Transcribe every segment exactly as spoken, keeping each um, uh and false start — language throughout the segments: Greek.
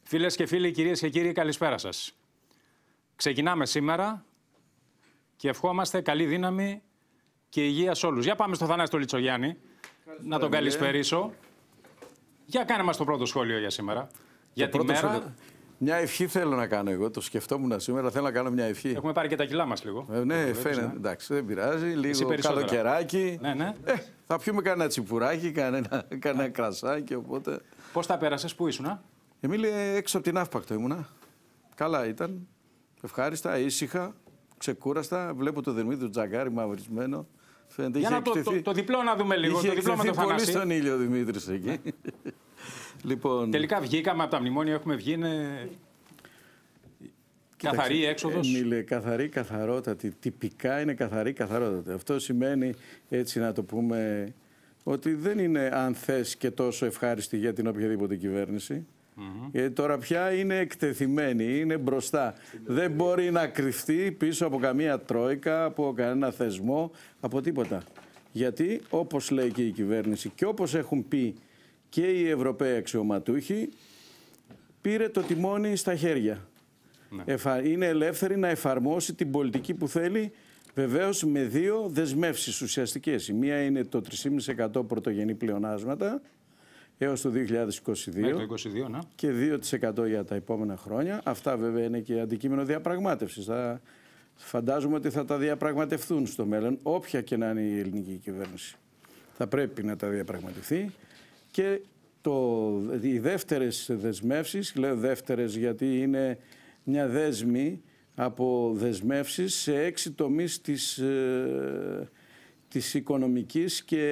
Φίλες και φίλοι, κυρίες και κύριοι, καλησπέρα σας. Ξεκινάμε σήμερα και ευχόμαστε καλή δύναμη και υγεία σε όλους. Για πάμε στο Θανάση τον Λιτσογιάννη, να τον καλησπερίσω. Για κάνε μας το πρώτο σχόλιο για σήμερα. Το για τη μέρα... Σχόλιο. Μια ευχή θέλω να κάνω εγώ, το σκεφτόμουν σήμερα, θέλω να κάνω μια ευχή. Έχουμε πάρει και τα κιλά μας λίγο. Ε, ναι, φαίνεται, ναι. Εντάξει, δεν πειράζει, λίγο καλοκαιράκι. Ναι, ναι. Ε, θα πιούμε κανένα τσιπουράκι, κανένα, κανένα κρασάκι, οπότε... Πώς τα πέρασες, πού ήσουνα? Εμίλη, έξω από την Αύπακτο ήμουνα. Καλά ήταν, ευχάριστα, ήσυχα, ξεκούραστα. Βλέπω το Δημήτρη του Τζαγκάρη μαυρισμένο. Φαίνεται, για να το, το, το διπλό να δούμε λίγο. Είχε το διπλό με το πολύ στον ήλιο ο Δημήτρης εκεί. Λοιπόν... Τελικά βγήκαμε από τα μνημόνια, έχουμε βγει, είναι... Κοίταξε, καθαρή έξοδος. Εμίλη, καθαρή, καθαρότατη. Τυπικά είναι καθαρή, καθαρότατη. Αυτό σημαίνει, έτσι να το πούμε, ότι δεν είναι αν θες και τόσο ευχάριστη για την οποιαδήποτε κυβέρνηση. Mm-hmm. Γιατί τώρα πια είναι εκτεθειμένη, είναι μπροστά. Δεν μπορεί να κρυφτεί πίσω από καμία τρόικα, από κανένα θεσμό, από τίποτα. Γιατί, όπως λέει και η κυβέρνηση και όπως έχουν πει και οι Ευρωπαίοι αξιωματούχοι, πήρε το τιμόνι στα χέρια. Ναι. Είναι ελεύθερη να εφαρμόσει την πολιτική που θέλει, βεβαίως με δύο δεσμεύσεις ουσιαστικές. Η μία είναι το τρία κόμμα πέντε τοις εκατό πρωτογενή πλεονάσματα έως το δύο χιλιάδες είκοσι δύο, το είκοσι δύο ναι. Και δύο τοις εκατό για τα επόμενα χρόνια. Αυτά βέβαια είναι και αντικείμενο διαπραγμάτευσης. Θα φαντάζομαι ότι θα τα διαπραγματευτούν στο μέλλον, όποια και να είναι η ελληνική κυβέρνηση. Θα πρέπει να τα διαπραγματευτεί. Και το, οι δεύτερες δεσμεύσεις, λέω δεύτερες γιατί είναι μια δέσμη από δεσμεύσεις σε έξι τομείς της, ε, της οικονομικής και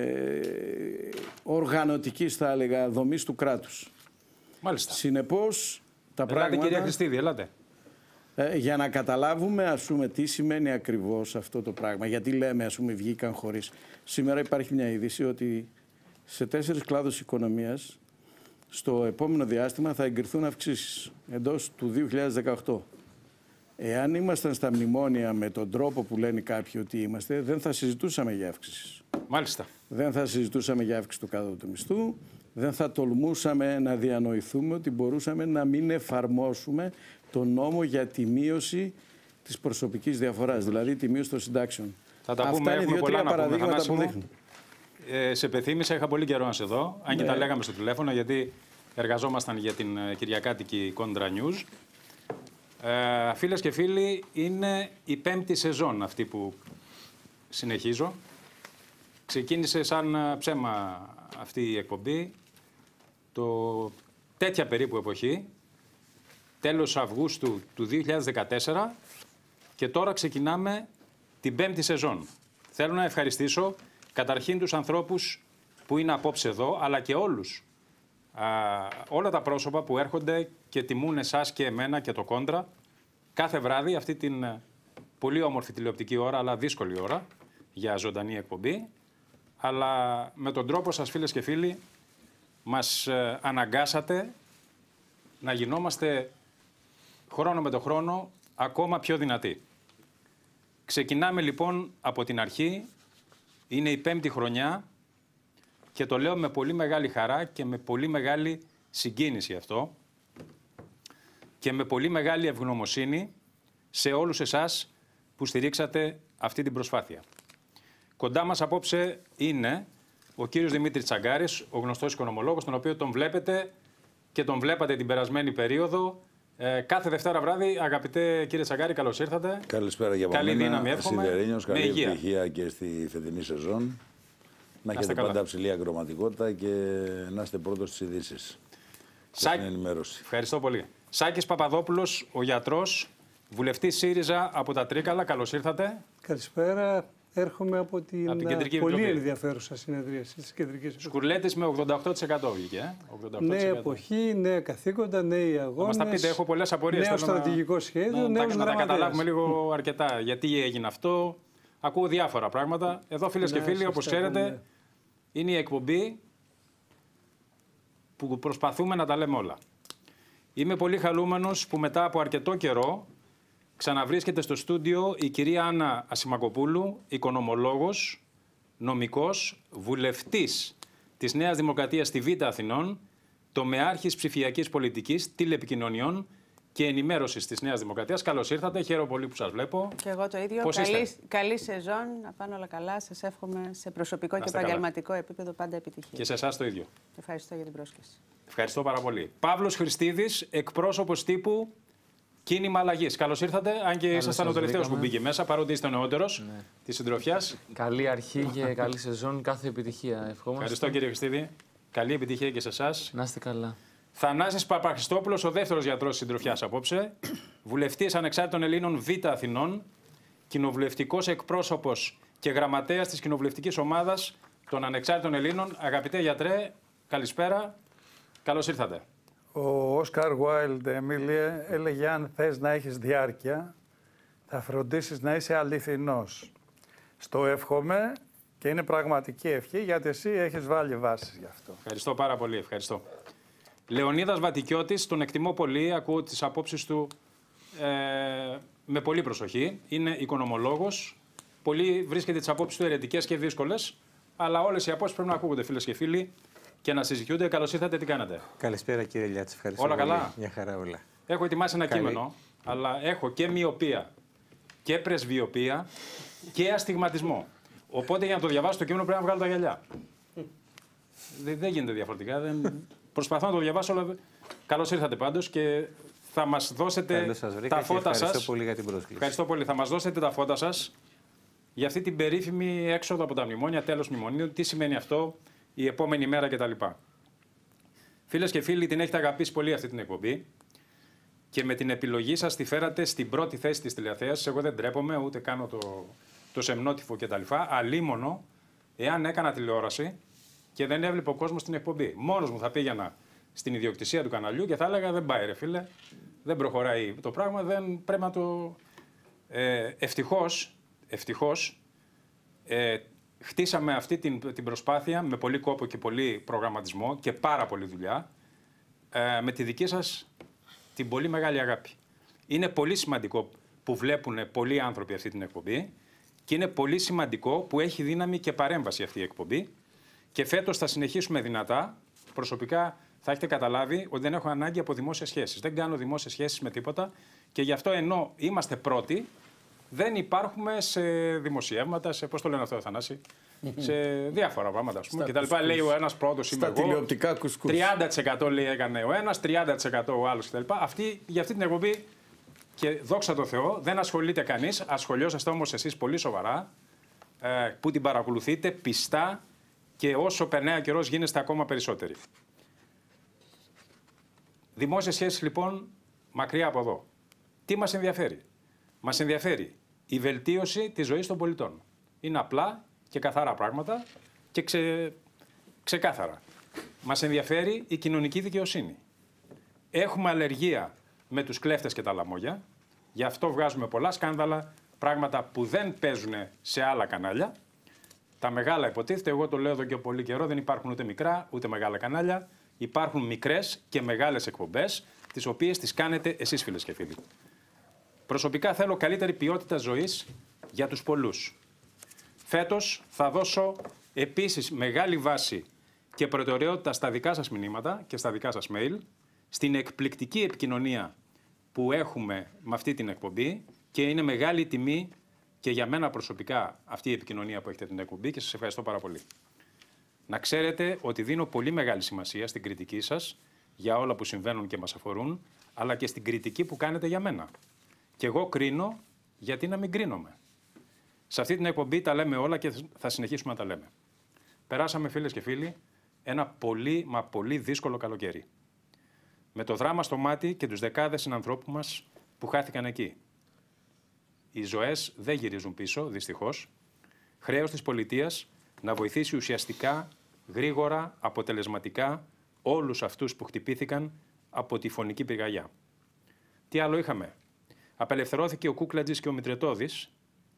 οργανωτικής, θα έλεγα, δομής του κράτους. Μάλιστα. Συνεπώς, τα ελάτε, πράγματα... κυρία Χριστίδη, ελάτε. Ε, για να καταλάβουμε, ας πούμε, τι σημαίνει ακριβώς αυτό το πράγμα. Γιατί λέμε, ας πούμε, βγήκαν χωρίς. Σήμερα υπάρχει μια είδηση ότι σε τέσσερις κλάδους οικονομίας στο επόμενο διάστημα θα εγκριθούν αυξήσεις εντός του δύο χιλιάδες δεκαοκτώ. Εάν ήμασταν στα μνημόνια με τον τρόπο που λένε κάποιοι ότι είμαστε, δεν θα συζητούσαμε για αύξηση. Μάλιστα. Δεν θα συζητούσαμε για αύξηση του κατώτατου μισθού, δεν θα τολμούσαμε να διανοηθούμε ότι μπορούσαμε να μην εφαρμόσουμε τον νόμο για τη μείωση της προσωπικής διαφοράς, δηλαδή τη μείωση των συντάξεων. Θα τα Αυτά πούμε, είναι δύο-τρία παραδείγματα που δείχνουν. Ε, σε πεθύμησα, είχα πολύ καιρό να σε δω, αν και ναι. τα λέγαμε στο τηλέφωνο, γιατί εργαζόμασταν για την κυριακάτικη Κόντρα News. Ε, φίλες και φίλοι, είναι η πέμπτη σεζόν αυτή που συνεχίζω. Ξεκίνησε σαν ψέμα αυτή η εκπομπή, το τέτοια περίπου εποχή, τέλος Αυγούστου του δύο χιλιάδες δεκατέσσερα, και τώρα ξεκινάμε την πέμπτη σεζόν. Θέλω να ευχαριστήσω καταρχήν τους ανθρώπους που είναι απόψε εδώ, αλλά και όλους, α, όλα τα πρόσωπα που έρχονται και τιμούν εσάς και εμένα και το Κόντρα κάθε βράδυ, αυτή την πολύ όμορφη τηλεοπτική ώρα, αλλά δύσκολη ώρα για ζωντανή εκπομπή. Αλλά με τον τρόπο σας, φίλες και φίλοι, μας ε, αναγκάσατε να γινόμαστε χρόνο με το χρόνο ακόμα πιο δυνατοί. Ξεκινάμε λοιπόν από την αρχή. Είναι η πέμπτη χρονιά και το λέω με πολύ μεγάλη χαρά και με πολύ μεγάλη συγκίνηση αυτό και με πολύ μεγάλη ευγνωμοσύνη σε όλους εσάς που στηρίξατε αυτή την προσπάθεια. Κοντά μας απόψε είναι ο κύριος Δημήτρης Τσαγκάρης, ο γνωστός οικονομολόγος, τον οποίο τον βλέπετε και τον βλέπατε την περασμένη περίοδο. Ε, κάθε Δευτέρα βράδυ, αγαπητέ κύριε Τσαγκάρη, καλώς ήρθατε. Καλησπέρα για καλή μένα. Δύναμη, εύχομαι. Σιδερένιος, καλή επιτυχία και στη φετινή σεζόν. Να έχετε καλά. πάντα ψηλή ακροματικότητα και να είστε πρώτος στις ειδήσεις. Σα... Στην ενημέρωση. Ευχαριστώ πολύ. Σάκης Παπαδόπουλος, ο γιατρός, βουλευτής ΣΥΡΙΖΑ από τα Τρίκαλα. Καλώς ήρθατε. Καλησπέρα. Έρχομαι από την, από την πολύ Επιτροπή. ενδιαφέρουσα συνεδρίαση της Κεντρικής Επιτροπής. Σκουρλέτης με ογδόντα οκτώ τοις εκατό βγήκε. Ε? ογδόντα οκτώ τοις εκατό. Νέα εποχή, νέα καθήκοντα, νέοι αγώνες. Μας τα πείτε, έχω πολλές απορίες. Νέο στρατηγικό να... σχέδιο, να, νέους να τα καταλάβουμε γραμματέες. λίγο αρκετά. Γιατί έγινε αυτό. Ακούω διάφορα πράγματα. Εδώ, φίλες Ναι, και φίλοι, όπως ξέρετε, ναι. είναι η εκπομπή που προσπαθούμε να τα λέμε όλα. Είμαι πολύ χαρούμενος που μετά από αρκετό καιρό ξαναβρίσκεται στο στούντιο η κυρία Άννα Ασημακοπούλου, οικονομολόγος, νομικός, βουλευτής της Νέας Δημοκρατίας στη Β' Αθηνών τομεάρχης ψηφιακής πολιτικής, τηλεπικοινωνιών και ενημέρωσης της Νέας Δημοκρατίας. Καλώς ήρθατε, χαίρομαι πολύ που σας βλέπω. Και εγώ το ίδιο. Πώς καλή, είστε? καλή σεζόν, να πάνε όλα καλά. Σας εύχομαι σε προσωπικό Να και είστε επαγγελματικό επίπεδο πάντα επιτυχία. Και σε εσάς το ίδιο. Ευχαριστώ για την πρόσκληση. Ευχαριστώ πάρα πολύ. Παύλος Χριστίδης, εκπρόσωπος τύπου Κίνημα Αλλαγής. Καλώς ήρθατε, αν και ήσασταν ο τελευταίος που μπήκε μέσα, παρότι είστε ο νεότερος ναι. της συντροφιάς. Καλή αρχή και καλή σεζόν, κάθε επιτυχία. Ευχόμαστε. Ευχαριστώ κύριε Χριστίδη. Καλή επιτυχία και σε εσάς. Να είστε καλά. Θανάσης Παπαχριστόπουλος, ο δεύτερος γιατρός της συντροφιάς απόψε. Βουλευτής Ανεξάρτητων Ελλήνων Β' Αθηνών. Κοινοβουλευτικός εκπρόσωπος και γραμματέας της κοινοβουλευτικής ομάδας των Ανεξάρτητων Ελλήνων. Αγαπητέ γιατρέ, καλησπέρα. Καλώς ήρθατε. Ο Όσκαρ Γουάιλντ, Εμίλιε, έλεγε αν θες να έχεις διάρκεια, θα φροντίσεις να είσαι αληθινός. Στο εύχομαι και είναι πραγματική ευχή, γιατί εσύ έχεις βάλει βάσεις γι' αυτό. Ευχαριστώ πάρα πολύ, ευχαριστώ. Λεωνίδας Βατικιώτης, τον εκτιμώ πολύ, ακούω τις απόψεις του ε, με πολύ προσοχή. Είναι οικονομολόγος, πολύ βρίσκεται τις απόψεις του αιρετικές και δύσκολες, αλλά όλες οι απόψεις πρέπει να ακούγονται, φίλες και φίλοι, και να συζητιούνται. Καλώς ήρθατε, τι κάνετε? Καλησπέρα κύριε Λιάτση, ευχαριστώ όλα πολύ. Καλά. Μια χαρά όλα. Έχω ετοιμάσει ένα Καλή. κείμενο, αλλά έχω και μοιοπία και πρεσβειοπία και αστιγματισμό. Οπότε για να το διαβάσω το κείμενο πρέπει να βγάλω τα γυαλιά. Δεν, δεν γίνεται διαφορετικά. Δεν... Προσπαθώ να το διαβάσω, αλλά καλώς ήρθατε πάντως και θα μας δώσετε τα φώτα σας. Ευχαριστώ πολύ για την πρόσκληση. Ευχαριστώ πολύ. Θα μας δώσετε τα φώτα σας για αυτή την περίφημη έξοδο από τα μνημόνια, τέλος μνημονίου. Τι σημαίνει αυτό, η επόμενη μέρα κτλ. Φίλες και φίλοι, την έχετε αγαπήσει πολύ αυτή την εκπομπή και με την επιλογή σας τη φέρατε στην πρώτη θέση της τηλεθέασης. Εγώ δεν τρέπομαι, ούτε κάνω το, το σεμνότυφο κτλ. Αλίμονο, εάν έκανα τηλεόραση και δεν έβλεπε ο κόσμος την εκπομπή. Μόνος μου θα πήγαινα στην ιδιοκτησία του καναλιού και θα έλεγα δεν πάει ρε φίλε, δεν προχωράει το πράγμα, δεν πρέπει να το... Ε, ευτυχώς, ευτυχώς ε, χτίσαμε αυτή την, την προσπάθεια με πολύ κόπο και πολύ προγραμματισμό και πάρα πολύ δουλειά ε, με τη δική σας την πολύ μεγάλη αγάπη. Είναι πολύ σημαντικό που βλέπουν πολλοί άνθρωποι αυτή την εκπομπή και είναι πολύ σημαντικό που έχει δύναμη και παρέμβαση αυτή η εκπομπή και φέτος θα συνεχίσουμε δυνατά. Προσωπικά θα έχετε καταλάβει ότι δεν έχω ανάγκη από δημόσιες σχέσεις. Δεν κάνω δημόσιες σχέσεις με τίποτα και γι' αυτό ενώ είμαστε πρώτοι, δεν υπάρχουμε σε δημοσιεύματα, σε πώς το λένε αυτό, Θανάση, σε διάφορα πράγματα, ας πούμε, και τα λοιπά. Λέει ο ένας πρώτος είμαι Στα εγώ, τηλεοπτικά κουσκούς. τριάντα τοις εκατό λέει έκανε ο ένας, τριάντα τοις εκατό ο άλλος κτλ. Αυτή, για αυτή την εκπομπή, και δόξα τω Θεώ, δεν ασχολείται κανείς, ασχολιόσαστε όμως εσείς πολύ σοβαρά, ε, που την παρακολουθείτε πιστά και όσο περνάει ο καιρός γίνεστε ακόμα περισσότεροι. Δημόσιες σχέσεις λοιπόν, μακριά από εδώ. Τι μας ενδιαφέρει? Μας ενδιαφέρει η βελτίωση της ζωής των πολιτών. Είναι απλά και καθαρά πράγματα και ξε... ξεκάθαρα. Μας ενδιαφέρει η κοινωνική δικαιοσύνη. Έχουμε αλλεργία με τους κλέφτες και τα λαμόγια. Γι' αυτό βγάζουμε πολλά σκάνδαλα, πράγματα που δεν παίζουν σε άλλα κανάλια. Τα μεγάλα υποτίθεται, εγώ το λέω εδώ και πολύ καιρό, δεν υπάρχουν ούτε μικρά ούτε μεγάλα κανάλια. Υπάρχουν μικρές και μεγάλες εκπομπές, τις οποίες τις κάνετε εσείς φίλες και φίλοι. Προσωπικά θέλω καλύτερη ποιότητα ζωής για τους πολλούς. Φέτος θα δώσω επίσης μεγάλη βάση και προτεραιότητα στα δικά σας μηνύματα και στα δικά σας mail, στην εκπληκτική επικοινωνία που έχουμε με αυτή την εκπομπή και είναι μεγάλη τιμή και για μένα προσωπικά αυτή η επικοινωνία που έχετε την εκπομπή και σας ευχαριστώ πάρα πολύ. Να ξέρετε ότι δίνω πολύ μεγάλη σημασία στην κριτική σας για όλα που συμβαίνουν και μας αφορούν, αλλά και στην κριτική που κάνετε για μένα. Και εγώ κρίνω γιατί να μην κρίνομαι. Σε αυτή την εκπομπή τα λέμε όλα και θα συνεχίσουμε να τα λέμε. Περάσαμε φίλες και φίλοι ένα πολύ μα πολύ δύσκολο καλοκαίρι. Με το δράμα στο μάτι και τους δεκάδες συνανθρώπου μας που χάθηκαν εκεί. Οι ζωές δεν γυρίζουν πίσω, δυστυχώς. Χρέος της πολιτείας να βοηθήσει ουσιαστικά, γρήγορα, αποτελεσματικά όλους αυτούς που χτυπήθηκαν από τη φωνική πυρκαγιά. Τι άλλο είχαμε? Απελευθερώθηκε ο Κούκλατζης και ο Μητρετώδης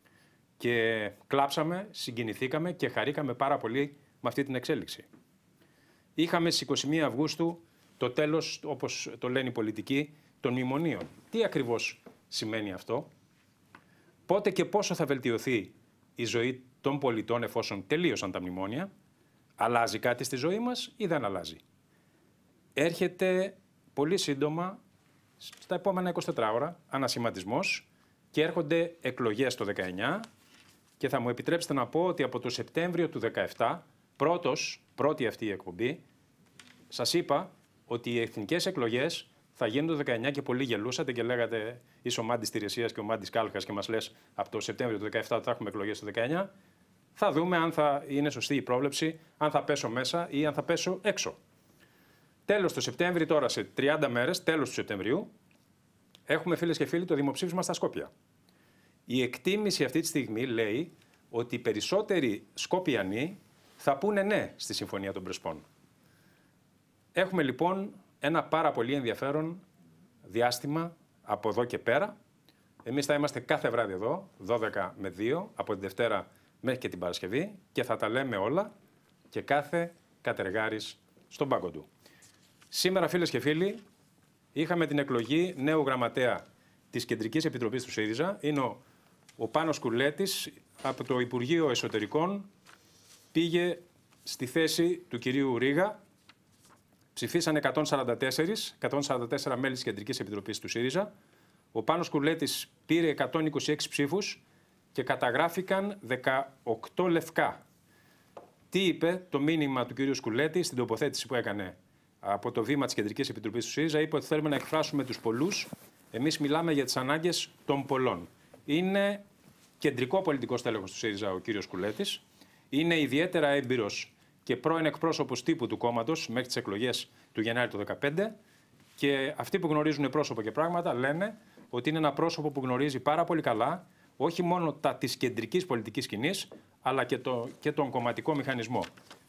και κλάψαμε, συγκινηθήκαμε και χαρήκαμε πάρα πολύ με αυτή την εξέλιξη. Είχαμε στις είκοσι μία Αυγούστου το τέλος, όπως το λένε οι πολιτικοί, των μνημονίων. Τι ακριβώς σημαίνει αυτό? Πότε και πόσο θα βελτιωθεί η ζωή των πολιτών εφόσον τελείωσαν τα μνημόνια? Αλλάζει κάτι στη ζωή μας ή δεν αλλάζει? έρχεται πολύ σύντομα, στα επόμενα εικοσιτέσσερις ώρα, ανασχηματισμός και έρχονται εκλογές το δεκαεννιά και θα μου επιτρέψετε να πω ότι από το Σεπτέμβριο του δεκαεπτά, πρώτος, πρώτη αυτή η εκπομπή, σας είπα ότι οι εθνικές εκλογές θα γίνουν το δεκαεννιά και πολύ γελούσατε και λέγατε είσαι ο Μάντης Τηρεσίας και ο Μάντης Κάλχας και μας λες από το Σεπτέμβριο του δεκαεπτά ότι θα έχουμε εκλογές το δεκαεννιά. Θα δούμε αν θα είναι σωστή η πρόβλεψη, αν θα πέσω μέσα ή αν θα πέσω έξω. Τέλος του Σεπτέμβρη, τώρα σε τριάντα μέρες, τέλος του Σεπτεμβρίου, έχουμε φίλες και φίλοι το δημοψήφισμα στα Σκόπια. Η εκτίμηση αυτή τη στιγμή λέει ότι οι περισσότεροι Σκόπιανοι θα πούνε ναι στη Συμφωνία των Πρεσπών. Έχουμε λοιπόν ένα πάρα πολύ ενδιαφέρον διάστημα από εδώ και πέρα. Εμείς θα είμαστε κάθε βράδυ εδώ, δώδεκα με δύο, από τη Δευτέρα μέχρι και την Παρασκευή και θα τα λέμε όλα και κάθε κατεργάρης στον πάγκο του. Σήμερα, φίλες και φίλοι, είχαμε την εκλογή νέου γραμματέα της Κεντρικής Επιτροπής του ΣΥΡΙΖΑ. Είναι ο, ο Πάνος Κουρλέτης από το Υπουργείο Εσωτερικών. Πήγε στη θέση του κυρίου Ρίγα. Ψηφίσαν εκατόν σαράντα τέσσερα μέλη της Κεντρικής Επιτροπής του ΣΥΡΙΖΑ. Ο Πάνος Κουρλέτης πήρε εκατόν είκοσι έξι ψήφους και καταγράφηκαν δεκαοκτώ λευκά. Τι είπε το μήνυμα του κυρίου Σκουλέτη στην τοποθέτηση που έκανε από το βήμα της Κεντρικής Επιτροπής του ΣΥΡΙΖΑ? Είπε ότι θέλουμε να εκφράσουμε τους πολλούς. Εμείς μιλάμε για τις ανάγκες των πολλών. Είναι κεντρικό πολιτικό στέλεχος του ΣΥΡΙΖΑ ο κύριος Σκουλέτης. Είναι ιδιαίτερα έμπειρος και πρώην εκπρόσωπος τύπου του κόμματος μέχρι τις εκλογές του Γενάρη του δύο χιλιάδες δεκαπέντε. Και αυτοί που γνωρίζουν πρόσωπο και πράγματα λένε ότι είναι ένα πρόσωπο που γνωρίζει πάρα πολύ καλά όχι μόνο τα της κεντρικής πολιτικής σκηνής, αλλά και, το, και τον κομματικό μηχανισμό.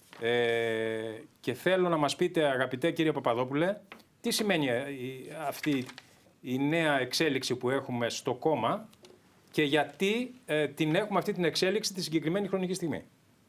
Ε, και θέλω να μας πείτε, αγαπητέ κύριε Παπαδόπουλε, τι σημαίνει η, αυτή η νέα εξέλιξη που έχουμε στο κόμμα και γιατί ε, την έχουμε αυτή την εξέλιξη τη συγκεκριμένη χρονική στιγμή.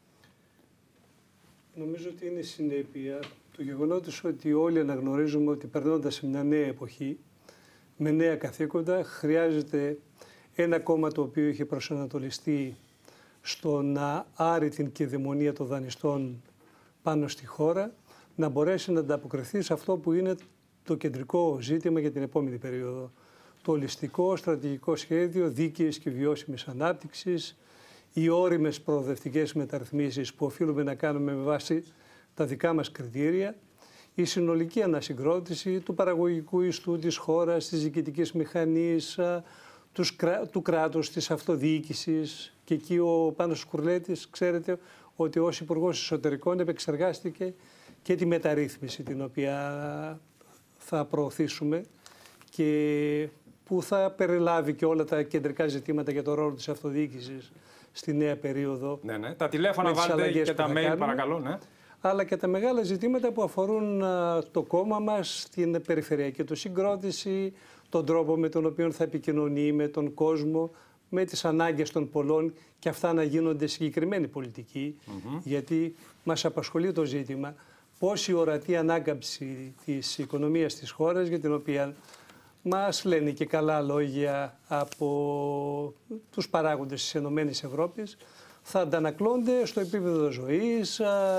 Νομίζω ότι είναι συνέπεια του γεγονότος ότι όλοι αναγνωρίζουμε ότι περνώντας σε μια νέα εποχή, με νέα καθήκοντα, χρειάζεται ένα κόμμα το οποίο είχε προσανατολιστεί στο να άρει την κυδαιμονία των δανειστών πάνω στη χώρα, να μπορέσει να ανταποκριθεί σε αυτό που είναι το κεντρικό ζήτημα για την επόμενη περίοδο. Το ολιστικό στρατηγικό σχέδιο δίκαιης και βιώσιμης ανάπτυξης, οι όριμες προοδευτικές μεταρρυθμίσεις που οφείλουμε να κάνουμε με βάση τα δικά μας κριτήρια, η συνολική ανασυγκρότηση του παραγωγικού ιστού της χώρας, της διοικητικής μηχανής, του κράτους, της αυτοδιοίκησης. Και εκεί ο Πάνος Κουρλέτης, ξέρετε ότι ως Υπουργός Εσωτερικών επεξεργάστηκε και τη μεταρρύθμιση την οποία θα προωθήσουμε και που θα περιλάβει και όλα τα κεντρικά ζητήματα για το ρόλο της αυτοδιοίκησης στη νέα περίοδο. Ναι, ναι. Τα τηλέφωνα βάλτε και τα mail παρακαλώ. Ναι. Αλλά και τα μεγάλα ζητήματα που αφορούν α, το κόμμα μας, την περιφερειακή του συγκρότηση, τον τρόπο με τον οποίο θα επικοινωνεί με τον κόσμο, με τις ανάγκες των πολλών και αυτά να γίνονται συγκεκριμένη πολιτική, mm-hmm. γιατί μας απασχολεί το ζήτημα πώς η ορατή ανάκαμψη της οικονομίας της χώρας, για την οποία μας λένε και καλά λόγια από τους παράγοντες της Ενωμένης Ευρώπης, θα αντανακλώνται στο επίπεδο ζωής,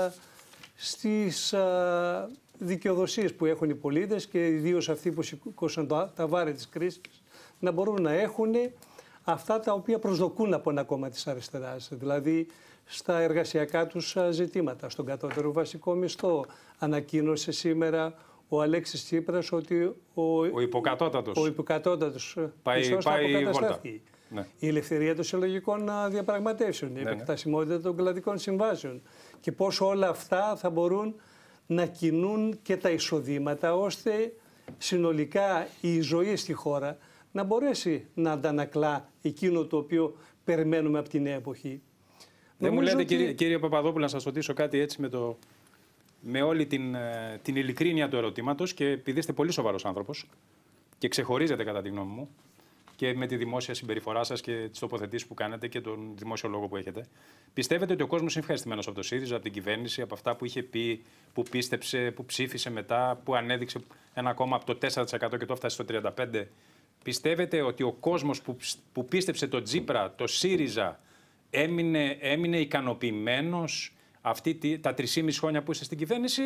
στις δικαιοδοσίες που έχουν οι πολίτες και ιδίως αυτοί που σηκώσαν τα βάρη της κρίσης, να μπορούν να έχουν αυτά τα οποία προσδοκούν από ένα κόμμα της αριστεράς, δηλαδή στα εργασιακά τους ζητήματα, στον κατώτερο βασικό μισθό. Ανακοίνωσε σήμερα ο Αλέξης Τσίπρας ότι ο, ο υποκατώτατος, ο υποκατώτατος πάει, μισθός θα αποκατασταθεί. Ναι. Η ελευθερία των συλλογικών διαπραγματεύσεων, η ναι, επεκτασιμότητα ναι. των κλαδικών συμβάσεων και πώς όλα αυτά θα μπορούν να κινούν και τα εισοδήματα, ώστε συνολικά η ζωή στη χώρα να μπορέσει να αντανακλά εκείνο το οποίο περιμένουμε από τη νέα εποχή. Δεν μου λέτε, ότι... κύριε, κύριε Παπαδόπουλο, να σας ρωτήσω κάτι έτσι με, το, με όλη την, την ειλικρίνεια του ερωτήματος και επειδή είστε πολύ σοβαρός άνθρωπος και ξεχωρίζετε κατά τη γνώμη μου και με τη δημόσια συμπεριφορά σας και τις τοποθετήσεις που κάνετε και τον δημόσιο λόγο που έχετε, πιστεύετε ότι ο κόσμος είναι ευχαριστημένος από το ΣΥΡΙΖΑ, από την κυβέρνηση, από αυτά που είχε πει, που πίστεψε, που ψήφισε μετά, που ανέδειξε ένα κόμμα από το τέσσερα τοις εκατό και το έφτασε στο τριάντα πέντε τοις εκατό. Πιστεύετε ότι ο κόσμος που, που πίστεψε το Τσίπρα, το ΣΥΡΙΖΑ, έμεινε, έμεινε ικανοποιημένος αυτή, τα τρία και μισό χρόνια που είστε στην κυβέρνηση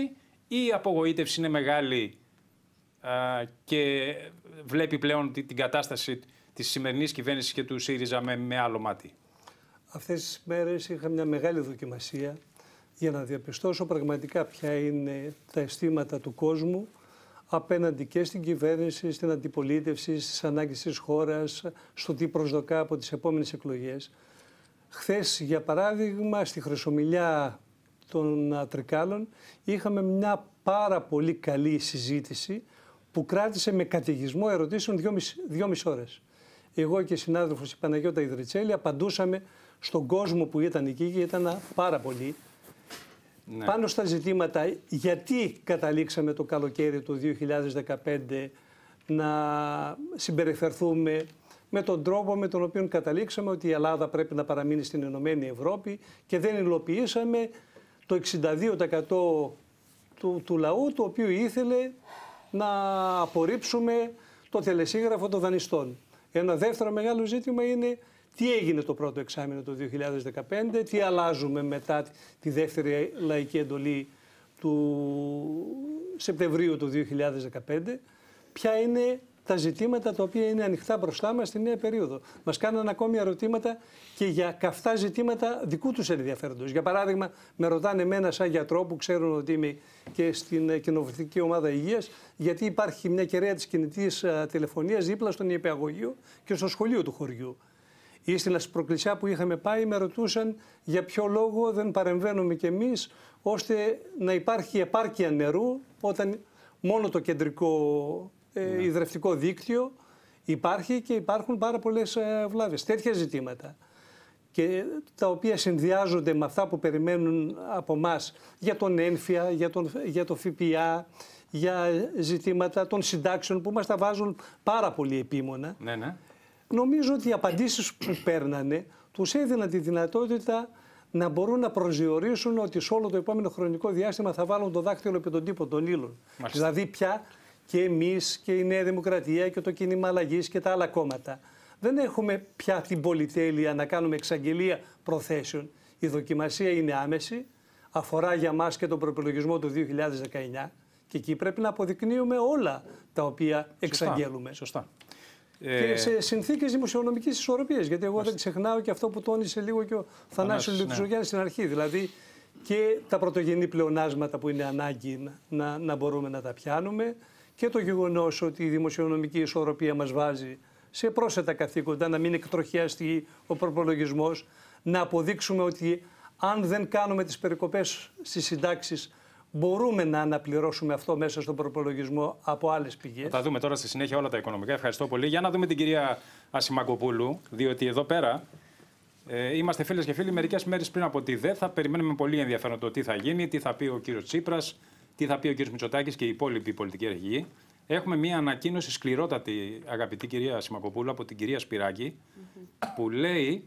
ή η απογοήτευση είναι μεγάλη α, και βλέπει πλέον την κατάσταση της σημερινής κυβέρνησης και του ΣΥΡΙΖΑ με, με άλλο μάτι? Αυτές τις μέρες είχα μια μεγάλη δοκιμασία για να διαπιστώσω πραγματικά ποια είναι τα αισθήματα του κόσμου απέναντι και στην κυβέρνηση, στην αντιπολίτευση, στις ανάγκες της χώρας, στο τι προσδοκά από τις επόμενες εκλογές. Χθες, για παράδειγμα, στη Χρυσομιλιά των Τρικάλων είχαμε μια πάρα πολύ καλή συζήτηση που κράτησε με καταιγισμό ερωτήσεων δυόμιση ώρες. Εγώ και η συνάδελφος η Παναγιώτα Ιδριτσέλη απαντούσαμε στον κόσμο που ήταν εκεί και ήταν πάρα πολύ. Ναι. Πάνω στα ζητήματα γιατί καταλήξαμε το καλοκαίρι του δύο χιλιάδες δεκαπέντε να συμπεριφερθούμε με τον τρόπο με τον οποίο καταλήξαμε ότι η Ελλάδα πρέπει να παραμείνει στην Ενωμένη Ευρώπη και δεν υλοποιήσαμε το εξήντα δύο τοις εκατό του, του λαού, το οποίο ήθελε να απορρίψουμε το τελεσίγραφο των δανειστών. Ένα δεύτερο μεγάλο ζήτημα είναι τι έγινε το πρώτο εξάμηνο του δύο χιλιάδες δεκαπέντε, τι αλλάζουμε μετά τη δεύτερη λαϊκή εντολή του Σεπτεμβρίου του δύο χιλιάδες δεκαπέντε, ποια είναι τα ζητήματα τα οποία είναι ανοιχτά μπροστά μας στη νέα περίοδο. Μας κάνανε ακόμη ερωτήματα και για καυτά ζητήματα δικού τους ενδιαφέροντος. Για παράδειγμα, με ρωτάνε εμένα σαν γιατρό που ξέρουν ότι είμαι και στην κοινοβουλευτική ομάδα υγείας, γιατί υπάρχει μια κεραία της κινητής τηλεφωνίας δίπλα στον νηπιαγωγείο και στο σχολείο του χωριού. Ή στην Ασπροκλησιά που είχαμε πάει, με ρωτούσαν για ποιο λόγο δεν παρεμβαίνουμε κι εμείς ώστε να υπάρχει επάρκεια νερού όταν μόνο το κεντρικό ε, υδρευτικό δίκτυο υπάρχει και υπάρχουν πάρα πολλές ε, βλάβες. Τέτοια ζητήματα και τα οποία συνδυάζονται με αυτά που περιμένουν από μας για τον ένφια, για, τον, για το ΦΠΑ, για ζητήματα των συντάξεων που μας τα βάζουν πάρα πολύ επίμονα. Ναι, ναι. Νομίζω ότι οι απαντήσεις που παίρνανε τους έδιναν τη δυνατότητα να μπορούν να προσδιορίσουν ότι σε όλο το επόμενο χρονικό διάστημα θα βάλουν το δάχτυλο επί τον τύπο των ήλων. Μάλιστα. Δηλαδή πια και εμείς και η Νέα Δημοκρατία και το Κίνημα Αλλαγής και τα άλλα κόμματα δεν έχουμε πια την πολυτέλεια να κάνουμε εξαγγελία προθέσεων. Η δοκιμασία είναι άμεση, αφορά για μας και τον προπολογισμό του δύο χιλιάδες δεκαεννιά και εκεί πρέπει να αποδεικνύουμε όλα τα οποία εξαγγέλουμε. Σωστά. Και σε συνθήκες δημοσιονομικής ισορροπίας. Γιατί εγώ δεν ξεχνάω και αυτό που τόνισε λίγο και ο Θανάσης Λεκτζογιάννης στην αρχή. Δηλαδή και τα πρωτογενή πλεονάσματα που είναι ανάγκη να, να μπορούμε να τα πιάνουμε και το γεγονός ότι η δημοσιονομική ισορροπία μας βάζει σε πρόσθετα καθήκοντα, να μην εκτροχιαστεί ο προπολογισμός, να αποδείξουμε ότι αν δεν κάνουμε τις περικοπές στις συντάξεις μπορούμε να αναπληρώσουμε αυτό μέσα στον προπολογισμό από άλλες πηγές. Θα τα δούμε τώρα στη συνέχεια όλα τα οικονομικά. Ευχαριστώ πολύ. Για να δούμε την κυρία Ασημακοπούλου, διότι εδώ πέρα ε, είμαστε φίλες και φίλοι. Μερικές μέρες πριν από τη ΔΕ θα περιμένουμε πολύ ενδιαφέρον το τι θα γίνει, τι θα πει ο κύριος Τσίπρας, τι θα πει ο κύριος Μητσοτάκης και οι υπόλοιποι πολιτικοί αρχηγοί. Έχουμε μία ανακοίνωση σκληρότατη, αγαπητή κυρία Ασημακοπούλου, από την κυρία Σπυράκη, mm-hmm. που λέει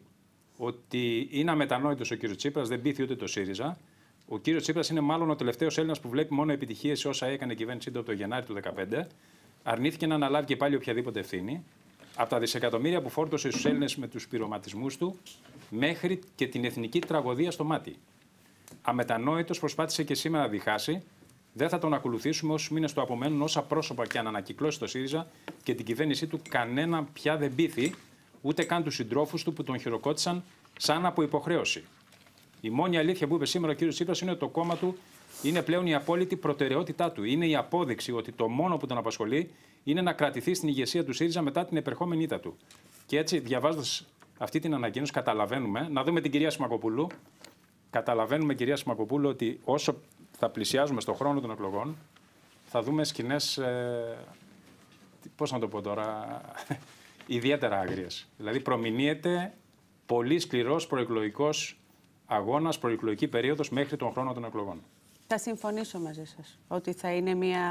ότι είναι αμετανόητος ο κύριος Τσίπρας, δεν πείθει ούτε το ΣΥΡΙΖΑ. Ο κύριος Τσίπρας είναι μάλλον ο τελευταίος Έλληνας που βλέπει μόνο επιτυχίες σε όσα έκανε η κυβέρνησή του από το Γενάρη του δύο χιλιάδες δεκαπέντε. Αρνήθηκε να αναλάβει και πάλι οποιαδήποτε ευθύνη. Από τα δισεκατομμύρια που φόρτωσε στους Έλληνες με τους πειρωματισμούς του, μέχρι και την εθνική τραγωδία στο μάτι. Αμετανόητος προσπάθησε και σήμερα να διχάσει. Δεν θα τον ακολουθήσουμε όσους μήνες του απομένουν, όσα πρόσωπα και αν ανακυκλώσει το ΣΥΡΙΖΑ και την κυβέρνησή του, κανένα πια δεν πείθει, ούτε καν τους συντρόφους του που τον χειροκρότησαν σαν από υποχρέωση. Η μόνη αλήθεια που είπε σήμερα ο κύριος Τσίπρας είναι ότι το κόμμα του είναι πλέον η απόλυτη προτεραιότητά του. Είναι η απόδειξη ότι το μόνο που τον απασχολεί είναι να κρατηθεί στην ηγεσία του ΣΥΡΙΖΑ μετά την επερχόμενη ήττα του. Και έτσι, διαβάζοντας αυτή την ανακοίνωση, καταλαβαίνουμε, να δούμε την κυρία Σημακοπούλου. Καταλαβαίνουμε, κυρία Σημακοπούλου, ότι όσο θα πλησιάζουμε στον χρόνο των εκλογών, θα δούμε σκηνές, ε, πώς να το πω τώρα, ιδιαίτερα άγριες. Δηλαδή, προμηνύεται πολύ σκληρός προεκλογικός αγώνας, προεκλογική περίοδος μέχρι τον χρόνο των εκλογών. Θα συμφωνήσω μαζί σας ότι θα είναι μια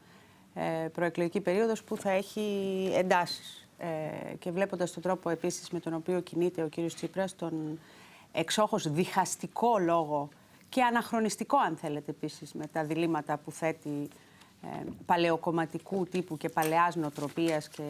ε, προεκλογική περίοδος που θα έχει εντάσεις. Ε, και βλέποντας τον τρόπο επίσης με τον οποίο κινείται ο κύριος Τσίπρας, τον εξόχως διχαστικό λόγο και αναχρονιστικό, αν θέλετε, επίσης, με τα διλήμματα που θέτει ε, παλαιοκομματικού τύπου και παλαιάς νοοτροπίας και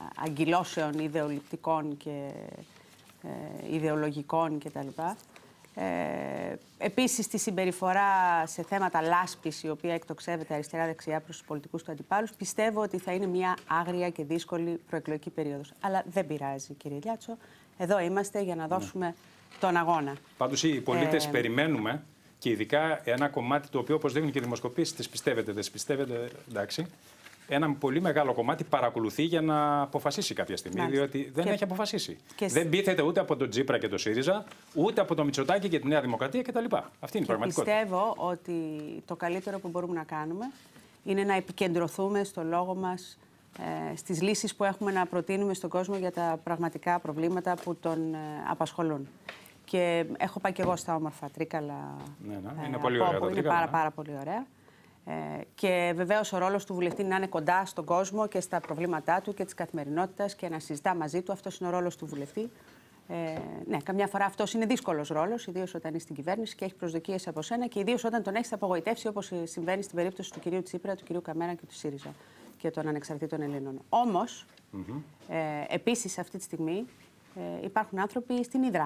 αγκυλώσεων ιδεολειπτικών και ε, ιδεολογικών κτλ. Ε, επίσης, τη συμπεριφορά σε θέματα λάσπης, η οποία εκτοξεύεται αριστερά-δεξιά προς τους πολιτικούς του αντιπάλους, πιστεύω ότι θα είναι μια άγρια και δύσκολη προεκλογική περίοδος. Αλλά δεν πειράζει, κύριε Λιάτσο. Εδώ είμαστε για να δώσουμε ναι. τον αγώνα. Πάντως, οι πολίτες ε, περιμένουμε, και ειδικά ένα κομμάτι το οποίο, όπως δείχνουν και οι δημοσκοπήσεις, τις πιστεύετε, δεν τις πιστεύετε, εντάξει. Ένα πολύ μεγάλο κομμάτι παρακολουθεί για να αποφασίσει κάποια στιγμή, μάλιστα. Διότι δεν και... έχει αποφασίσει. Και... Δεν πείθεται ούτε από τον Τσίπρα και τον ΣΥΡΙΖΑ, ούτε από τον Μητσοτάκη και τη Νέα Δημοκρατία κτλ. Αυτή είναι η πραγματικότητα. Πιστεύω ότι το καλύτερο που μπορούμε να κάνουμε είναι να επικεντρωθούμε στο λόγο μας, ε, στις λύσεις που έχουμε να προτείνουμε στον κόσμο για τα πραγματικά προβλήματα που τον ε, απασχολούν. Και έχω πάει και εγώ στα όμορφα Τρίκαλα. Ναι, ναι. Είναι ε, πολύ ωραία. Είναι πάρα, πάρα πολύ ωραία. Ε, και βεβαίως ο ρόλος του βουλευτή είναι να είναι κοντά στον κόσμο και στα προβλήματά του και της καθημερινότητας και να συζητά μαζί του. Αυτός είναι ο ρόλος του βουλευτή. Ε, ναι, καμιά φορά αυτός είναι δύσκολος ρόλος, ιδίως όταν είναι στην κυβέρνηση και έχει προσδοκίες από σένα και ιδίως όταν τον έχεις απογοητεύσει, όπως συμβαίνει στην περίπτωση του κυρίου Τσίπρα, του κυρίου Καμένα και του ΣΥΡΙΖΑ και των ανεξαρτήτων Ελλήνων. Όμως, mm-hmm. ε, επίσης αυτή τη στιγμή ε, υπάρχουν άνθρωποι στην Ύδρα.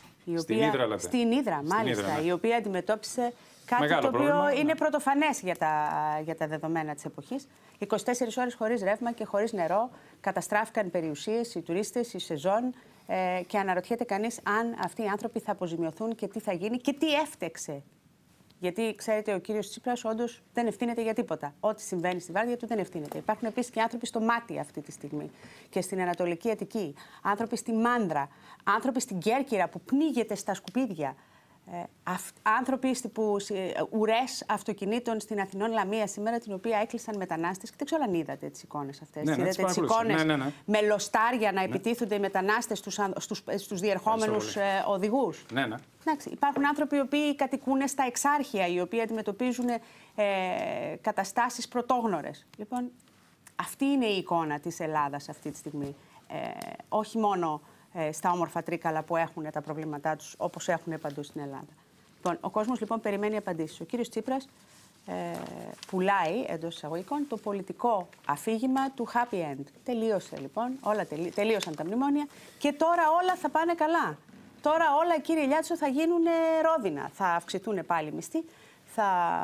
Η στην οποία, Ύδρα, λέτε. Στην Ύδρα, μάλιστα, Ύδρα, ναι. η οποία αντιμετώπισε κάτι μεγάλο το οποίο πρόβλημα, είναι ναι. πρωτοφανές για τα, για τα δεδομένα της εποχής. είκοσι τέσσερις ώρες χωρίς ρεύμα και χωρίς νερό, καταστράφηκαν περιουσίες, οι τουρίστες, η σεζόν ε, και αναρωτιέται κανείς αν αυτοί οι άνθρωποι θα αποζημιωθούν και τι θα γίνει και τι έφτεξε. Γιατί, ξέρετε, ο κύριος Τσίπρας όντως δεν ευθύνεται για τίποτα. Ό,τι συμβαίνει στη Βάρδια του δεν ευθύνεται. Υπάρχουν επίσης και άνθρωποι στο Μάτι αυτή τη στιγμή και στην Ανατολική Αττική. Άνθρωποι στη Μάνδρα. Άνθρωποι στην Κέρκυρα που πνίγεται στα σκουπίδια. Ε, αυ, άνθρωποι που, ε, ουρές αυτοκινήτων στην Αθηνών Λαμία σήμερα, την οποία έκλεισαν μετανάστες. Και δεν ξέρω αν είδατε τις εικόνες αυτές. Ναι, είδατε ναι, τις εικόνες ναι, ναι, ναι. με λοστάρια να ναι. επιτίθονται οι μετανάστες στους, στους, στους διερχόμενους ε, οδηγούς. Ναι, ναι. Εντάξει, υπάρχουν άνθρωποι οι οποίοι κατοικούν στα εξάρχεια, οι οποίοι αντιμετωπίζουν ε, καταστάσεις πρωτόγνωρες. Λοιπόν, αυτή είναι η εικόνα της Ελλάδας αυτή τη στιγμή. Ε, όχι μόνο ε, στα όμορφα Τρίκαλα που έχουν τα προβλήματά τους, όπως έχουν παντού στην Ελλάδα. Λοιπόν, ο κόσμος λοιπόν περιμένει απαντήσεις. Ο κύριος Τσίπρας ε, πουλάει, εντός εισαγωγικών, το πολιτικό αφήγημα του happy end. Τελείωσε λοιπόν, όλα τελεί, τελείωσαν τα μνημόνια και τώρα όλα θα πάνε καλά. Τώρα όλα, κύριε Λιάτσο, θα γίνουν ρόδινα. Θα αυξηθούν πάλι οι μισθοί, θα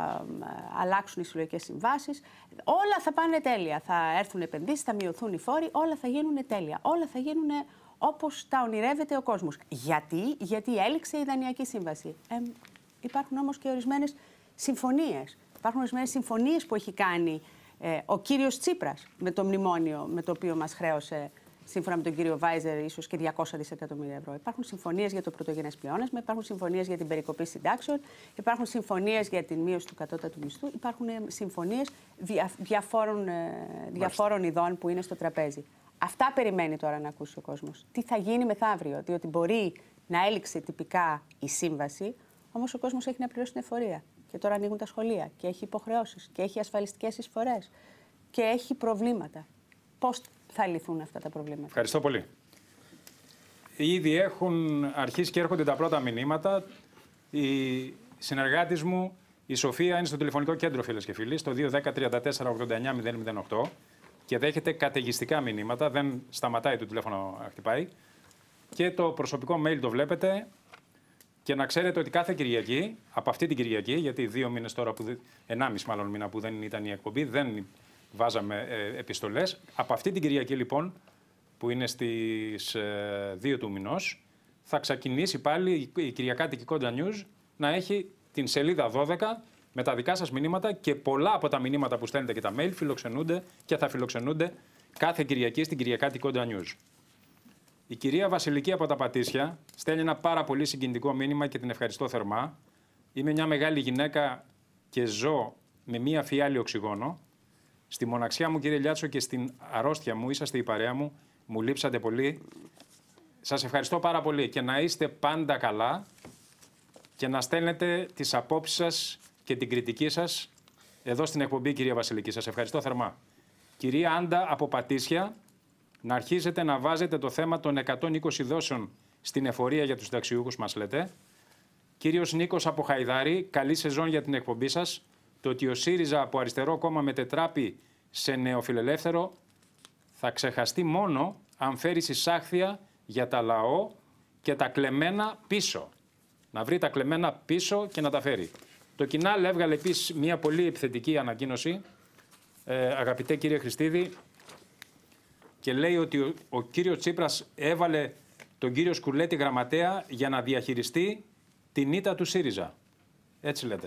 αλλάξουν οι συλλογικές συμβάσεις. Όλα θα πάνε τέλεια. Θα έρθουν επενδύσεις, θα μειωθούν οι φόροι. Όλα θα γίνουν τέλεια. Όλα θα γίνουν όπως τα ονειρεύεται ο κόσμος. Γιατί, Γιατί έληξε η Δανειακή Σύμβαση. Ε, υπάρχουν όμως και ορισμένες συμφωνίες. Υπάρχουν ορισμένες συμφωνίες που έχει κάνει ε, ο κύριος Τσίπρας με το μνημόνιο με το οποίο μας χρέωσε, σύμφωνα με τον κύριο Βάιζερ, ίσως και διακόσια δισεκατομμύρια ευρώ. Υπάρχουν συμφωνίες για το πρωτογενές πλεόνασμα, υπάρχουν συμφωνίες για την περικοπή συντάξεων, υπάρχουν συμφωνίες για την μείωση του κατώτατου μισθού, υπάρχουν συμφωνίες δια, διαφόρων, διαφόρων ειδών που είναι στο τραπέζι. Αυτά περιμένει τώρα να ακούσει ο κόσμος. Τι θα γίνει μεθαύριο, διότι μπορεί να έληξε τυπικά η σύμβαση, όμως ο κόσμος έχει να πληρώσει την εφορία. Και τώρα ανοίγουν τα σχολεία και έχει υποχρεώσεις και έχει ασφαλιστικές εισφορές και έχει προβλήματα. Πώς θα λυθούν αυτά τα προβλήματα? Ευχαριστώ πολύ. Ήδη έχουν αρχίσει και έρχονται τα πρώτα μηνύματα. Η συνεργάτης μου, η Σοφία, είναι στο τηλεφωνικό κέντρο, φίλες και φίλοι, στο δύο ένα μηδέν τριάντα τέσσερα ογδόντα εννιά μηδέν μηδέν οκτώ και δέχεται καταιγιστικά μηνύματα. Δεν σταματάει το τηλέφωνο να χτυπάει. Και το προσωπικό mail το βλέπετε. Και να ξέρετε ότι κάθε Κυριακή, από αυτή την Κυριακή, γιατί δύο μήνες τώρα, που, ενάμιση μάλλον μήνα που δεν ήταν η εκπομπή, δεν βάζαμε ε, επιστολές. Από αυτή την Κυριακή, λοιπόν, που είναι στις ε, δύο του μηνός, θα ξεκινήσει πάλι η Κυριακάτικη Κόντρα News να έχει την σελίδα δώδεκα με τα δικά σας μηνύματα και πολλά από τα μηνύματα που στέλνετε και τα mail φιλοξενούνται και θα φιλοξενούνται κάθε Κυριακή στην Κυριακάτικη Κόντρα News. Η κυρία Βασιλική από τα Πατήσια στέλνει ένα πάρα πολύ συγκινητικό μήνυμα και την ευχαριστώ θερμά. Είμαι μια μεγάλη γυναίκα και ζω με μία φιάλη οξυγόνο. Στη μοναξιά μου, κύριε Λιάτσο, και στην αρρώστια μου, είσαστε η παρέα μου, μου λείψατε πολύ. Σας ευχαριστώ πάρα πολύ και να είστε πάντα καλά και να στέλνετε τις απόψεις σας και την κριτική σας εδώ στην εκπομπή, κυρία Βασιλική. Σας ευχαριστώ θερμά. Κυρία Άντα από Πατήσια, να αρχίζετε να βάζετε το θέμα των εκατόν είκοσι δόσεων στην εφορία για τους συνταξιούχους, μας λέτε. Κύριος Νίκος από Χαϊδάρη, καλή σεζόν για την εκπομπή σας. Το ότι ο ΣΥΡΙΖΑ από αριστερό κόμμα μετετράπει σε νεοφιλελεύθερο θα ξεχαστεί μόνο αν φέρει συσάχθεια για τα λαό και τα κλεμμένα πίσω. να βρει τα κλεμμένα πίσω και να τα φέρει. Το Κινάλ έβγαλε επίσης μια πολύ επιθετική ανακοίνωση, ε, αγαπητέ κύριε Χριστίδη, και λέει ότι ο, ο κύριος Τσίπρας έβαλε τον κύριο Σκουλέτη γραμματέα για να διαχειριστεί την ήττα του ΣΥΡΙΖΑ. Έτσι λέτε.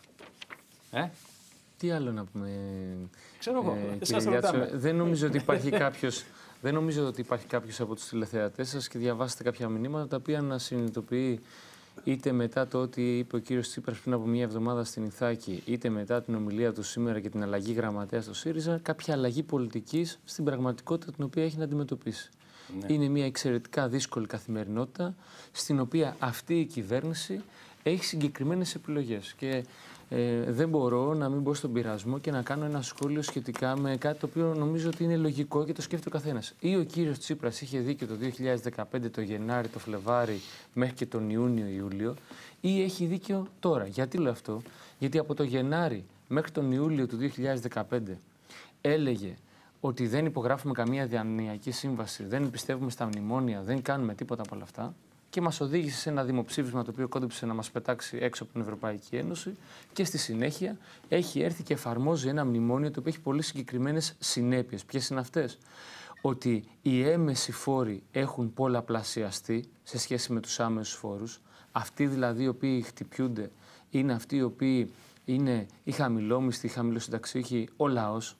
Ε? Τι άλλο να πούμε, Ξέρω εγώ, ε, εσάς κύριε ρωτάμε. Λιάτσο, δεν νομίζω ότι υπάρχει κάποιος, δεν νομίζω ότι υπάρχει κάποιος από τους τηλεθεατές σας και διαβάσετε κάποια μηνύματα τα οποία να συνειδητοποιεί είτε μετά το ότι είπε ο κύριος Τσίπρας πριν από μία εβδομάδα στην Ιθάκη, είτε μετά την ομιλία του σήμερα και την αλλαγή γραμματέα στο ΣΥΡΙΖΑ, κάποια αλλαγή πολιτικής στην πραγματικότητα την οποία έχει να αντιμετωπίσει. Ναι. Είναι μια εξαιρετικά δύσκολη καθημερινότητα στην οποία αυτή η κυβέρνηση έχει συγκεκριμένες επιλογές. Και ε, δεν μπορώ να μην μπω στον πειρασμό και να κάνω ένα σχόλιο σχετικά με κάτι το οποίο νομίζω ότι είναι λογικό και το σκέφτεται ο καθένας. Ή ο κύριος Τσίπρας είχε δίκιο το δύο χιλιάδες δεκαπέντε, το Γενάρη, το Φλεβάρι μέχρι και τον Ιούνιο-Ιούλιο, ή έχει δίκιο τώρα. Γιατί λέω αυτό? Γιατί από το Γενάρη μέχρι τον Ιούλιο του δύο χιλιάδες δεκαπέντε έλεγε ότι δεν υπογράφουμε καμία διανοιακή σύμβαση, δεν πιστεύουμε στα μνημόνια, δεν κάνουμε τίποτα από όλα αυτά. Και μας οδήγησε σε ένα δημοψήφισμα το οποίο κόντεψε να μας πετάξει έξω από την Ευρωπαϊκή Ένωση και στη συνέχεια έχει έρθει και εφαρμόζει ένα μνημόνιο το οποίο έχει πολύ συγκεκριμένες συνέπειες. Ποιες είναι αυτές? Ότι οι έμμεσοι φόροι έχουν πολλαπλασιαστεί σε σχέση με τους άμεσους φόρους. Αυτοί δηλαδή οι οποίοι χτυπιούνται είναι αυτοί οι οποίοι είναι οι χαμηλόμισθοι, οι χαμηλοσυνταξιούχοι, ο λαός.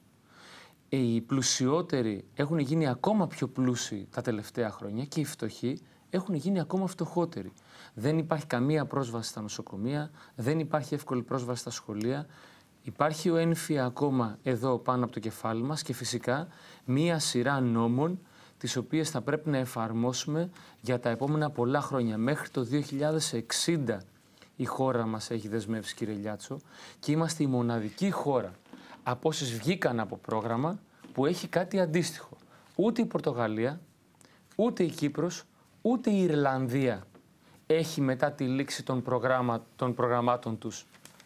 Οι πλουσιότεροι έχουν γίνει ακόμα πιο πλούσιοι τα τελευταία χρόνια και οι φτωχοί έχουν γίνει ακόμα φτωχότεροι. Δεν υπάρχει καμία πρόσβαση στα νοσοκομεία, δεν υπάρχει εύκολη πρόσβαση στα σχολεία. Υπάρχει ο ένφια ακόμα εδώ πάνω από το κεφάλι μας και φυσικά μία σειρά νόμων τις οποίες θα πρέπει να εφαρμόσουμε για τα επόμενα πολλά χρόνια. Μέχρι το δύο χιλιάδες εξήντα η χώρα μας έχει δεσμεύσει, κύριε Λιάτσο, και είμαστε η μοναδική χώρα από όσες βγήκαν από πρόγραμμα που έχει κάτι αντίστοιχο. Ούτε η Πορτογαλία, ούτε η Κύπρος, ούτε η Ιρλανδία έχει μετά τη λήξη των, προγράμμα, των προγραμμάτων τους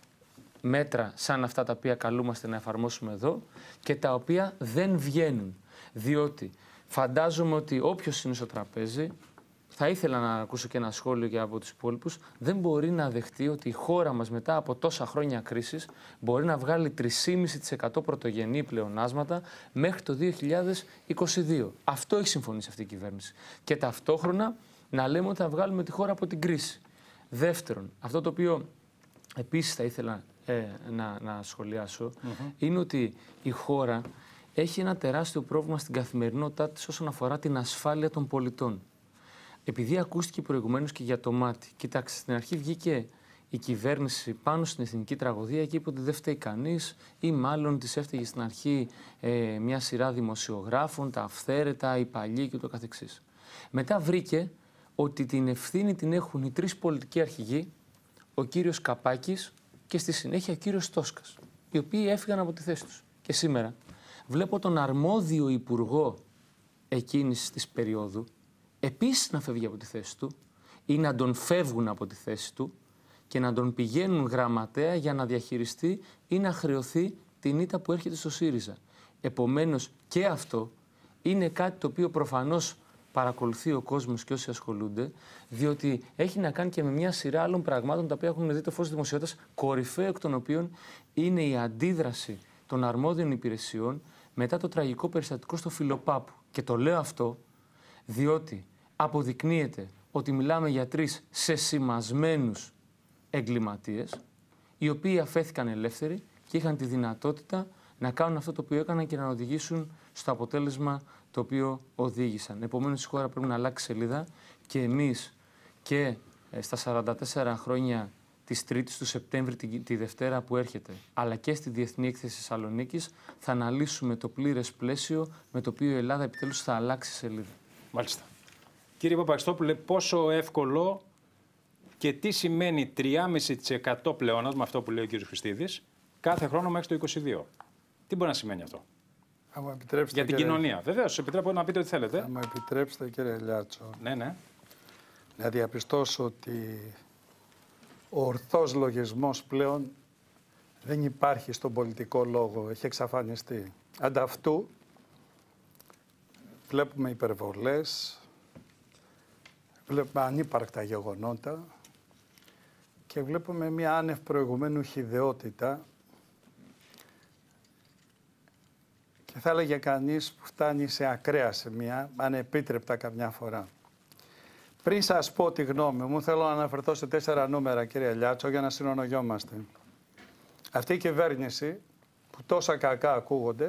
μέτρα σαν αυτά τα οποία καλούμαστε να εφαρμόσουμε εδώ και τα οποία δεν βγαίνουν. Διότι φαντάζομαι ότι όποιος είναι στο τραπέζι, θα ήθελα να ακούσω και ένα σχόλιο και από τους υπόλοιπους, δεν μπορεί να δεχτεί ότι η χώρα μας μετά από τόσα χρόνια κρίσης μπορεί να βγάλει τρία κόμμα πέντε τοις εκατό πρωτογενή πλεονάσματα μέχρι το δύο χιλιάδες είκοσι δύο. Αυτό έχει συμφωνήσει αυτή η κυβέρνηση. Και ταυτόχρονα να λέμε ότι θα βγάλουμε τη χώρα από την κρίση. Δεύτερον, αυτό το οποίο επίσης θα ήθελα ε, να, να σχολιάσω, mm-hmm. είναι ότι η χώρα έχει ένα τεράστιο πρόβλημα στην καθημερινότητά της όσον αφορά την ασφάλεια των πολιτών. Επειδή ακούστηκε προηγουμένως και για το μάτι, κοιτάξτε, στην αρχή βγήκε η κυβέρνηση πάνω στην εθνική τραγωδία και είπε ότι δεν φταίει κανείς, ή μάλλον της έφταιγε στην αρχή ε, μια σειρά δημοσιογράφων, τα αυθαίρετα, οι παλιοί και το καθεξής. Μετά βρήκε ότι την ευθύνη την έχουν οι τρεις πολιτικοί αρχηγοί, ο κύριος Καπάκης και στη συνέχεια ο κύριος Τόσκας, οι οποίοι έφυγαν από τη θέση τους. Και σήμερα βλέπω τον αρμόδιο υπουργό εκείνης της περίοδου επίσης να φεύγει από τη θέση του ή να τον φεύγουν από τη θέση του και να τον πηγαίνουν γραμματέα για να διαχειριστεί ή να χρεωθεί την ήττα που έρχεται στο ΣΥΡΙΖΑ. Επομένως και αυτό είναι κάτι το οποίο προφανώς παρακολουθεί ο κόσμος και όσοι ασχολούνται, διότι έχει να κάνει και με μια σειρά άλλων πραγμάτων τα οποία έχουν δει το φως της δημοσιότητας, κορυφαίο εκ των οποίων είναι η αντίδραση των αρμόδιων υπηρεσιών μετά το τραγικό περιστατικό στο Φιλοπάπου. Και το λέω αυτό διότι αποδεικνύεται ότι μιλάμε για τρεις σεσημασμένους εγκληματίες, οι οποίοι αφέθηκαν ελεύθεροι και είχαν τη δυνατότητα να κάνουν αυτό το οποίο έκαναν και να οδηγήσουν στο αποτέλεσμα το οποίο οδήγησαν. Επομένως, η χώρα πρέπει να αλλάξει σελίδα και εμείς και στα σαράντα τέσσερα χρόνια της Τρίτης του Σεπτέμβρη, τη, τη Δευτέρα που έρχεται, αλλά και στη Διεθνή Έκθεση Θεσσαλονίκης, θα αναλύσουμε το πλήρες πλαίσιο με το οποίο η Ελλάδα επιτέλους θα αλλάξει σελίδα. Μάλιστα. Κύριε Παπαξιτόπουλε, πόσο εύκολο και τι σημαίνει τρία κόμμα πέντε τοις εκατό πλεόνασμα, αυτό που λέει ο κύριος Χριστίδης, κάθε χρόνο μέχρι το είκοσι δύο. Τι μπορεί να σημαίνει αυτό για την κύριε... κοινωνία? Βεβαίως, σας επιτρέπω να πείτε ό,τι θέλετε. Θα μου επιτρέψετε, κύριε Λιάτσο, ναι, ναι. να διαπιστώσω ότι ο ορθός λογισμός πλέον δεν υπάρχει στον πολιτικό λόγο, έχει εξαφανιστεί. Ανταυτού βλέπουμε υπερβολές, βλέπουμε ανύπαρκτα γεγονότα και βλέπουμε μια άνευ προηγουμένου χυδαιότητα και θα έλεγε κανείς που φτάνει σε ακραία σημεία, ανεπίτρεπτα καμιά φορά. Πριν σας πω τη γνώμη μου, θέλω να αναφερθώ σε τέσσερα νούμερα, κύριε Λιάτσο, για να συνονογιόμαστε. Αυτή η κυβέρνηση, που τόσα κακά ακούγονται,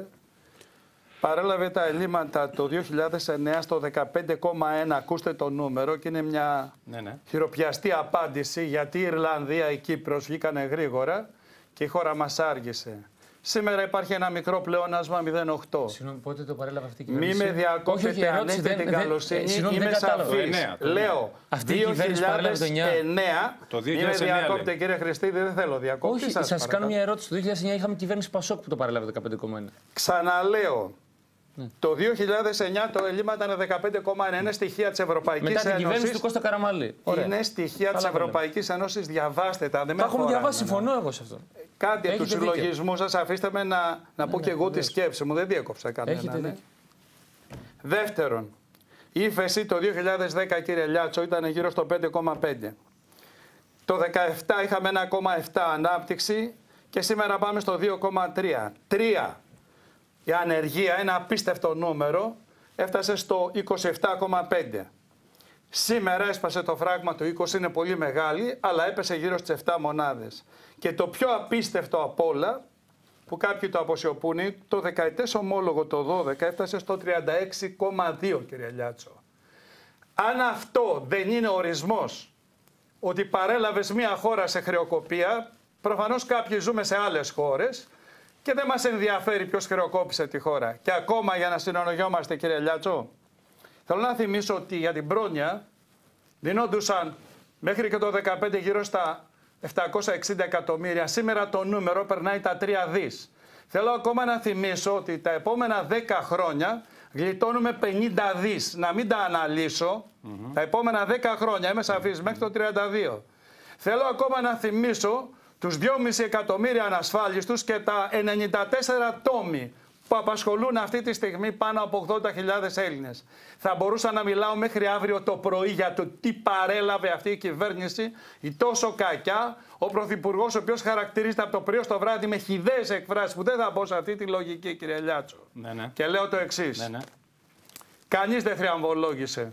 παρέλαβε τα ελλείμματα το δύο χιλιάδες εννέα στο δεκαπέντε κόμμα ένα, ακούστε το νούμερο, και είναι μια ναι, ναι. χειροπιαστή απάντηση, γιατί η Ιρλανδία, η Κύπρος βγήκανε γρήγορα και η χώρα μας άργησε. Σήμερα υπάρχει ένα μικρό πλεόνασμα μηδέν κόμμα οκτώ. Συγγνώμη, πότε το παρέλαβε αυτή η κυβέρνηση? Μη με διακόπτετε, αν έχετε την καλοσύνη, είμαι σαφής. Λέω, δύο χιλιάδες εννέα, μη με διακόπτετε κύριε Χριστίδη, δεν θέλω διακόπτη. Όχι, σας, σας κάνω μια ερώτηση. Το δύο χιλιάδες εννέα είχαμε κυβέρνηση Πασόκ που το παρέλαβε δεκαπέντε κόμμα ένα. Ξαναλέω. Ναι. Το δύο χιλιάδες εννέα το ελλείμμα ήταν δεκαπέντε κόμμα ένα, είναι στοιχεία της Ευρωπαϊκής Ένωσης. Μετά την κυβέρνηση του Κώστα Καραμανλή. Είναι στοιχεία της Ευρωπαϊκής Ένωσης, διαβάστε τα. Τα έχουμε διαβάσει, συμφωνώ εγώ σε αυτό. Κάτι από τους συλλογισμούς σας, αφήστε με να, να ναι, πω ναι, και εγώ τη σκέψη μου, δεν διέκοψα κανένα. Ναι. Δεύτερον, η ύφεση το δύο χιλιάδες δέκα, κύριε Λιάτσο, ήταν γύρω στο πέντε κόμμα πέντε. Το δύο χιλιάδες δεκαεπτά είχαμε ένα κόμμα επτά ανάπτυξη και σήμερα πάμε στο δύο κόμμα τρία. Τρία. Η ανεργία, ένα απίστευτο νούμερο, έφτασε στο είκοσι επτά κόμμα πέντε. Σήμερα έσπασε το φράγμα του είκοσι, είναι πολύ μεγάλη, αλλά έπεσε γύρω στις επτά μονάδες. Και το πιο απίστευτο απ' όλα, που κάποιοι το αποσιωπούν, το δεκαετές ομόλογο το δώδεκα έφτασε στο τριάντα έξι κόμμα δύο, κύριε Λιάτσο. Αν αυτό δεν είναι ορισμός ότι παρέλαβες μια χώρα σε χρεοκοπία, προφανώς κάποιοι ζούμε σε άλλες χώρες, και δεν μας ενδιαφέρει ποιος χρεοκόπησε τη χώρα. Και ακόμα για να συνονογιόμαστε, κύριε Λιάτσο, θέλω να θυμίσω ότι για την πρόνοια δινόντουσαν μέχρι και το δεκαπέντε γύρω στα επτακόσια εξήντα εκατομμύρια. Σήμερα το νούμερο περνάει τα τρία δις. Θέλω ακόμα να θυμίσω ότι τα επόμενα δέκα χρόνια γλιτώνουμε πενήντα δις. Να μην τα αναλύσω. Mm-hmm. Τα επόμενα δέκα χρόνια, είμαι σαφής, μέχρι το τριάντα δύο. Θέλω ακόμα να θυμίσω τους δυόμισι εκατομμύρια ανασφάλιστους και τα ενενήντα τέσσερα τόμοι που απασχολούν αυτή τη στιγμή πάνω από ογδόντα χιλιάδες Έλληνες. Θα μπορούσα να μιλάω μέχρι αύριο το πρωί για το τι παρέλαβε αυτή η κυβέρνηση, η τόσο κακιά, ο Πρωθυπουργός, ο οποίος χαρακτηρίζεται από το πρωί στο βράδυ με χυδαίες εκφράσεις, που δεν θα μπω σε αυτή τη λογική, κύριε Λιάτσο. Ναι, ναι. Και λέω το εξής. Ναι, ναι. Κανείς δεν θριαμβολόγησε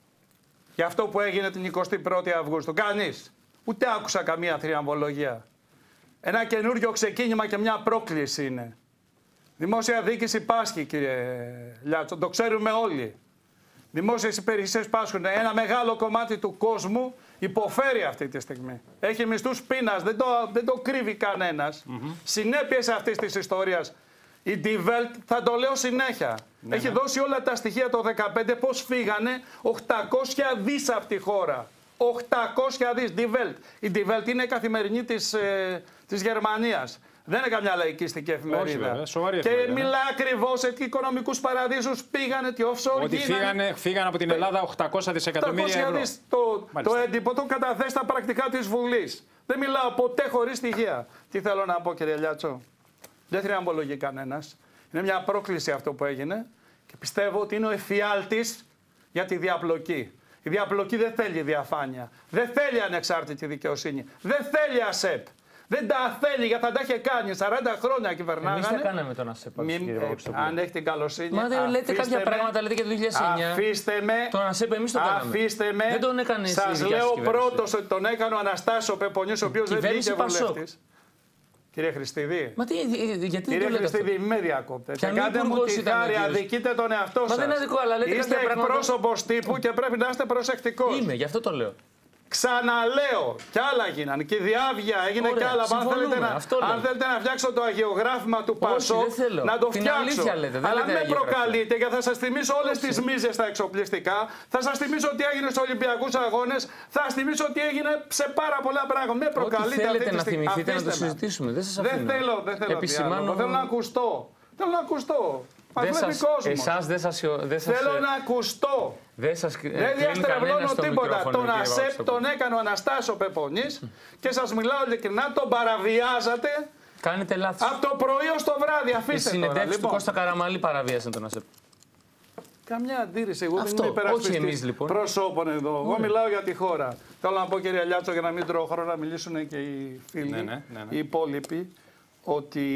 για αυτό που έγινε την εικοστή πρώτη Αυγούστου. Κανείς. Ούτε άκουσα καμία θριαμβολογία. Ένα καινούριο ξεκίνημα και μια πρόκληση είναι. Δημόσια διοίκηση πάσχει, κύριε Λιάτσο, το ξέρουμε όλοι. Δημόσιες υπηρεσίες πάσχουν. Ένα μεγάλο κομμάτι του κόσμου υποφέρει αυτή τη στιγμή. Έχει μισθούς πείνας, δεν το, δεν το κρύβει κανένας. Mm-hmm. Συνέπειες αυτής της ιστορίας. Η Die Welt, θα το λέω συνέχεια, ναι, έχει ναι. δώσει όλα τα στοιχεία το δύο χιλιάδες δεκαπέντε πώς φύγανε οκτακόσια δις από τη χώρα. οκτακόσια δις, Die Welt. Η Die Welt είναι καθημερινή της, ε, της Γερμανίας. Δεν είναι καμιά λαϊκιστική εφημερίδα. Όχι, βέβαια, και εφημερίδα. μιλά ακριβώς σε τι οικονομικούς παραδείσους πήγανε, τι offshore ότι φύγανε, φύγανε από την Ελλάδα οκτακόσια δισεκατομμύρια ευρώ. Δις, το, το έντυπο το καταθέσει στα πρακτικά της Βουλής. Δεν μιλάω ποτέ χωρίς στοιχεία. Τι θέλω να πω, κύριε Λιάτσο. Δεν θριαμβολογεί κανένας. Είναι μια πρόκληση αυτό που έγινε και πιστεύω ότι είναι ο εφιάλτης για τη διαπλοκή. Η διαπλοκή δεν θέλει διαφάνεια. Δεν θέλει ανεξάρτητη δικαιοσύνη. Δεν θέλει ΑΣΕΠ. Δεν τα θέλει, γιατί θα τα είχε κάνει. σαράντα χρόνια κυβερνάγανε. Εμείς τι κάναμε τον ΑΣΕΠ, κύριε Παπαστόπουλο. Αν έχει την καλοσύνη. Μα δεν λέτε κάποια με, πράγματα, λέτε και το δύο χιλιάδες εννέα. Αφήστε με. Τον ΑΣΕΠ εμείς το κάναμε. Αφήστε με. Δεν τον έκανε εσύ. Σας λέω πρώτος ότι τον έκανε ο Αναστάσιος Πεπονίος, ο οποίος δεν βγήκε βουλευτής. Κύριε Χριστίδη. Μα τι, γιατί Κύριε Χριστίδη, με διακόπτετε. Κάντε μου τη χάρη, αδικείτε τον εαυτό σας. Μα δεν είναι αδικό, αλλά λέτε είστε εκπρόσωπος τύπου και πρέπει να είστε προσεκτικός. Είμαι, γι' αυτό το λέω. Ξαναλέω, κι άλλα γίνανε. Και η διάβια έγινε κι άλλα. Αν θέλετε, να, αν θέλετε να φτιάξω το αγιογράφημα του Πασό, να το φτιάξω. Λέτε, αλλά μην με προκαλείτε, γιατί θα σας θυμίσω όλες τις μίζες στα εξοπλιστικά. Θα σας θυμίσω τι έγινε στους Ολυμπιακούς Αγώνες. Θα σας θυμίσω τι έγινε σε πάρα πολλά πράγματα. Με προκαλείτε. Ό,τι θέλετε να θυμηθείτε να το συζητήσουμε. Δεν σας αφήνω. Δεν θέλω, δεν θέλω. Επισημάνω... Θέλω να ακουστώ. Θέλω να ακουστώ. Δεν σας, εσάς δεν σας, δεν σας... Θέλω να ακουστώ. Δεν, σας... δεν διαστρεβλώνω τίποτα. Τον ΑΣΕΠ τον έκανε ο Αναστάσιος Πεπονής και σας μιλάω ειλικρινά, τον παραβιάζατε. Κάνετε λάθος. Από το πρωί ως το βράδυ. Αφήστε τώρα. Οι συνεντεύξεις λοιπόν. του Κώστα Καραμανλή παραβίασαν τον ΑΣΕΠ. Καμιά αντίρρηση. Εγώ Αυτό, δεν είμαι υπερασπιστής όχι εμείς, λοιπόν. προσώπων εδώ. Εγώ μιλάω για τη χώρα. Θέλω να πω, κύριε Λιάτσο, για να μην τρώω χρόνο να μιλήσουν και οι φίλοι, Ναι, ναι, ναι, ναι. οι υπόλοιποι, ότι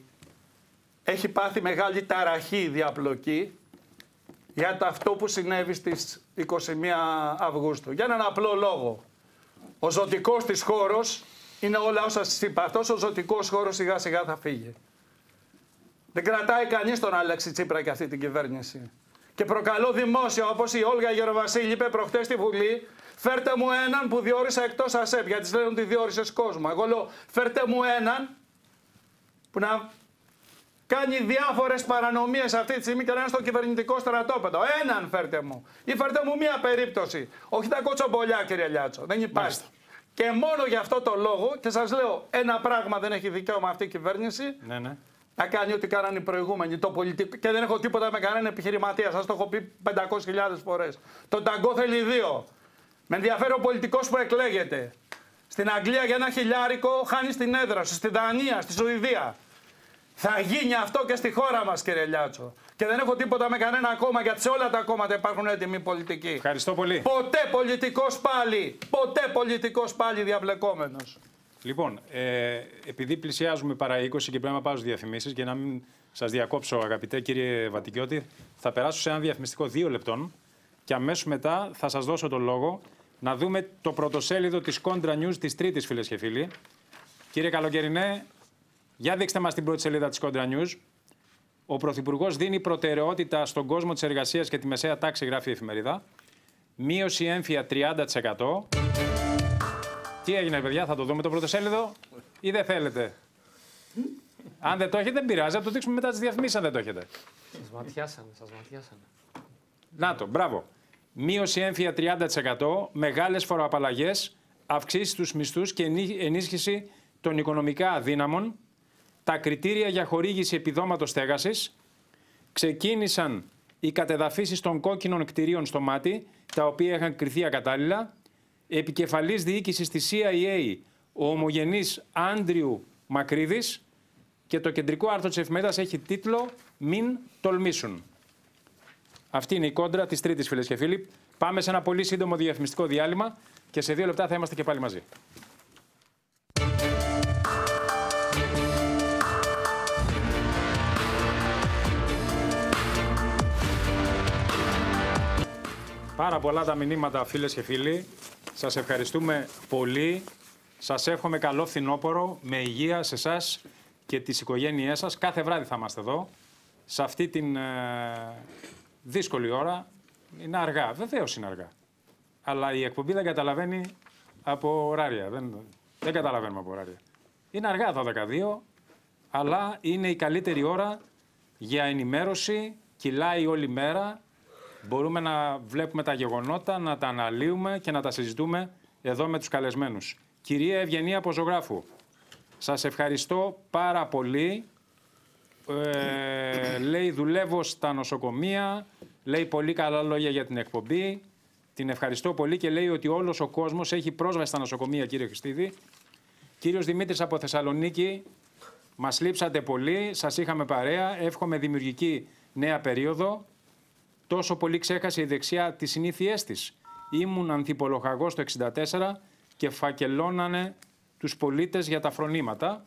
έχει πάθει μεγάλη ταραχή η διαπλοκή για το αυτό που συνέβη στις είκοσι μία Αυγούστου. Για έναν απλό λόγο. Ο ζωτικός της χώρος είναι όλα όσα σας είπα. Αυτός ο ζωτικός χώρος σιγά σιγά θα φύγει. Δεν κρατάει κανείς τον Αλέξη Τσίπρα και αυτή την κυβέρνηση. Και προκαλώ δημόσια, όπως η Όλγα Γεροβασίλη είπε προχτές στη Βουλή, φέρτε μου έναν που διόρισα εκτός ΑΣΕΠ, γιατί λένε ότι διόρισες κόσμο. Εγώ λέω, φέρτε μου έναν που να κάνει διάφορες παρανομίες αυτή τη στιγμή και να είναι στο κυβερνητικό στρατόπεδο. Έναν φέρτε μου. Ή φέρτε μου μία περίπτωση. Όχι τα κοτσομπολιά, κύριε Λιάτσο. Δεν υπάρχει. Μάλιστα. Και μόνο γι' αυτό το λόγο, και σας λέω, ένα πράγμα δεν έχει δικαίωμα αυτή η κυβέρνηση. Ναι, ναι. Να κάνει ό,τι κάνανε οι προηγούμενοι. Το πολιτικό... Και δεν έχω τίποτα με κανέναν επιχειρηματία. Σας το έχω πει πεντακόσιες χιλιάδες φορές. Το ταγκό θέλει δύο. Με ενδιαφέρει ο πολιτικός που εκλέγεται. Στην Αγγλία για ένα χιλιάρικο χάνει την έδρα σου. Στη Δανία, στη Σουηδία. Θα γίνει αυτό και στη χώρα μας, κύριε Λιάτσο. Και δεν έχω τίποτα με κανένα κόμμα, γιατί σε όλα τα κόμματα υπάρχουν έτοιμοι πολιτικοί. Ευχαριστώ πολύ. Ποτέ πολιτικός πάλι. Ποτέ πολιτικός πάλι διαβλεκόμενος. Λοιπόν, ε, επειδή πλησιάζουμε παρά είκοσι και πρέπει να πάω στις διαφημίσεις, για να μην σας διακόψω, αγαπητέ κύριε Βατικιώτη, θα περάσω σε ένα διαφημιστικό δύο λεπτών και αμέσως μετά θα σας δώσω το λόγο να δούμε το πρωτοσέλιδο της Κόντρα News της Τρίτης, φίλες και φίλοι. Κύριε Καλοκαιρινέ, για δείξτε μας την πρώτη σελίδα της Κόντρα News. Ο Πρωθυπουργός δίνει προτεραιότητα στον κόσμο της εργασίας και τη μεσαία τάξη, γράφει η εφημερίδα. Μείωση έμφυα τριάντα τοις εκατό. Τι έγινε, παιδιά, θα το δούμε το πρωτοσέλιδο ή δεν θέλετε? Αν δεν το έχετε, δεν πειράζει, θα το δείξουμε μετά τις διαφημίσεις, αν δεν το έχετε. Σας ματιάσανε, σας ματιάσανε. Να το, μπράβο. Μείωση έμφυα τριάντα τοις εκατό, μεγάλες φοροαπαλλαγές, αυξήσεις στους μισθούς και ενίσχυση των οικονομικά αδύναμων. Τα κριτήρια για χορήγηση επιδόματος στέγασης. Ξεκίνησαν οι κατεδαφίσεις των κόκκινων κτηρίων στο Μάτι, τα οποία είχαν κριθεί ακατάλληλα. Επικεφαλής διοίκησης της σι άι έι, ο ομογενής Άντριου Μακρύδης, και το κεντρικό άρθρο της εφημερίδας έχει τίτλο «Μην τολμήσουν». Αυτή είναι η κόντρα της Τρίτης, φίλες και φίλοι. Πάμε σε ένα πολύ σύντομο διαφημιστικό διάλειμμα και σε δύο λεπτά θα είμαστε και πάλι μαζί. Πάρα πολλά τα μηνύματα, φίλες και φίλοι. Σας ευχαριστούμε πολύ. Σας εύχομαι καλό φθινόπωρο, με υγεία σε εσάς και τις οικογένειές σας. Κάθε βράδυ θα είμαστε εδώ, σε αυτή την ε, δύσκολη ώρα. Είναι αργά, βεβαίως είναι αργά. Αλλά η εκπομπή δεν καταλαβαίνει από ωράρια. Δεν, δεν καταλαβαίνουμε από ωράρια. Είναι αργά το δεκαδύο, αλλά είναι η καλύτερη ώρα για ενημέρωση. Κυλάει όλη μέρα. Μπορούμε να βλέπουμε τα γεγονότα, να τα αναλύουμε και να τα συζητούμε εδώ με τους καλεσμένους. Κυρία Ευγενία από Ζωγράφου, σας ευχαριστώ πάρα πολύ. Ε, λέει δουλεύω στα νοσοκομεία, λέει πολύ καλά λόγια για την εκπομπή. Την ευχαριστώ πολύ και λέει ότι όλος ο κόσμος έχει πρόσβαση στα νοσοκομεία, κύριε Χριστίδη. Κύριος Δημήτρης από Θεσσαλονίκη, μας λείψατε πολύ, σας είχαμε παρέα, εύχομαι δημιουργική νέα περίοδο. Τόσο πολύ ξέχασε η δεξιά τις συνήθειές της. Ήμουν ανθιπολοχαγός το εξήντα τέσσερα και φακελώνανε τους πολίτες για τα φρονήματα.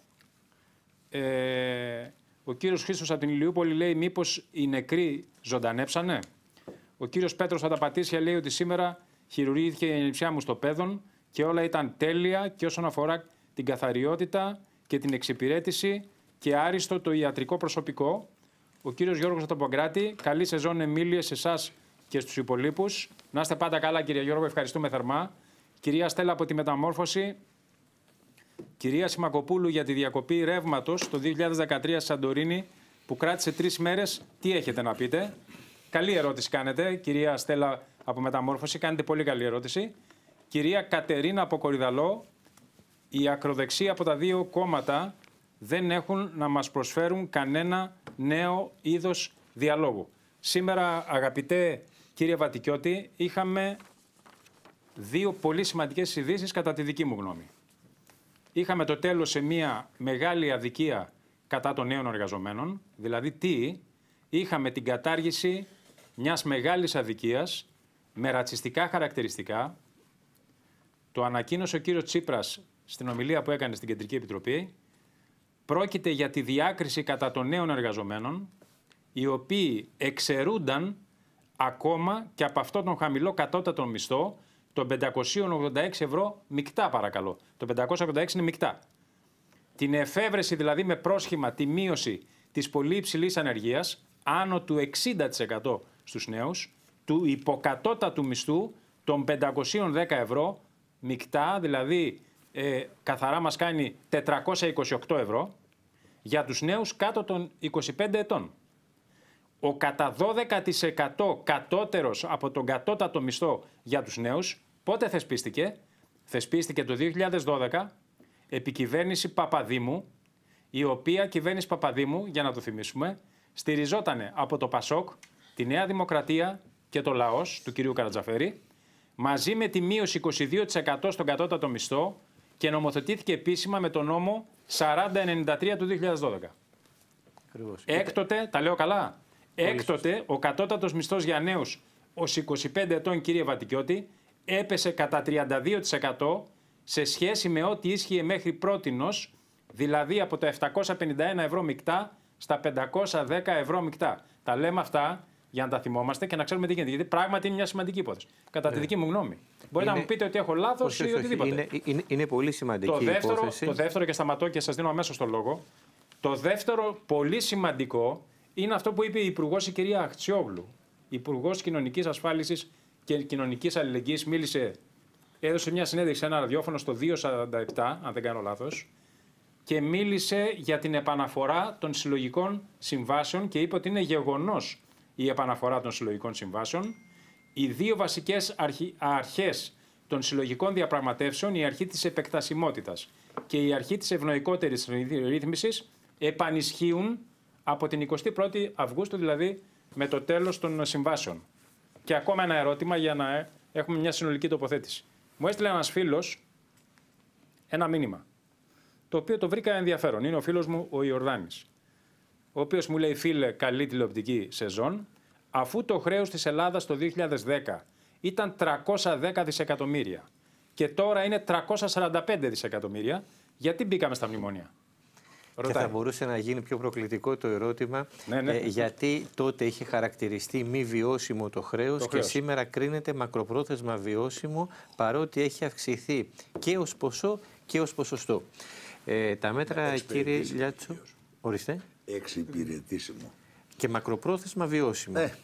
Ε, ο κύριος Χρήστος από την Ηλιούπολη λέει μήπως οι νεκροί ζωντανέψανε. Ο κύριος Πέτρος από τα Πατήσια λέει ότι σήμερα χειρουργήθηκε η ανιψιά μου στο Πέδον και όλα ήταν τέλεια και όσον αφορά την καθαριότητα και την εξυπηρέτηση και άριστο το ιατρικό προσωπικό. Ο κύριος Γιώργος από τον Παγκράτη, καλή σεζόν Εμίλιες σε εσάς και στους υπολείπους. Να είστε πάντα καλά, κύριε Γιώργο, ευχαριστούμε θερμά. Κυρία Στέλλα από τη Μεταμόρφωση. Κυρία Σιμακοπούλου για τη διακοπή ρεύματος το δύο χιλιάδες δεκατρία στη Σαντορίνη που κράτησε τρεις μέρες. Τι έχετε να πείτε? Καλή ερώτηση κάνετε, κυρία Στέλλα από Μεταμόρφωση. Κάνετε πολύ καλή ερώτηση. Κυρία Κατερίνα από Κορυδαλό. Η ακροδεξία από τα δύο κόμματα δεν έχουν να μας προσφέρουν κανένα νέο είδος διαλόγου. Σήμερα, αγαπητέ κύριε Βατικιώτη, είχαμε δύο πολύ σημαντικές ειδήσεις κατά τη δική μου γνώμη. Είχαμε το τέλος σε μια μεγάλη αδικία κατά των νέων εργαζομένων, δηλαδή τι, είχαμε την κατάργηση μιας μεγάλης αδικίας με ρατσιστικά χαρακτηριστικά. Το ανακοίνωσε ο κύριος Τσίπρας στην ομιλία που έκανε στην Κεντρική Επιτροπή. Πρόκειται για τη διάκριση κατά των νέων εργαζομένων, οι οποίοι εξαιρούνταν ακόμα και από αυτό τον χαμηλό κατώτατο μισθό, των πεντακόσια ογδόντα έξι ευρώ μεικτά, παρακαλώ. Το πεντακόσια ογδόντα έξι είναι μεικτά. Την εφεύρεση δηλαδή με πρόσχημα τη μείωση της πολύ υψηλής ανεργίας, άνω του εξήντα τοις εκατό στους νέους, του υποκατώτατου μισθού των πεντακόσια δέκα ευρώ μεικτά, δηλαδή ε, καθαρά μας κάνει τετρακόσια είκοσι οκτώ ευρώ, για τους νέους κάτω των είκοσι πέντε ετών. Ο κατά δώδεκα τοις εκατό κατώτερος από τον κατώτατο μισθό για τους νέους, πότε θεσπίστηκε? Θεσπίστηκε το δύο χιλιάδες δώδεκα, επί κυβέρνηση Παπαδήμου, η οποία κυβέρνηση Παπαδήμου, για να το θυμίσουμε, στηριζότανε από το Πασόκ, τη Νέα Δημοκρατία και το Λαός του κυρίου Καρατζαφέρη, μαζί με τη μείωση είκοσι δύο τοις εκατό στον κατώτατο μισθό και νομοθετήθηκε επίσημα με τον νόμο σαράντα ενενήντα τρία του δύο χιλιάδες δώδεκα. Ακριβώς. Έκτοτε, τα λέω καλά, έκτοτε ο κατώτατος μισθός για νέους ως είκοσι πέντε ετών, κύριε Βατικιώτη, έπεσε κατά τριάντα δύο τοις εκατό σε σχέση με ό,τι ίσχυε μέχρι πρότινος, δηλαδή από τα επτακόσια πενήντα ένα ευρώ μεικτά στα πεντακόσια δέκα ευρώ μεικτά. Τα λέμε αυτά για να τα θυμόμαστε και να ξέρουμε τι γίνεται. Γιατί πράγματι είναι μια σημαντική υπόθεση. Κατά τη δική μου γνώμη. Μπορείτε είναι... να μου πείτε ότι έχω λάθος ή οτιδήποτε. Είναι, είναι, είναι πολύ σημαντική το δεύτερο, υπόθεση. Το δεύτερο, και σταματώ και σας δίνω αμέσως το λόγο. Το δεύτερο πολύ σημαντικό είναι αυτό που είπε η Υπουργός, η κυρία Αχτσιόγλου. Υπουργός Κοινωνικής Ασφάλισης και Κοινωνικής Αλληλεγγύης, μίλησε, έδωσε μια συνέντευξη σε ένα ραδιόφωνο στο δύο σαράντα επτά, αν δεν κάνω λάθος, και μίλησε για την επαναφορά των συλλογικών συμβάσεων και είπε ότι είναι γεγονός η επαναφορά των συλλογικών συμβάσεων. Οι δύο βασικές αρχές των συλλογικών διαπραγματεύσεων, η αρχή της επεκτασιμότητας και η αρχή της ευνοϊκότερης ρύθμισης, επανισχύουν από την εικοστή πρώτη Αυγούστου, δηλαδή με το τέλος των συμβάσεων. Και ακόμα ένα ερώτημα για να έχουμε μια συνολική τοποθέτηση. Μου έστειλε ένας φίλος ένα μήνυμα, το οποίο το βρήκα ενδιαφέρον. Είναι ο φίλος μου ο Ιορδάνης, ο οποίος μου λέει: φίλε, καλή τηλεοπτική σεζόν, αφού το χρέος της Ελλάδας το δύο χιλιάδες δέκα ήταν τριακόσια δέκα δισεκατομμύρια και τώρα είναι τριακόσια σαράντα πέντε δισεκατομμύρια, γιατί μπήκαμε στα μνημόνια? Και θα μπορούσε να γίνει πιο προκλητικό το ερώτημα, ναι, ναι. Ε, γιατί τότε είχε χαρακτηριστεί μη βιώσιμο το χρέος, το και χρέος. Σήμερα κρίνεται μακροπρόθεσμα βιώσιμο, παρότι έχει αυξηθεί και ως ποσό και ως ποσοστό. Ε, τα μέτρα, κύριε Λιάτσο, ορίστε. Εξυπηρετήσιμο. Και μακροπρόθεσμα βιώσιμο. Ε.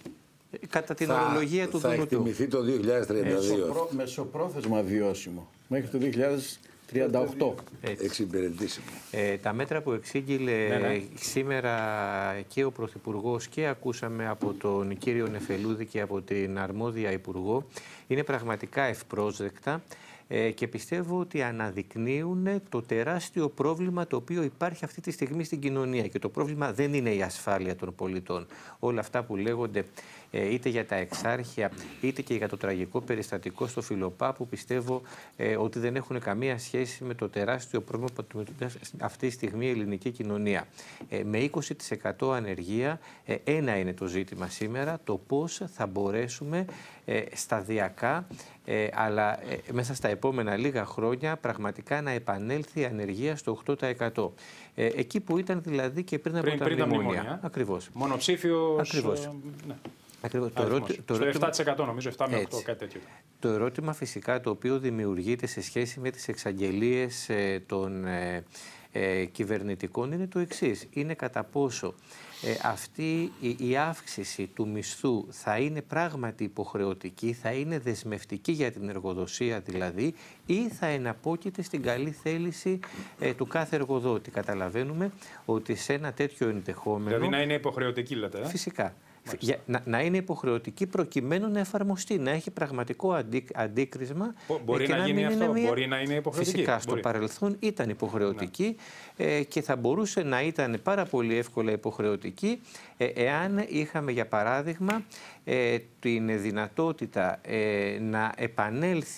Κατά την θα, ορολογία του θα Δουνουτού. Θα εκτιμηθεί το δύο χιλιάδες τριάντα δύο. Μεσοπρό, μεσοπρόθεσμα βιώσιμο. Μέχρι το δύο χιλιάδες τριάντα οκτώ. Εξυπηρετήσιμο. Ε, τα μέτρα που εξήγηλε ναι, ναι. σήμερα και ο Πρωθυπουργός και ακούσαμε από τον κύριο Νεφελούδη και από την αρμόδια Υπουργό είναι πραγματικά ευπρόσδεκτα. Και πιστεύω ότι αναδεικνύουν το τεράστιο πρόβλημα το οποίο υπάρχει αυτή τη στιγμή στην κοινωνία. Και το πρόβλημα δεν είναι η ασφάλεια των πολιτών. Όλα αυτά που λέγονται είτε για τα εξάρχεια, είτε και για το τραγικό περιστατικό στο Φιλοπά, που πιστεύω ότι δεν έχουν καμία σχέση με το τεράστιο πρόβλημα που αντιμετωπίζει αυτή τη στιγμή η ελληνική κοινωνία. Με είκοσι τοις εκατό ανεργία, ένα είναι το ζήτημα σήμερα, το πώς θα μπορέσουμε σταδιακά, αλλά μέσα στα επόμενα λίγα χρόνια πραγματικά να επανέλθει η ανεργία στο οκτώ τοις εκατό. Εκεί που ήταν δηλαδή και πριν, πριν από τα μνημόνια. Ακριβώς. Μονοψήφιος. Ακριβώς. Ναι. Ακριβώς. Το ερώτημα, το ερώτημα... επτά τοις εκατό νομίζω, επτά με οκτώ, κάτι τέτοιο. Το ερώτημα φυσικά το οποίο δημιουργείται σε σχέση με τις εξαγγελίες ε, των ε, ε, κυβερνητικών είναι το εξής. Είναι κατά πόσο ε, αυτή η, η αύξηση του μισθού θα είναι πράγματι υποχρεωτική, θα είναι δεσμευτική για την εργοδοσία δηλαδή, ή θα εναπόκειται στην καλή θέληση ε, του κάθε εργοδότη. Καταλαβαίνουμε ότι σε ένα τέτοιο ενδεχόμενο... Δηλαδή να είναι υποχρεωτική, λέτε. Ε? Φυσικά. Για, να, να είναι υποχρεωτική προκειμένου να εφαρμοστεί, να έχει πραγματικό αντί, αντίκρισμα. Μπορεί να, να γίνει αυτό, μια... μπορεί να είναι υποχρεωτική. Φυσικά, μπορεί. στο παρελθόν ήταν υποχρεωτική, ναι. ε, και θα μπορούσε να ήταν πάρα πολύ εύκολα υποχρεωτική ε, εάν είχαμε για παράδειγμα ε, την δυνατότητα ε, να επανέλθει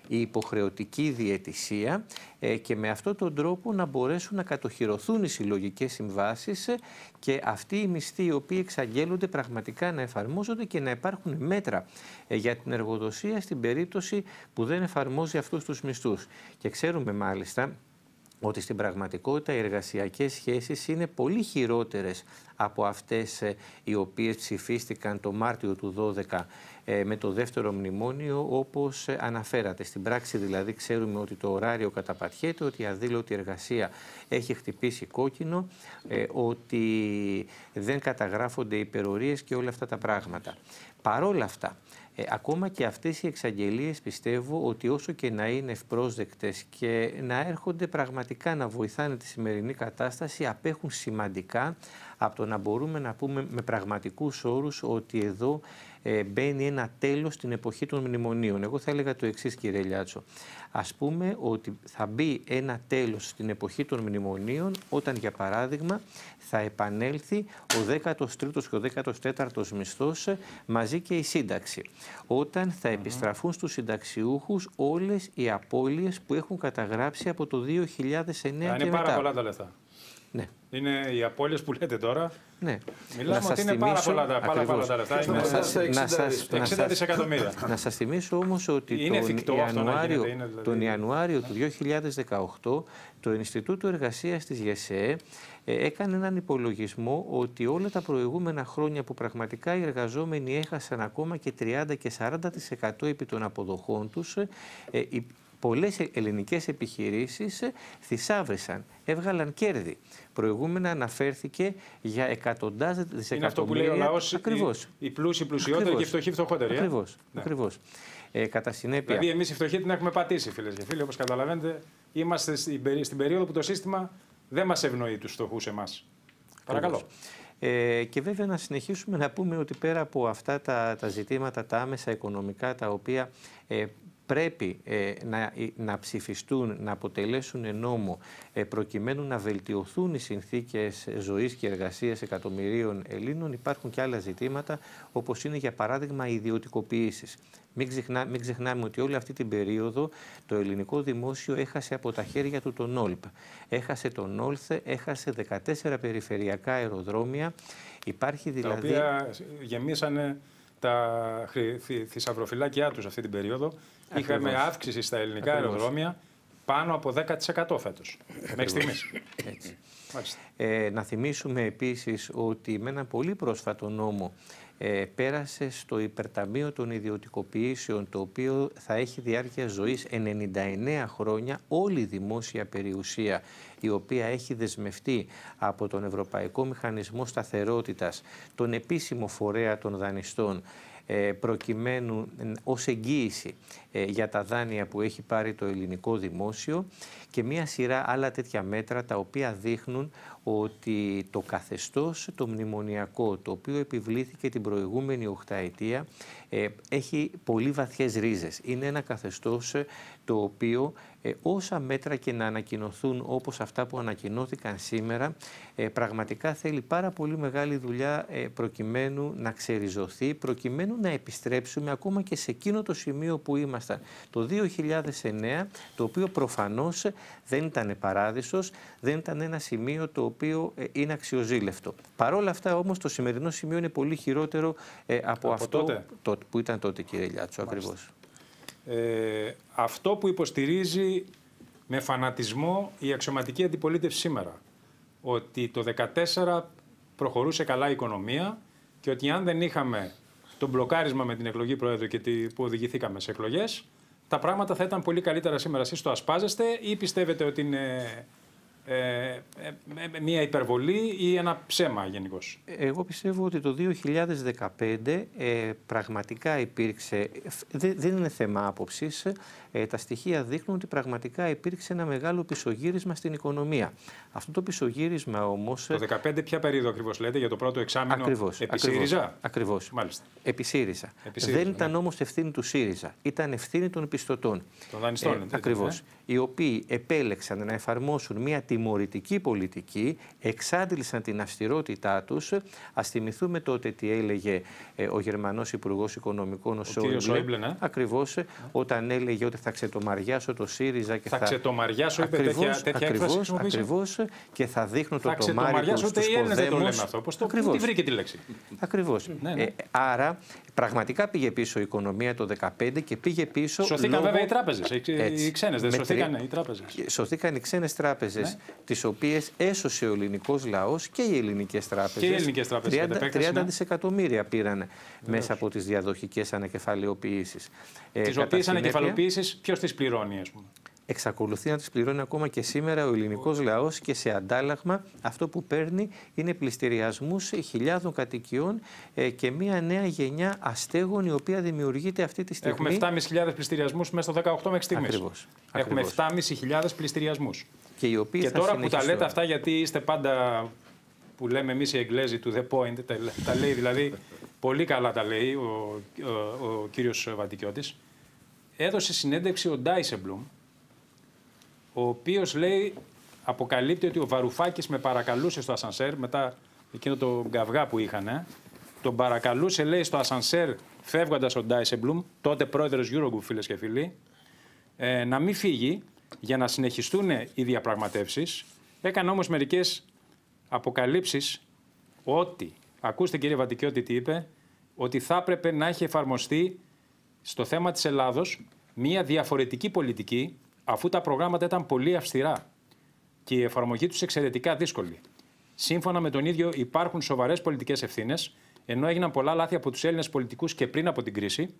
η υποχρεωτική διαιτησία ε, και με αυτόν τον τρόπο να μπορέσουν να κατοχυρωθούν οι συλλογικές συμβάσεις ε, και αυτοί οι μισθοί οι οποίοι εξαγγέλλονται πραγματικά να εφαρμόζονται και να υπάρχουν μέτρα ε, για την εργοδοσία στην περίπτωση που δεν εφαρμόζει αυτούς τους μισθούς. Και ξέρουμε μάλιστα ότι στην πραγματικότητα οι εργασιακές σχέσεις είναι πολύ χειρότερες από αυτές ε, οι οποίες ψηφίστηκαν το Μάρτιο του δώδεκα ε, με το δεύτερο μνημόνιο, όπως ε, αναφέρατε. Στην πράξη δηλαδή ξέρουμε ότι το ωράριο καταπατιέται, ότι η αδήλωτη εργασία έχει χτυπήσει κόκκινο, ε, ότι δεν καταγράφονται υπερορίες και όλα αυτά τα πράγματα. Παρόλα αυτά, Ε, ακόμα και αυτές οι εξαγγελίες πιστεύω ότι όσο και να είναι ευπρόσδεκτες και να έρχονται πραγματικά να βοηθάνε τη σημερινή κατάσταση, απέχουν σημαντικά από το να μπορούμε να πούμε με πραγματικούς όρους ότι εδώ ε, μπαίνει ένα τέλος στην εποχή των μνημονίων. Εγώ θα έλεγα το εξής, κύριε Λιάτσο. Ας πούμε ότι θα μπει ένα τέλος στην εποχή των μνημονίων όταν, για παράδειγμα, θα επανέλθει ο δέκατος τρίτος και ο δέκατος τέταρτος μισθός μαζί και η σύνταξη. Όταν θα επιστραφούν στους συνταξιούχους όλες οι απώλειες που έχουν καταγράψει από το δύο χιλιάδες εννέα και είναι μετά. πάρα πολλά τα λεφτά. Ναι. Είναι οι απώλειες που λέτε τώρα. Ναι. Μιλάμε ότι είναι πάρα πολλά τα, πάρα πολλά τα λεφτά. Να σας, να σας, εξήντα δισεκατομμύρια. Να σας θυμίσω όμως ότι είναι τον, Ιανουάριο, γίνεται, είναι δηλαδή... τον Ιανουάριο του δύο χιλιάδες δεκαοκτώ το Ινστιτούτο Εργασίας της ΓΕΣΕΕ έκανε έναν υπολογισμό ότι όλα τα προηγούμενα χρόνια που πραγματικά οι εργαζόμενοι έχασαν ακόμα και τριάντα και σαράντα τοις εκατό επί των αποδοχών τους, πολλές ελληνικές επιχειρήσεις θησάβρισαν, έβγαλαν κέρδη. Προηγούμενα αναφέρθηκε για εκατοντάδες δισεκατομμύρια. Είναι αυτό που λέει ο λαός, ακριβώς. Οι, οι πλούσιοι πλουσιότεροι και οι φτωχοί φτωχότεροι. Ακριβώς. Ναι. Ακριβώς. Ε, κατά συνέπεια... Δηλαδή εμείς οι φτωχοί την έχουμε πατήσει, φίλες και φίλοι. Όπως καταλαβαίνετε, είμαστε στην, περί... στην περίοδο που το σύστημα δεν μας ευνοεί τους φτωχούς εμάς. Παρακαλώ. Ε, και βέβαια να συνεχίσουμε να πούμε ότι πέρα από αυτά τα, τα ζητήματα, τα άμεσα οικονομικά, τα οποία ε, πρέπει ε, να, να ψηφιστούν, να αποτελέσουν νόμο ε, προκειμένου να βελτιωθούν οι συνθήκες ζωής και εργασίας εκατομμυρίων Ελλήνων, υπάρχουν και άλλα ζητήματα, όπως είναι για παράδειγμα οι ιδιωτικοποιήσεις. Μην, ξεχνά, μην ξεχνάμε ότι όλη αυτή την περίοδο το ελληνικό δημόσιο έχασε από τα χέρια του τον Όλπ. Έχασε τον Όλθε, έχασε δεκατέσσερα περιφερειακά αεροδρόμια. Υπάρχει δηλαδή... Τα οποία γεμίσανε τα θησαυροφυλάκια τους αυτή την περίοδο. Ακριβώς. Είχαμε αύξηση στα ελληνικά Ακριβώς. αεροδρόμια πάνω από δέκα τοις εκατό φέτος. Μέχρι στιγμής. Έτσι. Ε, να θυμίσουμε επίσης ότι με ένα πολύ πρόσφατο νόμο ε, πέρασε στο υπερταμείο των ιδιωτικοποιήσεων, το οποίο θα έχει διάρκεια ζωής ενενήντα εννέα χρόνια, όλη η δημόσια περιουσία η οποία έχει δεσμευτεί από τον Ευρωπαϊκό Μηχανισμό Σταθερότητας, τον επίσημο φορέα των δανειστών, προκειμένου ως εγγύηση για τα δάνεια που έχει πάρει το ελληνικό δημόσιο και μία σειρά άλλα τέτοια μέτρα τα οποία δείχνουν ότι το καθεστώς, το μνημονιακό, το οποίο επιβλήθηκε την προηγούμενη οχταετία, έχει πολύ βαθιές ρίζες. Είναι ένα καθεστώς το οποίο όσα μέτρα και να ανακοινωθούν όπως αυτά που ανακοινώθηκαν σήμερα, πραγματικά θέλει πάρα πολύ μεγάλη δουλειά προκειμένου να ξεριζωθεί, προκειμένου να επιστρέψουμε ακόμα και σε εκείνο το σημείο που ήμασταν το δύο χιλιάδες εννέα, το οποίο προφανώς δεν ήταν παράδεισος, δεν ήταν ένα σημείο το οποίο είναι αξιοζήλευτο. Παρ' όλα αυτά όμως το σημερινό σημείο είναι πολύ χειρότερο ε, από, από αυτό τότε. που ήταν τότε, κύριε Λιάτσο, ακριβώς. Ε, αυτό που υποστηρίζει με φανατισμό η αξιωματική αντιπολίτευση σήμερα, ότι το δύο χιλιάδες δεκατέσσερα προχωρούσε καλά η οικονομία και ότι αν δεν είχαμε το μπλοκάρισμα με την εκλογή Προέδρου και που οδηγηθήκαμε σε εκλογές, τα πράγματα θα ήταν πολύ καλύτερα σήμερα. Εσείς το ασπάζεστε ή πιστεύετε ότι είναι ε, ε, ε, μία υπερβολή ή ένα ψέμα γενικώς? Εγώ πιστεύω ότι το δύο χιλιάδες δεκαπέντε ε, πραγματικά υπήρξε, δε, δεν είναι θέμα άποψης, ε, τα στοιχεία δείχνουν ότι πραγματικά υπήρξε ένα μεγάλο πισωγύρισμα στην οικονομία. Αυτό το πισωγύρισμα όμως... Το δεκαπέντε ποια περίοδο ακριβώς λέτε, για το πρώτο εξάμηνο? Ακριβώς, επί ακριβώς, ΣΥΡΙΖΑ? Ακριβώς. Μάλιστα. Επί ΣΥΡΙΖΑ. Επί ΣΥΡΙΖΑ, δεν ήταν ναι. όμως ευθύνη του ΣΥΡΙΖΑ, ήταν ευθύνη των πιστωτών. Των δανειστών. Ε, ακριβώς. Ναι. οι οποίοι επέλεξαν να εφαρμόσουν μια τιμωρητική πολιτική, εξάντλησαν την αυστηρότητά τους. Ας θυμηθούμε τότε τι έλεγε ε, ο Γερμανός Υπουργός Οικονομικών, ο, ο Σόιμπλε, ναι. Ακριβώς, ναι. όταν έλεγε ότι θα ξετομαριάσω το ΣΥΡΙΖΑ και θα... Θα ξετομαριάσω, είπε ακριβώς, τέτοια, τέτοια ακριβώς, ακριβώς, και θα δείχνω το τομάρι του στους ποδέμους. Δεν το λέμε αυτό. Πώς το τι βρήκε τη λέξη. Ακριβώς. Ναι, ναι. Ε, άρα, πραγματικά πήγε πίσω η οικονομία το δύο χιλιάδες δεκαπέντε και πήγε πίσω. Σωθήκαν λόγω... βέβαια οι τράπεζες. Οι ξένες δεν σωθήκαν οι τράπεζες. Σωθήκαν οι ξένες τράπεζες, ναι. τις οποίες έσωσε ο ελληνικός λαός και οι ελληνικές τράπεζες. Και οι ελληνικές τράπεζες. τριάντα δισεκατομμύρια πήραν Βεβαίως. μέσα από τις διαδοχικές ανακεφαλαιοποιήσεις. Τις ε, οποίες ανακεφαλαιοποιήσεις ποιος τις πληρώνει, ας πούμε. Εξακολουθεί να τις πληρώνει ακόμα και σήμερα ο ελληνικός λαός και σε αντάλλαγμα αυτό που παίρνει είναι πληστηριασμούς χιλιάδων κατοικιών ε, και μια νέα γενιά αστέγων η οποία δημιουργείται αυτή τη στιγμή. Έχουμε επτά χιλιάδες πεντακόσιους πληστηριασμούς μέσα στο δεκαοκτώ μέχρι στιγμής. Ακριβώς. Έχουμε επτά χιλιάδες πεντακόσιους πληστηριασμούς. Και, οι οποίοι και θα τώρα που τα λέτε τώρα. αυτά, γιατί είστε πάντα που λέμε εμείς οι Εγγλέζοι to the point, τα, τα λέει δηλαδή πολύ καλά τα λέει ο, ο, ο, ο κύριος Βατικιώτης, έδωσε συνέντευξη ο Ντάισεμπλουμ, ο οποίος λέει, αποκαλύπτει ότι ο Βαρουφάκης με παρακαλούσε στο ασανσέρ, μετά εκείνο το γκαυγά που είχαν, ε, τον παρακαλούσε, λέει, στο ασανσέρ, φεύγοντας ο Ντάισεμπλουμ, τότε πρόεδρος Eurogroup, φίλες και φίλοι, ε, να μην φύγει για να συνεχιστούν οι διαπραγματεύσεις. Έκανε όμως μερικές αποκαλύψεις ότι, ακούστε κύριε Βατικιώτη τι είπε, ότι θα έπρεπε να έχει εφαρμοστεί στο θέμα της Ελλάδος μια διαφορετική πολιτική, αφού τα προγράμματα ήταν πολύ αυστηρά και η εφαρμογή τους εξαιρετικά δύσκολη. Σύμφωνα με τον ίδιο, υπάρχουν σοβαρές πολιτικές ευθύνες, ενώ έγιναν πολλά λάθη από τους Έλληνες πολιτικούς και πριν από την κρίση.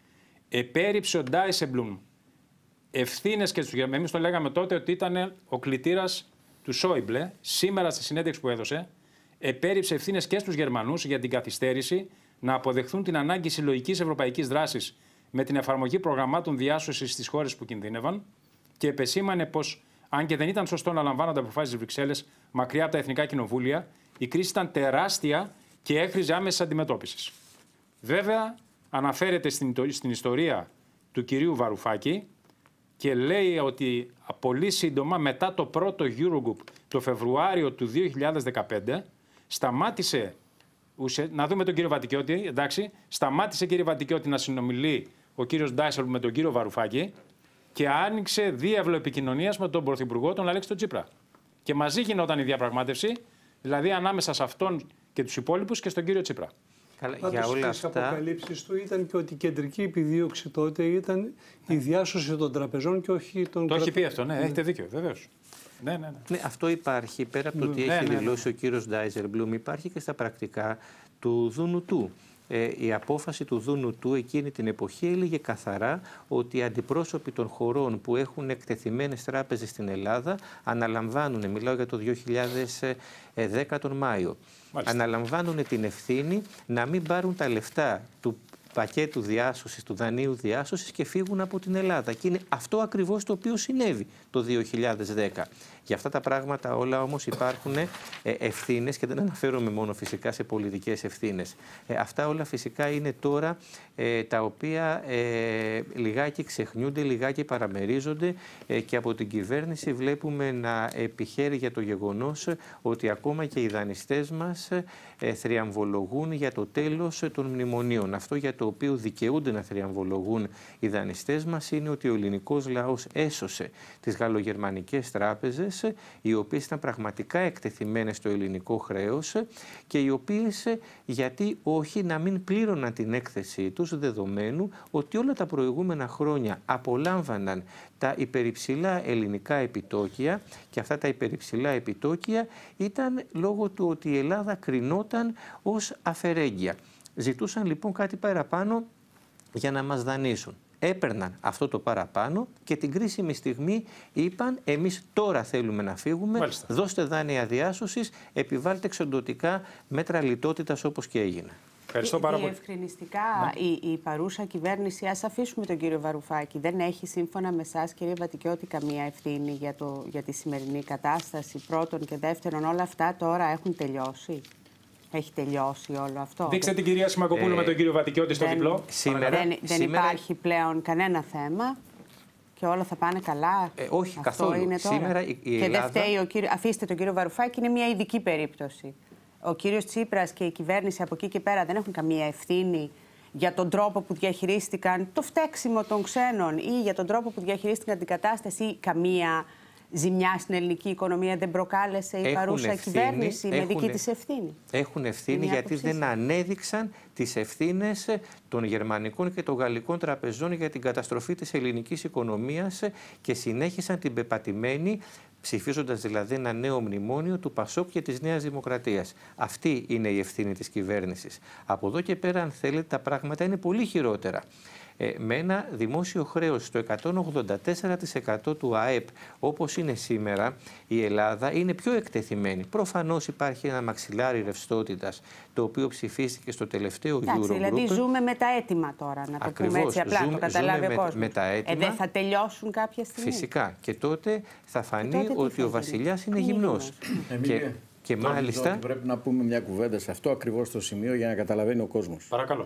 Επέριψε ο Ντάισεμπλουμ ευθύνες και στους Γερμανούς. Εμείς το λέγαμε τότε ότι ήταν ο κλητήρας του Σόιμπλε. Σήμερα, στη συνέντευξη που έδωσε, επέριψε ευθύνες και στους Γερμανούς για την καθυστέρηση να αποδεχθούν την ανάγκη συλλογικής ευρωπαϊκής δράσης με την εφαρμογή προγραμμάτων διάσωσης στις χώρες που κινδύνευαν και επεσήμανε πως, αν και δεν ήταν σωστό να λαμβάνονται αποφάσεις στις Βρυξέλλες μακριά από τα εθνικά κοινοβούλια, η κρίση ήταν τεράστια και έχριζε άμεσης αντιμετώπισης. Βέβαια, αναφέρεται στην, στην ιστορία του κυρίου Βαρουφάκη και λέει ότι πολύ σύντομα, μετά το πρώτο Eurogroup, το Φεβρουάριο του δύο χιλιάδες δεκαπέντε, σταμάτησε, να δούμε τον κύριο Βατικιώτη, εντάξει, σταμάτησε κύριε Βατικιώτη να συνομιλεί ο κύριος Ντάισελ με τον κύριο Βαρουφάκη και άνοιξε διάβλο επικοινωνίας με τον Πρωθυπουργό, τον Αλέξη τον Τσίπρα. Και μαζί γινόταν η διαπραγμάτευση, δηλαδή ανάμεσα σε αυτόν και τους υπόλοιπους και στον κύριο Τσίπρα. Καλά, Πάντως, για όλα στις αυτά... αποκαλύψεις του ήταν και ότι η κεντρική επιδίωξη τότε ήταν η διάσωση των τραπεζών και όχι των... Το έχει πει αυτό, ναι, έχετε δίκιο, βεβαίως. Ναι, ναι, ναι. Ναι, αυτό υπάρχει, πέρα από το τι ναι, έχει ναι, ναι. δηλώσει ο κύριος Ντάισεμπλουμ, υπάρχει και στα πρακτικά του Δουνουτού. Ε, η απόφαση του Δουνουτού εκείνη την εποχή έλεγε καθαρά ότι οι αντιπρόσωποι των χωρών που έχουν εκτεθειμένες τράπεζες στην Ελλάδα αναλαμβάνουν, μιλάω για το δύο χιλιάδες δέκα τον Μάιο, Μάλιστα. αναλαμβάνουν την ευθύνη να μην πάρουν τα λεφτά του πακέτου διάσωσης, του δανείου διάσωσης και φύγουν από την Ελλάδα. Και είναι αυτό ακριβώς το οποίο συνέβη το δύο χιλιάδες δέκα. Για αυτά τα πράγματα όλα όμως υπάρχουν ευθύνες και δεν αναφέρομαι μόνο φυσικά σε πολιτικές ευθύνες. Ε, αυτά όλα φυσικά είναι τώρα ε, τα οποία ε, λιγάκι ξεχνιούνται, λιγάκι παραμερίζονται ε, και από την κυβέρνηση βλέπουμε να επιχαίρει για το γεγονός ότι ακόμα και οι δανειστές μας ε, θριαμβολογούν για το τέλος των μνημονίων. Αυτό για το οποίο δικαιούνται να θριαμβολογούν οι δανειστές μας είναι ότι ο ελληνικός λαός έσωσε τις γαλλογερμανικές τράπεζες, οι οποίες ήταν πραγματικά εκτεθειμένες στο ελληνικό χρέος και οι οποίες γιατί όχι να μην πλήρωναν την έκθεσή τους, δεδομένου ότι όλα τα προηγούμενα χρόνια απολάμβαναν τα υπερυψηλά ελληνικά επιτόκια και αυτά τα υπερυψηλά επιτόκια ήταν λόγω του ότι η Ελλάδα κρινόταν ως αφαιρέγγια. Ζητούσαν λοιπόν κάτι παραπάνω για να μας δανείσουν. Έπαιρναν αυτό το παραπάνω και την κρίσιμη στιγμή είπαν εμείς τώρα θέλουμε να φύγουμε, Μάλιστα. δώστε δάνεια διάσωσης, επιβάλλετε εξοντωτικά μέτρα λιτότητας όπως και έγινε. Ευχαριστώ πάρα πολύ. Διευκρινιστικά, ναι. η, η παρούσα κυβέρνηση, ας αφήσουμε τον κύριο Βαρουφάκη, δεν έχει σύμφωνα με εσάς, κύριε Βατικιώτη, καμία ευθύνη για, το, για τη σημερινή κατάσταση. Πρώτον και δεύτερον, όλα αυτά τώρα έχουν τελειώσει. Έχει τελειώσει όλο αυτό. Δείξτε την κυρία Σιμακοπούλου ε, με τον κύριο Βατικιώτη στο δεν, διπλό. Σήμερα, δεν, δεν σήμερα... υπάρχει πλέον κανένα θέμα Και όλα θα πάνε καλά. Ε, όχι, Αυτό καθόλου. Είναι τώρα. Σήμερα η, η και Ελλάδα... δεν φταίει ο κύριο... Αφήστε τον κύριο Βαρουφάκη, είναι μια ειδική περίπτωση. Ο κύριος Τσίπρας και η κυβέρνηση από εκεί και πέρα δεν έχουν καμία ευθύνη για τον τρόπο που διαχειρίστηκαν το φταίξιμο των ξένων ή για τον τρόπο που διαχειρίστηκαν την κατάσταση ή καμία ζημιά στην ελληνική οικονομία δεν προκάλεσε η έχουν παρούσα ευθύνη, κυβέρνηση με έχουν, δική της ευθύνη. Έχουν ευθύνη γιατί δεν σας. ανέδειξαν τις ευθύνες των γερμανικών και των γαλλικών τραπεζών για την καταστροφή της ελληνικής οικονομίας και συνέχισαν την πεπατημένη, ψηφίζοντας δηλαδή ένα νέο μνημόνιο του Πασόκ και της Νέας Δημοκρατίας. Αυτή είναι η ευθύνη της κυβέρνησης. Από εδώ και πέρα, αν θέλετε, τα πράγματα είναι πολύ χειρότερα. Ε, με ένα δημόσιο χρέος στο εκατόν ογδόντα τέσσερα τοις εκατό του ΑΕΠ, όπως είναι σήμερα, η Ελλάδα είναι πιο εκτεθειμένη. Προφανώς υπάρχει ένα μαξιλάρι ρευστότητας, το οποίο ψηφίστηκε στο τελευταίο Eurogroup. Δηλαδή ζούμε με τα αίτημα τώρα, να το Ακριβώς, πούμε έτσι απλά, ζούμε, το καταλάβει ζούμε ο κόσμος. με, με τα αίτημα. Ε, δεν θα τελειώσουν κάποια στιγμή. Φυσικά. Και τότε θα φανεί τότε ότι θα ο γίνει. βασιλιάς είναι Είναι γυμνός. Και, και μάλιστα... Πρέπει να πούμε μια κουβέντα σε αυτό ακριβώς το σημείο για να καταλαβαίνει ο κόσμος. Παρακαλώ.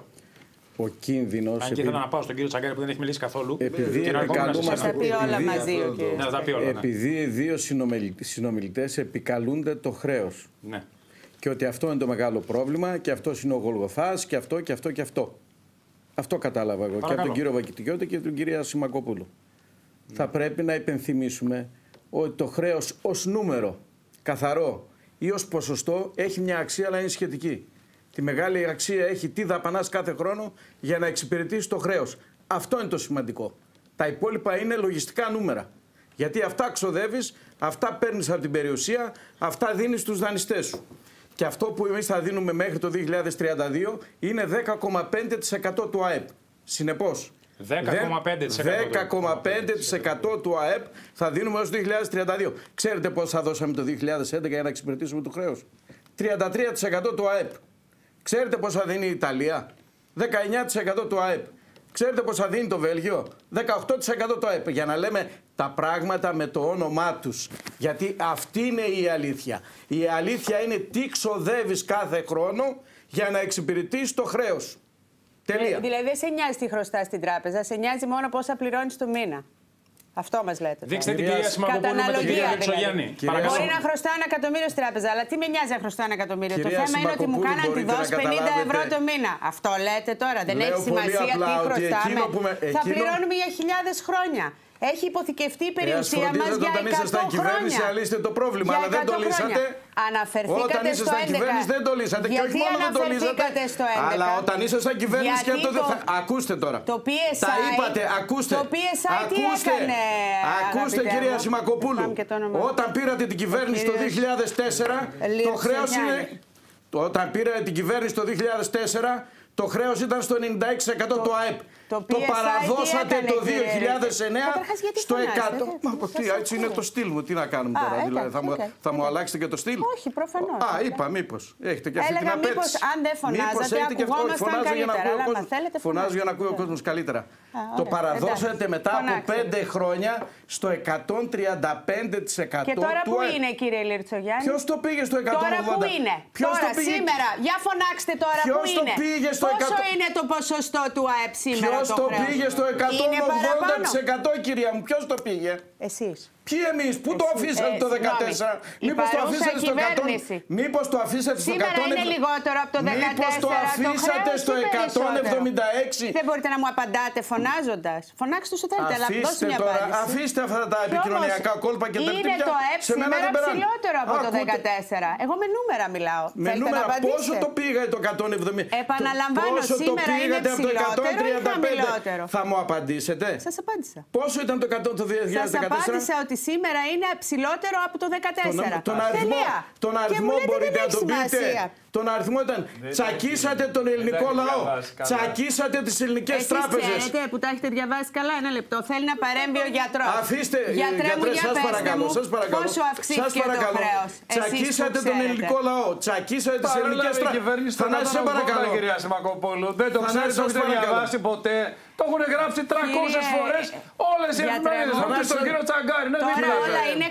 Ο κίνδυνος. Αν και ήθελα να πάω στον κύριο Τσαγκάρη που δεν έχει μιλήσει καθόλου. Επειδή Θα πει όλα μαζί ο κύριος. Ναι, θα πει όλα, ναι. Επειδή οι δύο συνομιλητές επικαλούνται το χρέος. Ναι. Και ότι αυτό είναι το μεγάλο πρόβλημα και αυτό είναι ο Γολγοθάς και αυτό και αυτό και αυτό. Αυτό κατάλαβα εγώ. Παρακαλώ. Και από τον κύριο Βακητικιώτη και την κυρία Σιμακοπούλου. Ναι. Θα πρέπει να υπενθυμίσουμε ότι το χρέος ως νούμερο, καθαρό ή ως ποσοστό έχει μια αξία αλλά είναι σχετική. Τη μεγάλη αξία έχει τι δαπανάς κάθε χρόνο για να εξυπηρετήσει το χρέος. Αυτό είναι το σημαντικό. Τα υπόλοιπα είναι λογιστικά νούμερα. Γιατί αυτά ξοδεύεις, αυτά παίρνεις από την περιουσία, αυτά δίνεις στους δανειστές σου. Και αυτό που εμείς θα δίνουμε μέχρι το δύο χιλιάδες τριάντα δύο είναι δέκα κόμμα πέντε τοις εκατό του ΑΕΠ. Συνεπώς, δέκα κόμμα πέντε τοις εκατό. δέκα κόμμα πέντε τοις εκατό του ΑΕΠ θα δίνουμε έως το δύο χιλιάδες τριάντα δύο. Ξέρετε πόσα δώσαμε το δύο χιλιάδες έντεκα για να εξυπηρετήσουμε το χρέος? τριάντα τρία τοις εκατό του ΑΕΠ. Ξέρετε πόσα δίνει η Ιταλία? δεκαεννιά τοις εκατό του ΑΕΠ. Ξέρετε πόσα δίνει το Βέλγιο? δεκαοκτώ τοις εκατό του ΑΕΠ. Για να λέμε τα πράγματα με το όνομά τους. Γιατί αυτή είναι η αλήθεια. Η αλήθεια είναι τι ξοδεύεις κάθε χρόνο για να εξυπηρετείς το χρέος. Τελεία. Ε, δηλαδή δεν σε νοιάζει τι χρωστάς στην τράπεζα, σε νοιάζει μόνο πόσα πληρώνεις το μήνα. Αυτό μας λέτε. Δείξτε την κυρία Σιμακοπούλου με τον κύριο Μητσογιάννη. Μπορεί να χρωστάω ένα εκατομμύριο στην τράπεζα, αλλά τι με νοιάζει να χρωστάω ένα εκατομμύριο? Κυρία το θέμα είναι ότι μου κάναν τη δόση πενήντα ευρώ το μήνα. Αυτό λέτε τώρα. Δεν Λέω έχει σημασία τι χρωστάμε. Με, θα πληρώνουμε για χιλιάδες χρόνια. Έχει υποθηκευτεί η περιουσία μας για όταν εκατό ήσασταν κυβέρνηση, χρόνια. λύσετε το πρόβλημα, Για αλλά δεν το λύσατε. Αναφερθήκατε όταν στο ήσασταν έντεκα. κυβέρνηση δεν το λύσατε. Γιατί και όχι μόνο δεν το λύσατε. Στο έντεκα. Αλλά όταν ήσασταν κυβέρνηση και αυτό δεν το... θα. Ακούστε τώρα. Το πι ες άι, τα είπατε, ακούστε. Το πι ες άι τι ακούστε, έκανε, ακούστε κυρία Σιμακοπούλου. Όταν πήρατε την κυβέρνηση το δύο χιλιάδες τέσσερα, το χρέος είναι. Όταν πήρατε την κυβέρνηση το δύο χιλιάδες τέσσερα, το χρέος ήταν στο ενενήντα έξι τοις εκατό του ΑΕΠ. Το, το παραδώσατε έκανε, το δύο χιλιάδες εννέα στο εκατό. Μα τι, έτσι είναι το στυλ μου. Τι να κάνουμε τώρα, δηλαδή, θα, μου, θα μου αλλάξετε και το στυλ? Όχι, προφανώς. Α, είπα, μήπως. Έχετε και αυτή την απέτηση. Μήπως αν δεν φωνάζατε, ακουγόμασταν καλύτερα. Φωνάζω για να ακούει ο κόσμος καλύτερα. Το παραδώσατε μετά από πέντε χρόνια στο εκατόν τριάντα πέντε τοις εκατό. Και τώρα που είναι, κύριε Λιρτσογιάννη? Ποιος το πήγε στο εκατόν ογδόντα? Τώρα που είναι? Τώρα, σήμερα. Για φωνάξτε τώρα που είναι. Πόσο είναι το ποσοστό του ΑΕΠ σήμερα? Ποιος το πήγε στο εκατόν ογδόντα τοις εκατό, κυρία μου? Ποιος το πήγε? Εσείς. Ποιοι εμείς, πού το αφήσατε ε, το δεκατέσσερα? Μήπως το αφήσατε στο εκατό? Μήπως το αφήσατε στο εκατόν? Σήμερα είναι λιγότερο από το δεκατέσσερα. Μήπως το αφήσατε το στο εκατόν εβδομήντα έξι? Δεν μπορείτε να μου απαντάτε φωνάζοντας. Φωνάξτε όσο θέλετε, αλλά δώστε μια τώρα, απάντηση. Αφήστε αυτά τα επικοινωνιακά κόλπα και τα είναι το ΑΕΠ σήμερα ψηλότερο από το δεκατέσσερα. Εγώ με νούμερα μιλάω. Με νούμερα πόσο το πήγατε το εκατόν εβδομήντα? Επαναλαμβάνω, σήμερα είναι ψηλότερο ή χαμηλότερο? Θα μου απαντήσετε. Σας απάντησα. Πόσο ήταν το εκατό το δύο χιλιάδες δεκατέσσερα? Σας απάντησα ότι σήμερα είναι ψηλότερο από το δεκατέσσερα. Τον, τον αριθμό, τον αριθμό μπορείτε να τον πείτε. Τον αριθμό ήταν. Τσακίσατε τον ελληνικό λαό. Τσακίσατε τις ελληνικές τράπεζες. Εσείς ξέρετε που τα έχετε διαβάσει καλά? Ένα λεπτό. Θέλει να παρέμβει ο γιατρός. Αφήστε, γιατρέ μου, για σας παρακαλώ, μου, σας παρακαλώ. πόσο αυξήθηκε το χρέος? Τσακίσατε τον ελληνικό λαό. Τσακίσατε τις ελληνικές τράπεζες. Θανάση, σε παρακαλώ. Κυρία Σιμακοπούλου, δεν το ξέρετε, το έχετε διαβάσει ποτέ? Το έχουν γράψει τριακόσιες φορές όλες οι εφημερίδες. Ρωτήστε τον κύριο Τσαγκάρη. Τώρα όλα είναι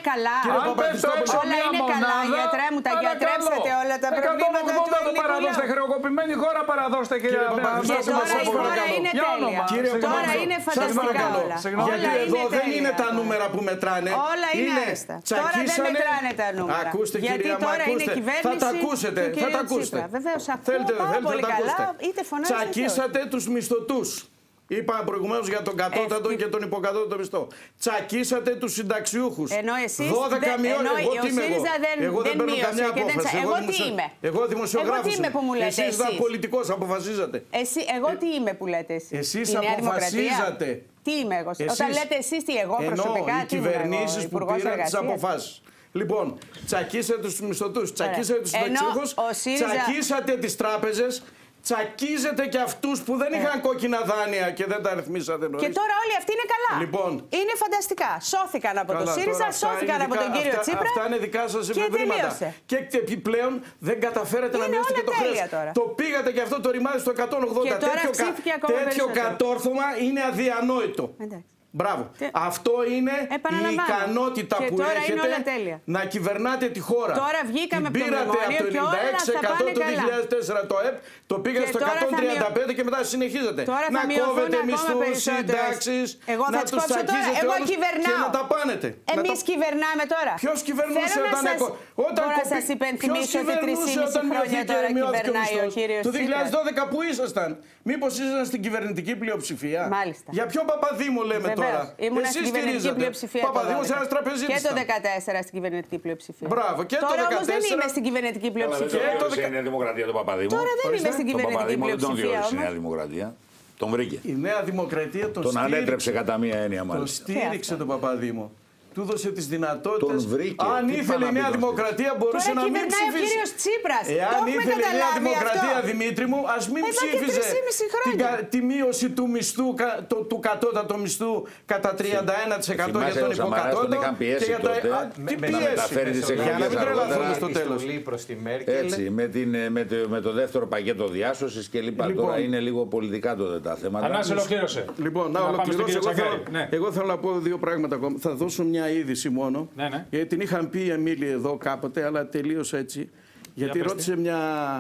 καλά. Αν πέφτω έξω Όλα μία είναι καλά. μονάδα, Γιατρέ μου, τα γιατρέψατε όλα τα προβλήματα του εκατόν ογδόντα το παραδώστε. ελληνικού. Χρεοκοπημένη χώρα παραδώστε, κύριε Και τώρα η χώρα είναι τέλεια. Τώρα είναι φανταστικά όλα. Γιατί εδώ δεν είναι τα νούμερα που μετράνε. Όλα είναι άριστα. Τώρα δεν μετράνε τα νούμερα. Ακούστε, γιατί κυρία μου, τώρα είναι ακούστε. κυβέρνηση Θα τα ακούσετε. του Θα τα κυρίου ακούσετε. Τσίπρα. Βεβαίως, Θέλετε, ακούω πάρα θέλετε πολύ να τα καλά, ακούσετε. είτε φωνάζετε. Τσακίσατε τους μισθωτούς. Είπα προηγουμένως για τον κατώτατο Ε, και τον υποκατώτατο μισθό. Τσακίσατε τους συνταξιούχους. Ενώ εσείς δώδεκα δεν- μειώνει. ενώ Εγώ ο τι είμαι εγώ. ΣΥΡΙΖΑ δεν- Εγώ δεν δεν παίρνω μείωσε καμιά και δεν απόφαση. τσα- εγώ τι δημοσιο- είμαι? Εγώ δημοσιογράφος. Εγώ τι είμαι που μου λέτε Εσείς ήταν εσείς? πολιτικός, αποφασίζατε. Εσύ, εγώ τι είμαι που λέτε εσείς? Εσείς Η Νέα Δημοκρατία? αποφασίζατε. Τι είμαι εγώ? Εσείς- Όταν λέτε εσείς τι, εγώ Ενώ προσωπικά οι τι είμαι εγώ? κυβερνήσεις που Υπουργός πήραν τις Εργασίας? αποφάσεις. Λοιπόν, τσακίσατε τους μισθωτούς, τσακίσατε τους Ενώ συνταξιούχους, ο ΣΥΡΙΖΑ- τσακίσατε τις τράπεζες, τσακίζετε και αυτούς που δεν είχαν κόκκινα δάνεια και δεν τα ρυθμίσατε νωρίς. Και τώρα όλοι αυτοί είναι καλά. Λοιπόν. Είναι φανταστικά. Σώθηκαν από Καλά, το ΣΥΡΙΖΑ, τώρα αυτά σώθηκαν είναι από δικά- τον κύριο αυτά, Τσίπρα. Αυτά είναι δικά σας και επιβρήματα. τελείωσε. Και επιπλέον δεν καταφέρατε να Είναι μειώσετε και όλα το χρέος. τέλεια τώρα. Το πήγατε και αυτό το ρημάδι στο εκατόν ογδόντα. Και τώρα τέτοιο κα- αυξήθηκε ακόμα τέτοιο περισσότερο. κατόρθωμα είναι αδιανόητο. Εντάξει. Μπράβο. Τι- Αυτό είναι η Επαναλαμβάνω. ικανότητα Και που τώρα είναι έχετε όλα τέλεια. να κυβερνάτε τη χώρα. Τώρα βγήκαμε Την από το πήρατε από μνημόνιο το και όλα ενενήντα έξι τοις εκατό θα πάνε το καλά. δύο χιλιάδες τέσσερα το ΕΠ, το πήγατε Και στο τώρα θα εκατόν τριάντα πέντε και μετά συνεχίζετε. Τώρα να θα μειωθούν κόβετε ακόμα μισθούς, περισσότερες. συντάξεις, Εγώ θα να τις τους κόψω τώρα. τσακίζετε Εγώ όλους και κυβερνάω. να τα πάνετε. Να Εμείς τα- κυβερνάμε τώρα. Ποιος κυβερνούσε Θέλω να όταν σας- εκο- όταν Μπορώ να κοπεί- σας υπενθυμίσω ποιος ότι κυβερνούσε τρία και μισό όταν χρόνια μειώθηκε- τώρα μειώθηκε ο κυβερνάει ο μισθός? κύριος Το Τσίπρας. δύο χιλιάδες δώδεκα που ήσασταν? Μήπως ήσασταν στην κυβερνητική πλειοψηφία? Μάλιστα. Για ποιο Παπαδήμο λέμε Βεβαίως. τώρα? Ήμουνα Εσείς στην κυβερνητική στηρίζατε. πλειοψηφία. το Παπαδήμος δώδεκα. ένας τραπεζίτης Και το ήταν. δεκατέσσερα στην κυβερνητική πλειοψηφία. Μπράβο, και το Τώρα όμως δεν δεκατέσσερα. είμαι στην κυβερνητική Αλλά δεν πλειοψηφία. τον το έδωσε η Νέα Δημοκρατία τον Παπαδήμο. Τώρα δεν είμαι στην Τον κυβερνητική Παπαδήμο δεν τον πλειοψηφία διόρισε η Νέα όμως. Δημοκρατία. Τον βρήκε. Η Νέα Δημοκρατία τον, Τον στήριξε. ανέτρεψε κατά μία έννοια Τον μάλιστα. στήριξε τον Παπαδήμο. Του έδωσε τις δυνατότητες. Τον βρήκε. Αν Τι ήθελε πάει η να Νέα πει Δημοκρατία μπορούσε Τώρα να μην κυβερνάει ο ψηφίσει. κύριος Τσίπρας. Το Εάν έχουμε ήθελε η Νέα καταλάβει Δημοκρατία, αυτό. Δημήτρη μου, ας μην Εδώ και ψήφιζε τρεισήμισι την χρόνια. κα- τη μείωση του μισθού, κα- το- του κατώτατου μισθού κατά τριάντα ένα τοις εκατό για Θυμάσαι τον ο Σαμαράς τον υποκατώτατο. είχαν πιέσει και για τα- τότε Α, Τι να μεταφέρει τις πιέσει. Για να μην εκλογές τρελαθούμε αργότερα. στο τέλος. Επιστολή προς τη Μέρκελ. Έτσι, με, την, με, το, με το δεύτερο πακέτο διάσωσης και λοιπά. Λοιπόν. Τώρα είναι λίγο πολιτικά τότε τα θέματα. Ανάση ολοκλήρωσε. Λοιπόν, να πάμε στον ολοκληρώσω. κύριο Εγώ, Τσαγκάρη. θέλω- Ναι. εγώ θέλω να πω δύο πράγματα ακόμα. Θα δώσω μια είδηση μόνο. Ναι, ναι. Γιατί την είχαν πει η Εμίλη εδώ κάποτε, αλλά τελείως έτσι. Γιατί πες ρώτησε μια,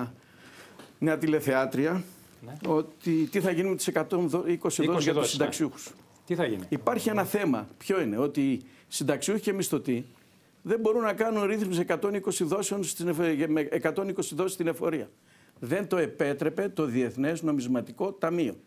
μια τηλεθεάτρια ότι τι θα γίνει με τις εκατόν είκοσι δόσεις για τους δόσεις, ναι. συνταξιούχους. Τι θα γίνει? Υπάρχει ένα θέμα. Ποιο είναι? Ότι οι συνταξιούχοι και μισθωτοί δεν μπορούν να κάνουν ρύθμιση εκατόν είκοσι δόσεων στην, εφ- με εκατόν είκοσι δόσεις στην εφορία. Δεν το επέτρεπε το Διεθνές Νομισματικό Ταμείο.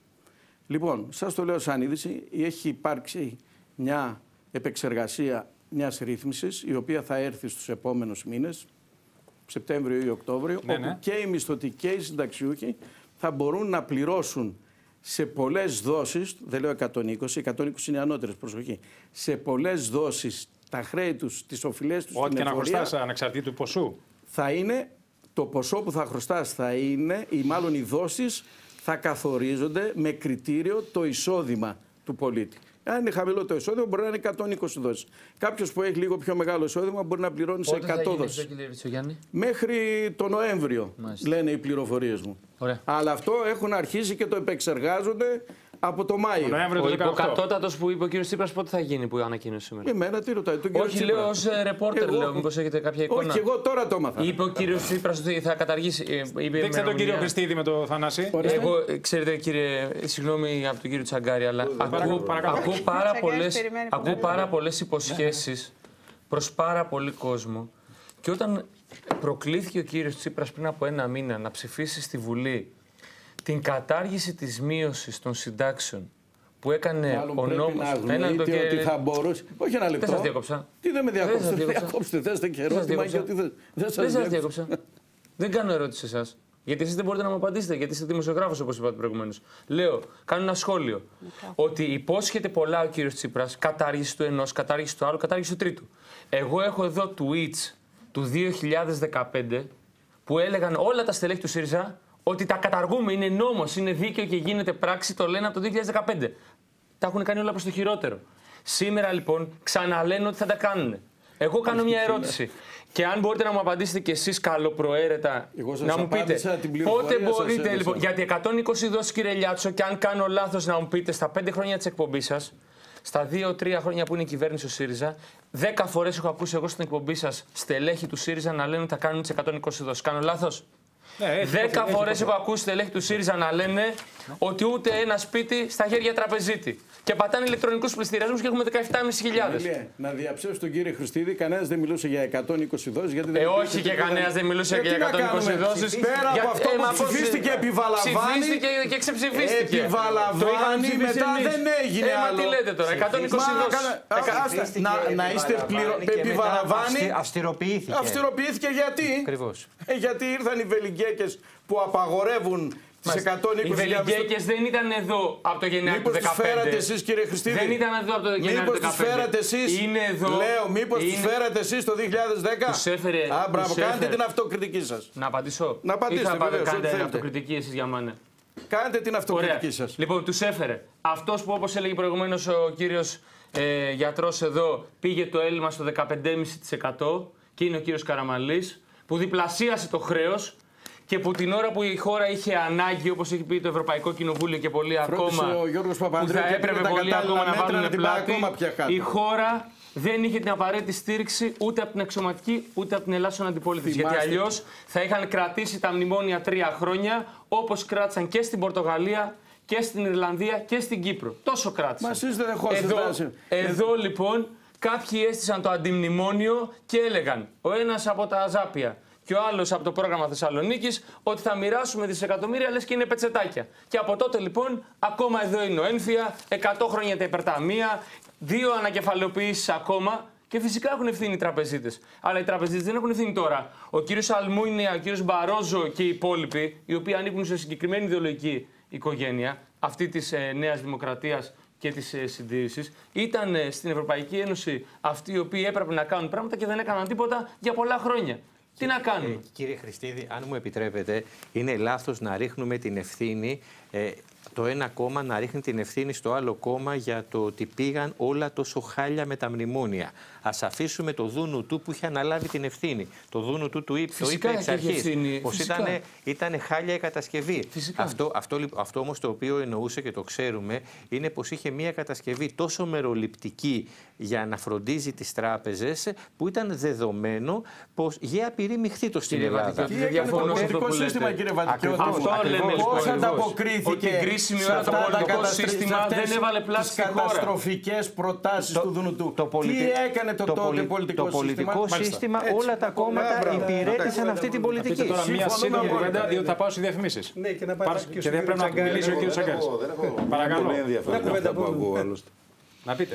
Λοιπόν, σας το λέω σαν είδηση, έχει υπάρξει μια επεξεργασία μιας ρύθμισης, η οποία θα έρθει στους επόμενους μήνες, Σεπτέμβριο ή Οκτώβριο, Ναι, όπου ναι. και οι μισθωτοί και οι συνταξιούχοι θα μπορούν να πληρώσουν σε πολλές δόσεις, δεν λέω εκατόν είκοσι, εκατόν είκοσι είναι ανώτερες, προσοχή, σε πολλές δόσεις τα χρέη τους, τις οφειλές τους Ό,τι στην και να εφορία, χρωστάς ανεξαρτήτου ποσού. θα είναι, το ποσό που θα χρωστάς θα είναι, ή μάλλον οι δόσεις θα καθορίζονται με κριτήριο το εισόδημα του πολίτη. Αν είναι χαμηλό το εισόδημα, μπορεί να είναι εκατόν είκοσι δόσεις. Κάποιος που έχει λίγο πιο μεγάλο εισόδημα μπορεί να πληρώνει σε Πότε θα εκατό γίνει δόσεις. αυτό, κύριε Ριτσογιάννη? Μέχρι τον Νοέμβριο, Μάλιστα. λένε οι πληροφορίες μου. Ωραία. Αλλά αυτό έχουν αρχίσει και το επεξεργάζονται από το Μάιο. Νοέμβριο Ο του δεκαοκτώ. υποκατώτατος που είπε ο κύριος Τσίπρας πότε θα γίνει που ανακοίνωσε σήμερα? Εμένα τι ρωτάει, τον κύριο Όχι, Τσίπρα. λέω ως ε, ρεπόρτερ, Εγώ- λέω, μήπως έχετε κάποια εικόνα. Όχι, εγώ τώρα το έμαθα. Είπε ο κύριος Τσίπρας ότι θα καταργήσει. ε, είπε Δείξτε τον ημερομηνία. κύριο Χριστίδη με το Θανάση. Εγώ, ε, ξέρετε κύριε, συγγνώμη από τον κύριο Τσαγκάρη, αλλά ακούω, παρακαλώ. ακούω πάρα Τσαγκάρης πολλές, περιμένει ακούω πολύ. πάρα πολλές υποσχέσεις προς πάρα πολύ κόσμο. Και όταν προκλήθηκε ο κύριος Τσίπρας πριν από ένα μήνα να ψηφίσει στη Βουλή την κατάργηση της μείωσης των συντάξεων που έκανε Μάλλον ο πρέπει νόμος. να Ένα λεπτό, αγνοείται κύριε- ότι θα μπορούσε. Όχι ένα λεπτό. Δεν σας διάκοψα. Τι δεν με Δεν σας διακόψετε. διάκοψα. Διακόψτε, θέσετε και Δεν σας ερώτημα διάκοψα. γιατί δεν δεν Δεν σας σας διάκοψα. Δεν κάνω ερώτηση σε εσάς. Γιατί εσείς δεν μπορείτε να μου απαντήσετε, γιατί είστε δημοσιογράφος όπως είπατε προηγουμένως. Λέω, κάνω ένα σχόλιο. Ότι υπόσχεται πολλά ο κύριος Τσίπρας, κατάργηση του ενός, κατάργηση του άλλου, κατάργηση του τρίτου. Εγώ έχω εδώ tweets του δύο χιλιάδες δεκαπέντε που έλεγαν όλα τα στελέχη του ΣΥΡΙΖΑ ότι τα καταργούμε, είναι νόμος, είναι δίκαιο και γίνεται πράξη, το λένε από το δύο χιλιάδες δεκαπέντε. Τα έχουν κάνει όλα προς το χειρότερο. Σήμερα λοιπόν ξαναλένε ότι θα τα κάνουν. Εγώ κάνω μια ερώτηση. Και αν μπορείτε να μου απαντήσετε κι εσείς καλοπροαίρετα, Εγώ σας να μου πείτε απάντησα την πληροφορία, πότε σας μπορείτε έδωσα. λοιπόν. Γιατί εκατόν είκοσι δόσεις, κύριε Λιάτσο, και αν κάνω λάθος, να μου πείτε στα πέντε χρόνια της εκπομπής σας, Στα δύο-τρία χρόνια που είναι η κυβέρνηση ο ΣΥΡΙΖΑ, δέκα φορές έχω ακούσει εγώ στην εκπομπή σας στελέχη του ΣΥΡΙΖΑ να λένε ότι θα κάνουν τις εκατόν είκοσι δόσεις. Κάνω λάθος? Ναι, δέκα φορές έχω ακούσει στελέχη του ΣΥΡΙΖΑ να λένε ναι. ότι ούτε ένα σπίτι στα χέρια τραπεζίτη. Και πατάνε ηλεκτρονικούς πληστηριασμούς και έχουμε δεκαεπτά χιλιάδες πεντακόσιες. Να διαψεύσει τον κύριο Χριστίδη, κανένας δεν μιλούσε για εκατόν είκοσι δόσεις. Γιατί δεν ε, όχι και κανένας δεν μιλούσε για εκατόν είκοσι δόσεις. Πέρα από αυτό που ψηφίστηκε, επιβαλαβάνει. Ψηφίστηκε και ξεψηφίστηκε. Επιβαλαβάνει, μετά δεν έγινε άλλο. Μα τι λέτε τώρα, εκατόν είκοσι δόσεις. Να είστε πληρωμένοι. Επιβαλαβάνει. Αυστηροποιήθηκε. Αυστηροποιήθηκε γιατί? Γιατί ήρθαν οι βελιγκέκες που απαγορεύουν τις εκατόν είκοσι. Οι βελιγκέκες δεν ήταν εδώ από το Γενάρη του δεκαπέντε. Μήπως τους φέρατε εσείς, κύριε Χριστίδη? Δεν ήταν εδώ από το Γενάρη του δεκαπέντε. Μήπως τους φέρατε εσείς? Είναι εδώ. Λέω, μήπως είναι... τους φέρατε εσείς το δύο χιλιάδες δέκα? Τους έφερε. Α, μπράβο, τους κάντε έφερε. την αυτοκριτική σας. Να απαντήσω. Να απαντήσετε, ή θα βεβαίως, κάνετε ό,τι την θέλετε. αυτοκριτική εσείς για μάνα. Κάντε την αυτοκριτική σας. Λοιπόν, τους έφερε. Αυτός που, όπως έλεγε προηγουμένως ο κύριος ε, γιατρός εδώ, πήγε το έλλειμμα στο δεκαπέντε κόμμα πέντε τοις εκατό και είναι ο κύριος Καραμανλής, που διπλασίασε το χρέος. Και που την ώρα που η χώρα είχε ανάγκη, όπως έχει πει το Ευρωπαϊκό Κοινοβούλιο και πολλοί ακόμα, που θα έπρεπε πολλοί ακόμα να βάλουν πλάτη, η χώρα δεν είχε την απαραίτητη στήριξη ούτε από την αξιωματική ούτε από την ελάσσον αντιπολίτευση. Γιατί αλλιώς θα είχαν κρατήσει τα μνημόνια τρία χρόνια, όπως κράτησαν και στην Πορτογαλία και στην Ιρλανδία και στην Κύπρο. Τόσο κράτησαν. Μα εσείς δεν δεχόσαστε. Εδώ, εδώ λοιπόν κάποιοι έστησαν το αντιμνημόνιο και έλεγαν ο ένας από τα Ζάπια και ο άλλος από το πρόγραμμα Θεσσαλονίκης ότι θα μοιράσουμε δισεκατομμύρια λες και είναι πετσετάκια. Και από τότε λοιπόν ακόμα εδώ είναι ο Ένφια, εκατό χρόνια τα υπερταμεία, δύο ανακεφαλαιοποιήσεις ακόμα και φυσικά έχουν ευθύνη οι τραπεζίτες. Αλλά οι τραπεζίτες δεν έχουν ευθύνη τώρα. Ο κύριος Αλμούνια, ο κύριος Μπαρόζο και οι υπόλοιποι, οι οποίοι ανήκουν σε συγκεκριμένη ιδεολογική οικογένεια, αυτή της ε, Νέας Δημοκρατίας και της ε, συντήρησης, ήταν ε, στην Ευρωπαϊκή Ένωση αυτοί οι οποίοι έπρεπε να κάνουν πράγματα και δεν έκαναν τίποτα για πολλά χρόνια. Τι να κάνουμε. Ε, κύριε Χριστίδη, αν μου επιτρέπετε, είναι λάθος να ρίχνουμε την ευθύνη, ε, το ένα κόμμα να ρίχνει την ευθύνη στο άλλο κόμμα για το ότι πήγαν όλα τόσο χάλια με τα μνημόνια. Ας αφήσουμε το δούνου του που είχε αναλάβει την ευθύνη. Το δούνου του το είπε, το είπε εξ αρχής, πως ήταν, ήταν χάλια η κατασκευή. Αυτό, αυτό, αυτό όμως το οποίο εννοούσε και το ξέρουμε είναι πως είχε μια κατασκευή τόσο μεροληπτική για να φροντίζει τις τράπεζες που ήταν δεδομένο πως για απειρή μειχθήτο στην Ελλάδα. Τι έκανε το πολιτικό σύστημα, κύριε Βατικιώτη? Αυτό λέμε πώς ανταποκρίθηκε ότι την κρίσιμη ώρα το πολιτικό σύστημα δεν έβαλε πλάτη στη χώρα. Τις καταστροφικές προτάσεις του Δούνου του. Τι έκανε το τότε πολιτικό σύστημα? Το πολιτικό σύστημα, όλα τα κόμματα υπηρέτησαν αυτή την πολιτική. Τώρα μία σύντομη κουβέντα, διότι θα πάω στις διαφημίσεις. Ναι, και να πάρει και δεν πρέπει να μιλήσει ο κύριος Σαγκάρης. Παρακαλώ. Να πείτε.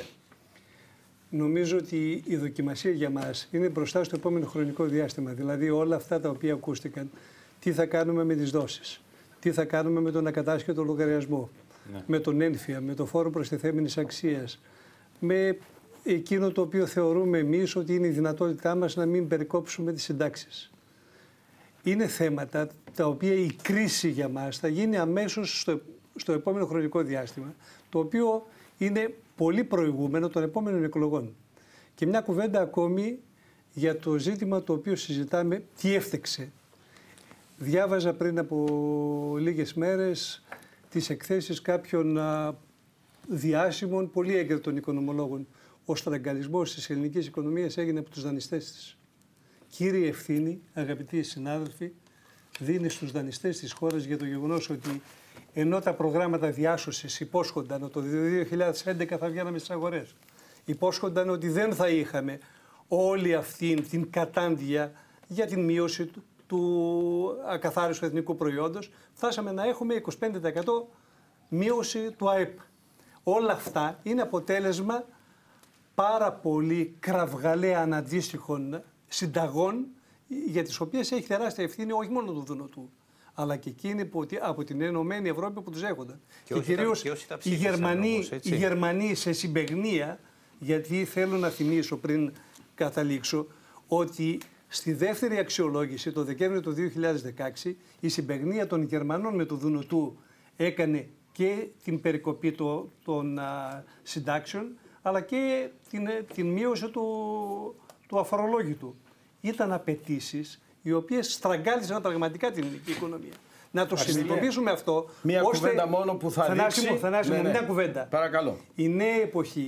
Νομίζω ότι η δοκιμασία για μας είναι μπροστά στο επόμενο χρονικό διάστημα. Δηλαδή όλα αυτά τα οποία ακούστηκαν, τι θα κάνουμε με τις δόσεις, τι θα κάνουμε με τον ακατάσχετο λογαριασμό, ναι. με τον ένφια, με το φόρο προστιθέμενης αξίας, με εκείνο το οποίο θεωρούμε εμείς ότι είναι η δυνατότητά μας να μην περικόψουμε τις συντάξεις. Είναι θέματα τα οποία η κρίση για μας θα γίνει αμέσως στο, στο επόμενο χρονικό διάστημα, το οποίο είναι πολύ προηγούμενο των επόμενων εκλογών. Και μια κουβέντα ακόμη για το ζήτημα το οποίο συζητάμε, τι έφτεξε. Διάβαζα πριν από λίγες μέρες τις εκθέσεις κάποιων α, διάσημων, πολύ έγκαιρων οικονομολόγων. Ο στραγγαλισμός της ελληνικής οικονομίας έγινε από τους δανειστές της. Κύριε ευθύνη, αγαπητοί συνάδελφοι, δίνει στους δανειστές της χώρας για το γεγονός ότι ενώ τα προγράμματα διάσωσης υπόσχονταν ότι το δύο χιλιάδες έντεκα θα βγαίναμε στις αγορές, υπόσχονταν ότι δεν θα είχαμε όλη αυτή την κατάντια για την μείωση του, του ακαθάριστου εθνικού προϊόντος, φτάσαμε να έχουμε είκοσι πέντε τοις εκατό μείωση του ΑΕΠ. Όλα αυτά είναι αποτέλεσμα πάρα πολύ κραυγαλαία αναντίστοιχων συνταγών για τις οποίες έχει τεράστια ευθύνη όχι μόνο του Δουνουτού, αλλά και εκείνοι που, από την Ενωμένη Ευρώπη που τους έχονταν. Και, και κυρίως οι Γερμανοί, όμως, οι Γερμανοί σε συμπαιγνία, γιατί θέλω να θυμίσω πριν καταλήξω, ότι στη δεύτερη αξιολόγηση το Δεκέμβριο του δύο χιλιάδες δεκαέξι η συμπαιγνία των Γερμανών με το Δουνουτού έκανε και την περικοπή το, των α, συντάξεων, αλλά και την, την μείωση του, του αφορολόγητου. Ήταν απαιτήσεις οι οποίες στραγγάλιζαν πραγματικά την ελληνική οικονομία. Να το συνειδητοποιήσουμε αυτό. Μία ώστε... κουβέντα μόνο που θα Θανάσιμο, δείξει... Θανάσιμο, ναι, ναι. μια κουβέντα. Παρακαλώ. Η νέα εποχή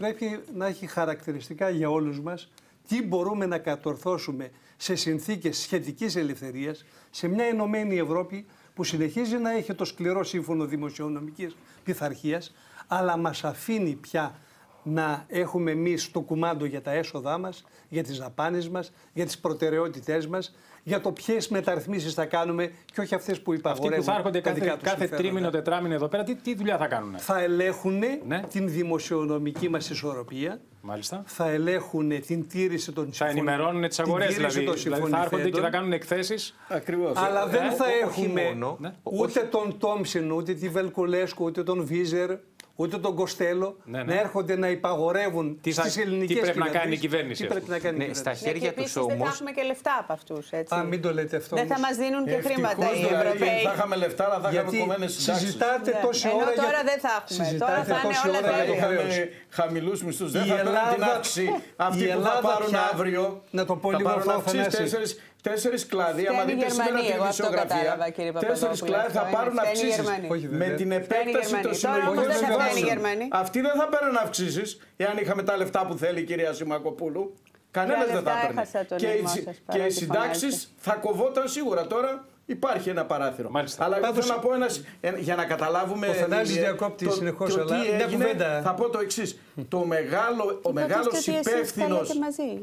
πρέπει να έχει χαρακτηριστικά για όλους μας τι μπορούμε να κατορθώσουμε σε συνθήκες σχετικής ελευθερίας σε μια ενωμένη Ευρώπη που συνεχίζει να έχει το σκληρό σύμφωνο δημοσιονομικής πειθαρχίας, αλλά μας αφήνει πια να έχουμε εμείς το κουμάντο για τα έσοδά μας, για τις δαπάνες μας, για τις προτεραιότητές μας, για το ποιες μεταρρυθμίσεις θα κάνουμε και όχι αυτές που υπαγορεύουν. Αυτοί που θα έρχονται κάθε, κάθε τρίμηνο, τετράμηνο εδώ πέρα, τι, τι δουλειά θα κάνουν? Θα ελέγχουν ναι. την δημοσιονομική μας ισορροπία. Μάλιστα. Θα ελέγχουν την τήρηση των συμφωνιών. Θα ενημερώνουν τις αγορές, δηλαδή, δηλαδή θα έρχονται και θα κάνουν εκθέσεις. Ακριβώς. Αλλά ε, δεν ε, θα ε, έχουμε μόνο, ναι. ούτε τον Τόμψιν, ούτε τη Βελκουλέσκου, ούτε τον Βίζερ, ούτε τον Κοστέλο ναι, ναι. να έρχονται να υπαγορεύουν τι θα, στις ελληνικές τι πρέπει να κάνει η κυβέρνηση. Τι πρέπει να κάνει ναι, η κυβέρνηση. Στα χέρια ναι, τους όμως. Δεν θα έχουμε και λεφτά από αυτούς. Έτσι. Α, μην το λέτε αυτό. Δεν θα μας δίνουν και χρήματα οι Ευρωπαίοι. Θα είχαμε λεφτά, αλλά θα είχαμε κομμένες συντάξεις. Συζητάτε τόση ώρα. Ενώ τώρα δεν θα έχουμε. Τώρα θα είναι όλα τέλεια. Χαμηλούς μισθούς. Δεν θα παίρνουν την αύξηση. Αυτοί που θα πάρουν αύριο. Να το πω λίγο αυτό. Τέσσερις κλάδοι, άμα δείτε σήμερα την ειδησιογραφία, τέσσερις κλάδοι θα πάρουν αυξήσεις. Με την επέκταση των συλλογικών συμβάσεων. Αυτοί δεν θα παίρνουν αυξήσεις, εάν είχαμε τα λεφτά που θέλει η κυρία Σιμακοπούλου. Κανένας δεν θα παίρνει. Και οι συντάξεις θα κοβόταν σίγουρα. Τώρα υπάρχει ένα παράθυρο. Μάλιστα. Αλλά εγώ θέλω να πω ένας, για να καταλάβουμε. Ο Θανάσης διακόπτει συνεχώς, αλλά μια κουβέντα. Θα πω το εξής. Το μεγάλο, ο μεγάλος υπεύθυνος.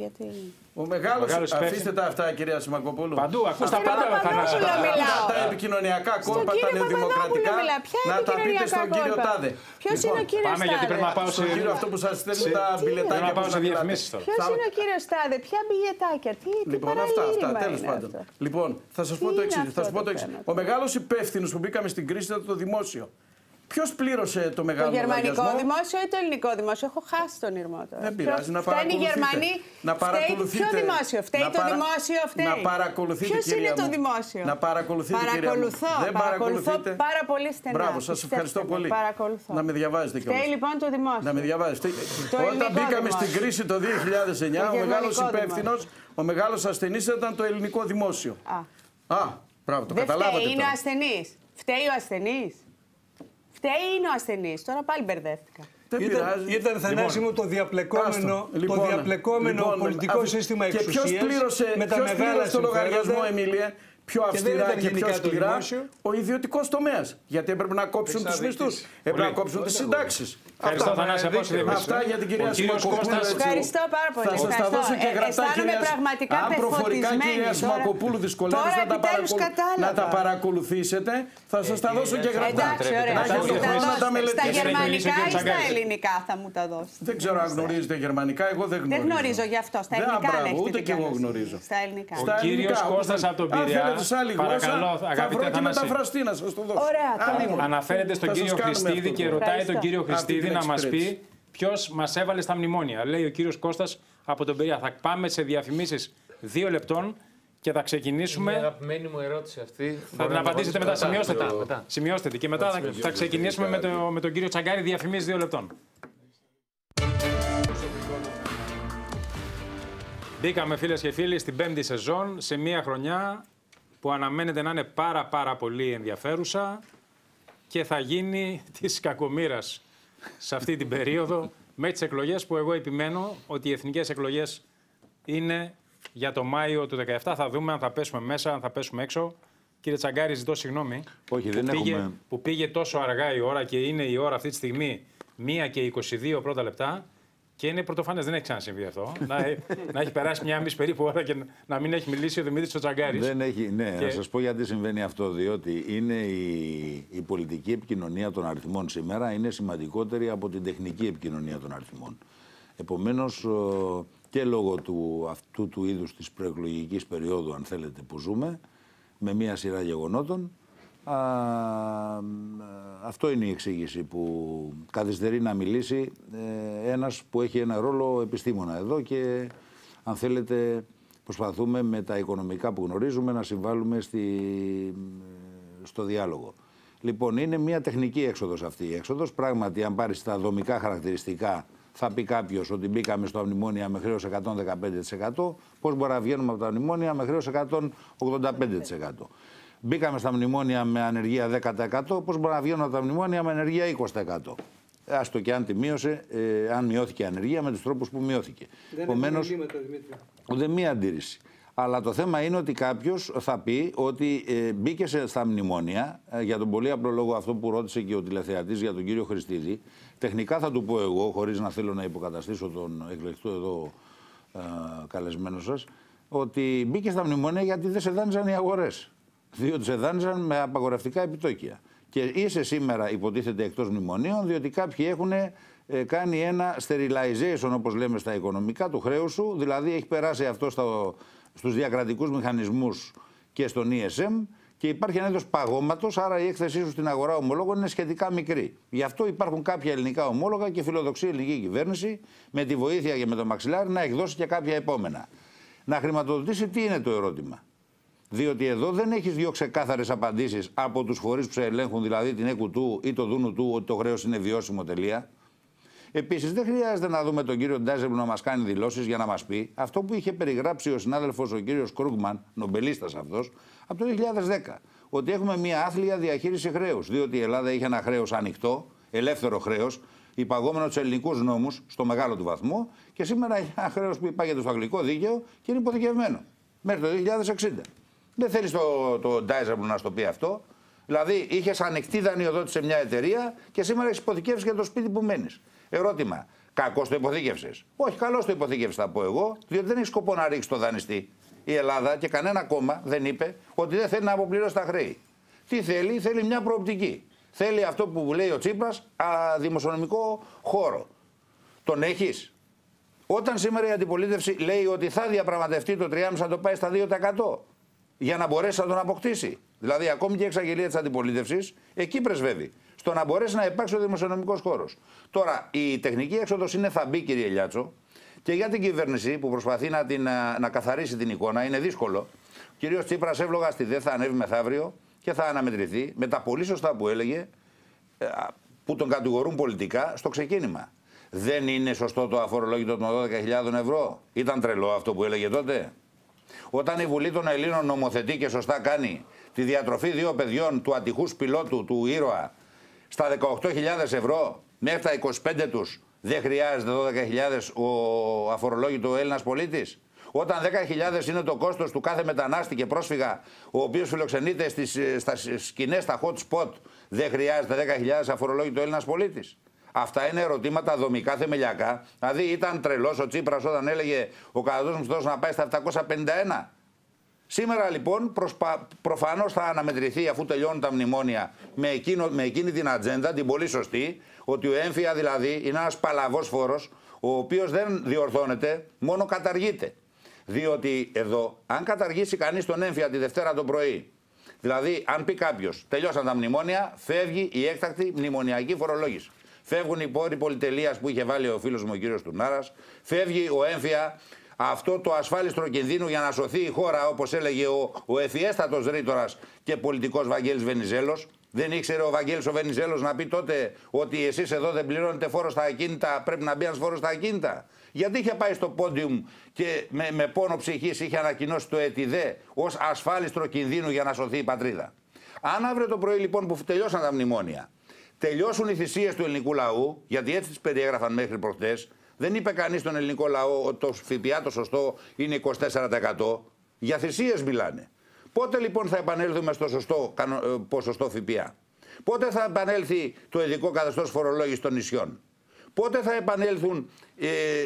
Ο μεγάλος, αφήστε τα αυτά, κυρία Σιμακοπούλου. Παντού, ακούστε τα πάντα. Τα επικοινωνιακά κόλπα, τα νεοδημοκρατικά, να τα πείτε στον κύριο Τάδε. Ποιος είναι ο κύριος Πάμε, γιατί πρέπει να πάω στον κύριο αυτό που σας στέλνει τα μπιλετάκια που σας διαφημίσεις τώρα. Ποιος είναι ο κύριος Τάδε, ποια μπιλετάκια, τι παραλήρημα είναι τέλος πάντων. Λοιπόν, θα σας πω το εξής. Ο μεγάλος υπεύθυνος που μπήκαμε στην κρίση ήταν το δημόσιο. Ποιος πλήρωσε το μεγάλο λογαριασμό? Το γερμανικό δημόσιο ή το ελληνικό δημόσιο? Έχω χάσει τον ήρμο τώρα. Δεν πειράζει, να παρακολουθείτε. Να παρακολουθείτε. Ποιο δημόσιο? Φταίει το δημόσιο, φταίει. Να παρακολουθείτε, Ποιος κυρία είναι μου. το δημόσιο? Να παρακολουθείτε, παρακολουθώ, κυρία μου. Δεν παρακολουθώ πάρα πολύ στενά. Μπράβο, σας ευχαριστώ πολύ. Παρακολουθώ. Να με διαβάζετε κιόλας. Φταίει λοιπόν το δημόσιο. Να με διαβάζετε. Όταν μπήκαμε στην κρίση το δύο χιλιάδες εννιά, ο μεγάλος υπεύθυνος, ο μεγάλος ασθενής ήταν το ελληνικό δημόσιο. Α, μπράβο, το καταλάβατε. Είναι ο ασθενής. Φταίει ο ασθενής. Φταίει είναι ο ασθενής. Τώρα πάλι μπερδεύτηκα. Ήταν, ήταν Θανάση μου το διαπλεκόμενο, λοιπόν, το διαπλεκόμενο λοιπόν, πολιτικό α, σύστημα εξουσίας. Και ποιος πλήρωσε, με τα ποιος πλήρωσε το λογαριασμό, Εμίλια, πιο αυστηρά και, και πιο σκληρά? Ο ιδιωτικός τομέας. Γιατί έπρεπε να κόψουν τους μισθούς, έπρεπε να κόψουν τις συντάξεις. Ευχαριστώ, Θανάση. Αυτά για την κυρία Σιμακοπούλου. Ευχαριστώ πάρα πολύ. Θα σας τα δώσω και γραπτά, κυρία. Αν προφορικά, κυρία Σιμακοπούλου, δυσκολεύεστε να τα παρακολουθήσετε, θα σας τα δώσω και γραπτά. Στα γερμανικά ή στα ελληνικά θα μου τα δώσετε? Δεν ξέρω αν γνωρίζετε γερμανικά, εγώ δεν γνωρίζω. Δεν γνωρίζω γι' αυτό. Στα ελληνικά αν έχετε. Ούτε και εγώ γνωρίζω. Στα ελληνικά. Ο κύριος Κώστας από τον Πειραιά, παρακαλώ, αγαπητέ Θανάση. Αναφέρεται στον κύριο Χριστίδη και ρωτάει τον κύριο Χριστίδη να μας πει ποιος μας έβαλε στα μνημόνια. Λέει ο κύριος Κώστας από τον Πειραιά. Θα πάμε σε διαφημίσεις δύο λεπτών και θα ξεκινήσουμε. Είναι αγαπημένη μου ερώτηση αυτή. Θα την απαντήσετε μετά. Σημειώστε τα. Σημειώστε τη. Και μετά θα, θα ξεκινήσουμε με, το, με τον κύριο Τσαγκάρη διαφημίσεις δύο λεπτών. Μπήκαμε, φίλες και φίλοι, στην πέμπτη σεζόν σε μια χρονιά που αναμένεται να είναι πάρα πάρα πολύ ενδιαφέρουσα και θα γίνει της κακομοίρας σε αυτή την περίοδο με τις εκλογές που εγώ επιμένω ότι οι εθνικές εκλογές είναι για το Μάιο του δεκαεπτά. Θα δούμε αν θα πέσουμε μέσα, αν θα πέσουμε έξω. Κύριε Τσαγκάρη, ζητώ συγγνώμη. Όχι, που, δεν πήγε, έχουμε... που πήγε τόσο αργά η ώρα και είναι η ώρα αυτή τη στιγμή μία και είκοσι δύο πρώτα λεπτά. Και είναι πρωτοφανές, δεν έχει ξανασυμβεί αυτό. να, να έχει περάσει μια μισή περίπου ώρα και να μην έχει μιλήσει ο Δημήτρης ο Τσαγκάρης. Δεν έχει, ναι, και... να σας πω γιατί συμβαίνει αυτό. Διότι είναι η, η πολιτική επικοινωνία των αριθμών σήμερα είναι σημαντικότερη από την τεχνική επικοινωνία των αριθμών. Επομένως, και λόγω του, αυτού του είδους της προεκλογικής περίοδου, αν θέλετε, που ζούμε, με μια σειρά γεγονότων, Α, αυτό είναι η εξήγηση που καθυστερεί να μιλήσει ε, ένας που έχει ένα ρόλο επιστήμονα εδώ και αν θέλετε προσπαθούμε με τα οικονομικά που γνωρίζουμε να συμβάλλουμε στη, στο διάλογο. Λοιπόν, είναι μια τεχνική έξοδος αυτή η έξοδος. Πράγματι, αν πάρεις τα δομικά χαρακτηριστικά, θα πει κάποιος ότι μπήκαμε στα μνημόνια με χρέος εκατόν δεκαπέντε τοις εκατό. Πώς μπορεί να βγαίνουμε από τα μνημόνια με χρέος εκατόν ογδόντα πέντε τοις εκατό. Μπήκαμε στα μνημόνια με ανεργία δέκα τοις εκατό, πώς μπορεί να βγαίνουν από τα μνημόνια με ανεργία είκοσι τοις εκατό. άστο και αν τη μείωσε, ε, αν μειώθηκε η ανεργία με τους τρόπους που μειώθηκε. Δεν Επομένως, είναι Δημήτρη. Ούτε μία αντίρρηση. Αλλά το θέμα είναι ότι κάποιος θα πει ότι ε, μπήκε σε, στα μνημόνια, ε, για τον πολύ απλό λόγο αυτό που ρώτησε και ο τηλεθεατής για τον κύριο Χριστίδη. Τεχνικά θα του πω εγώ, χωρίς να θέλω να υποκαταστήσω τον εκλεκτό εδώ ε, καλεσμένο σας, ότι μπήκε στα μνημόνια γιατί δεν σε δάνειζαν οι αγορές. Διότι σε δάνειζαν με απαγορευτικά επιτόκια. Και είσαι σήμερα υποτίθεται εκτός μνημονίων, διότι κάποιοι έχουν ε, κάνει ένα sterilization, όπως λέμε στα οικονομικά, του χρέους σου. Δηλαδή έχει περάσει αυτό στο, στους διακρατικούς μηχανισμούς και στον ι ες εμ και υπάρχει ένα είδος παγώματος, άρα η έκθεσή σου στην αγορά ομολόγων είναι σχετικά μικρή. Γι' αυτό υπάρχουν κάποια ελληνικά ομόλογα και φιλοδοξεί η ελληνική κυβέρνηση με τη βοήθεια και με το μαξιλάρι να εκδώσει και κάποια επόμενα. Να χρηματοδοτήσει, τι είναι το ερώτημα. Διότι εδώ δεν έχεις δύο ξεκάθαρες απαντήσεις από τους φορείς που σε ελέγχουν, δηλαδή την ΕΚΟΥΤΟΥ ή το ΔΟΥΝΟΥΤΟΥ, ότι το χρέος είναι βιώσιμο, τελεία. Επίσης, δεν χρειάζεται να δούμε τον κύριο Ντάιζεμπλουμ να μας κάνει δηλώσεις για να μας πει αυτό που είχε περιγράψει ο συνάδελφος ο κύριος Κρούγκμαν, νομπελίστας αυτός, από το δύο χιλιάδες δέκα. Ότι έχουμε μια άθλια διαχείριση χρέους. Διότι η Ελλάδα είχε ένα χρέος ανοιχτό, ελεύθερο χρέος, υπαγόμενο τους ελληνικούς νόμους στο μεγάλο του βαθμό, και σήμερα έχει ένα χρέος που υπάγεται στο αγγλικό δίκαιο και είναι υποθηκευμένο μέχρι το δύο χιλιάδες εξήντα. Δεν θέλει το, το Ντάιζεμπλουμ να σου το πει αυτό. Δηλαδή, είχε ανοιχτή δανειοδότηση σε μια εταιρεία και σήμερα έχει υποθηκεύσει και το σπίτι που μένεις. Ερώτημα. Κακώς το υποθήκευσες? Όχι, καλώς το υποθήκευσες, θα πω εγώ, διότι δεν έχει σκοπό να ρίξει το δανειστή. Η Ελλάδα και κανένα κόμμα δεν είπε ότι δεν θέλει να αποπληρώσει τα χρέη. Τι θέλει? Θέλει μια προοπτική. Θέλει αυτό που λέει ο Τσίπρας, α, δημοσιονομικό χώρο. Τον έχεις? Όταν σήμερα η αντιπολίτευση λέει ότι θα διαπραγματευτεί το τρία κόμμα πέντε τοις εκατό, θα το πάει στα δύο τοις εκατό. Για να μπορέσει να τον αποκτήσει. Δηλαδή, ακόμη και η εξαγγελία της αντιπολίτευσης εκεί πρεσβεύει. Στο να μπορέσει να υπάρξει ο δημοσιονομικός χώρος. Τώρα, η τεχνική έξοδος είναι θα μπει, κύριε Λιάτσο, και για την κυβέρνηση που προσπαθεί να, την, να καθαρίσει την εικόνα είναι δύσκολο. Ο κύριος Τσίπρας εύλογα στη ΔΕ θα ανέβει μεθαύριο και θα αναμετρηθεί με τα πολύ σωστά που έλεγε, που τον κατηγορούν πολιτικά, στο ξεκίνημα. Δεν είναι σωστό το αφορολόγητο των δώδεκα χιλιάδες ευρώ? Ήταν τρελό αυτό που έλεγε τότε? Όταν η Βουλή των Ελλήνων νομοθετεί και σωστά κάνει τη διατροφή δύο παιδιών του ατυχούς πιλότου του ήρωα στα δεκαοκτώ χιλιάδες ευρώ, μέχρι τα είκοσι πέντε τους δεν χρειάζεται δώδεκα χιλιάδες ο αφορολόγητο Έλληνας πολίτης? Όταν δέκα χιλιάδες είναι το κόστος του κάθε μετανάστη και πρόσφυγα, ο οποίος φιλοξενείται στις, στα σκηνές, στα hot spot, δεν χρειάζεται δέκα χιλιάδες αφορολόγητο Έλληνας πολίτης? Αυτά είναι ερωτήματα δομικά, θεμελιακά. Δηλαδή, ήταν τρελός ο Τσίπρας όταν έλεγε ο κατώτατος μισθός να πάει στα επτακόσια πενήντα ένα. Σήμερα λοιπόν προσπα... προφανώς θα αναμετρηθεί, αφού τελειώνουν τα μνημόνια, με, εκείνο... με εκείνη την ατζέντα, την πολύ σωστή, ότι ο έμφυα δηλαδή είναι ένας παλαβός φόρος, ο οποίος δεν διορθώνεται, μόνο καταργείται. Διότι εδώ, αν καταργήσει κανείς τον έμφυα τη Δευτέρα το πρωί, δηλαδή αν πει κάποιος τελειώσαν τα μνημόνια, φεύγει η έκτακτη μνημονιακή φορολόγηση. Φεύγουν οι πόροι πολυτελείας που είχε βάλει ο φίλος μου ο κύριος Τουρνάρας, φεύγει ο έμφυα, αυτό το ασφάλιστρο κινδύνου για να σωθεί η χώρα, όπως έλεγε ο, ο ευφιέστατος ρήτορας και πολιτικός Βαγγέλης Βενιζέλος. Δεν ήξερε ο Βαγγέλης ο Βενιζέλος να πει τότε ότι εσείς εδώ δεν πληρώνετε φόρο στα ακίνητα, πρέπει να μπει ένας φόρος στα ακίνητα? Γιατί είχε πάει στο πόντιουμ και με, με πόνο ψυχής είχε ανακοινώσει το ΕΤΙΔΕ ως ασφάλιστρο κινδύνου για να σωθεί η πατρίδα? Αν αύριο το πρωί λοιπόν που τελειώσαν τα μνημόνια, τελειώσουν οι θυσίες του ελληνικού λαού, γιατί έτσι τις περιέγραφαν μέχρι προχτές, δεν είπε κανείς στον ελληνικό λαό ότι το ΦΠΑ το σωστό είναι είκοσι τέσσερα τοις εκατό. Για θυσίες μιλάνε. Πότε λοιπόν θα επανέλθουμε στο σωστό ποσοστό ΦΠΑ? Πότε θα επανέλθει το ειδικό καθεστώς φορολόγησης των νησιών? Πότε θα επανέλθουν ε,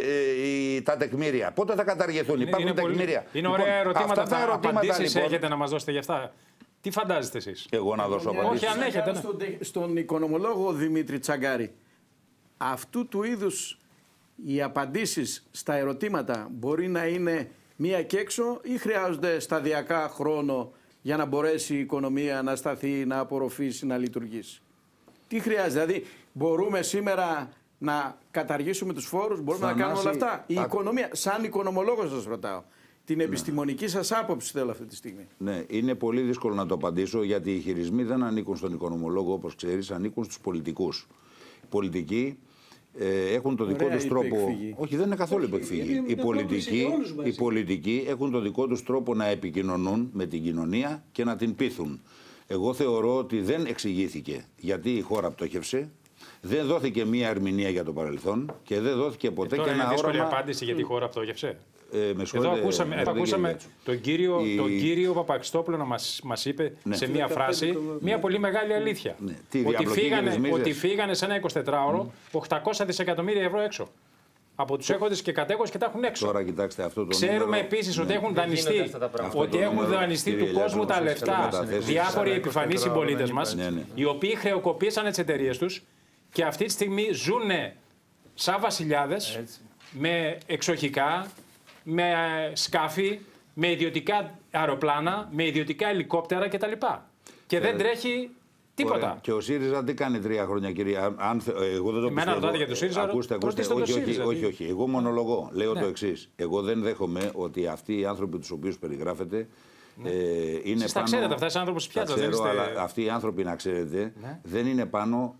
ε, ε, τα τεκμήρια? Πότε θα καταργηθούν? Είναι, Υπάρχουν είναι τεκμήρια. Πολύ, είναι ωραία λοιπόν, ερωτήματα. Αυτά τα ερωτήματα απαντήσεις λοιπόν, έχετε να μας δώσετε γι' αυτά? Τι φαντάζεστε εσείς? Εγώ να δώσω απαντήσεις. Όχι, αν έχετε. Ναι. Στον, στον οικονομολόγο Δημήτρη Τσαγκάρη, αυτού του είδους οι απαντήσεις στα ερωτήματα μπορεί να είναι μία και έξω ή χρειάζονται σταδιακά χρόνο για να μπορέσει η οικονομία να σταθεί, να απορροφήσει, να λειτουργήσει? Τι χρειάζεται? Δηλαδή μπορούμε σήμερα να καταργήσουμε τους φόρους, μπορούμε Θανάση, να κάνουμε όλα αυτά? Η α... οικονομία, σαν οικονομολόγος σας ρωτάω, την ναι. επιστημονική σας άποψη θέλω αυτή τη στιγμή. Ναι, είναι πολύ δύσκολο να το απαντήσω, γιατί οι χειρισμοί δεν ανήκουν στον οικονομολόγο, όπως ξέρεις, ανήκουν στους πολιτικούς. Οι πολιτικοί ε, έχουν το δικό τους τρόπο. Εκφύγη. Όχι, δεν είναι καθόλου υπεκφύγη. Οι πολιτικοί, οι πολιτικοί έχουν το δικό τους τρόπο να επικοινωνούν με την κοινωνία και να την πείθουν. Εγώ θεωρώ ότι δεν εξηγήθηκε γιατί η χώρα πτώχευσε. Δεν δόθηκε μία ερμηνεία για το παρελθόν και δεν δόθηκε ποτέ ε, και ένα όραμα. Είναι δύσκολη απάντηση για τη χώρα πτώχευσε. Ε, Εδώ ακούσαμε, εδώ ακούσαμε τον κύριο, η... τον κύριο Παπαξιτόπουλο να μας, μας είπε ναι. σε μία φράση μία πολύ μεγάλη αλήθεια. Ναι. Ότι, φύγανε, ότι φύγανε σε ένα εικοσιτετράωρο mm. οκτακόσια δισεκατομμύρια ευρώ έξω. Από τους έχοντες και κατέχοντες και τα έχουν έξω. Τώρα, κοιτάξτε, αυτό το Ξέρουμε νούμερο... επίσης ναι. ότι έχουν δανειστεί, ότι έχουν δανειστεί του κόσμου τα λεφτά διάφοροι επιφανείς συμπολίτες μας, ναι, ναι. οι οποίοι χρεοκοπήσανε τις εταιρείες τους και αυτή τη στιγμή ζουν σαν βασιλιάδες με εξοχικά, με σκάφη, με ιδιωτικά αεροπλάνα, με ιδιωτικά ελικόπτερα κτλ. Και δεν τρέχει τίποτα. Ωραία. Και ο ΣΥΡΙΖΑ τι κάνει τρία χρόνια, κύριε. Αν, εγώ δεν το Εμένα ρωτάτε για το ΣΥΡΙΖΑ. Ακούστε, ακούστε. Όχι, όχι, ΣΥΡΙΖΑ, όχι, όχι. Εγώ μονολογώ. Λέω ναι. το εξής. Εγώ δεν δέχομαι ότι αυτοί οι άνθρωποι τους οποίους περιγράφετε ναι. ε, είναι Εσείς πάνω... τα ξέρετε αυτά, είσαι άνθρωπος της πιάτσας. Ξέρω, είστε... αλλά αυτοί οι άνθρωποι, να ξέρετε, ναι. δεν είναι πάνω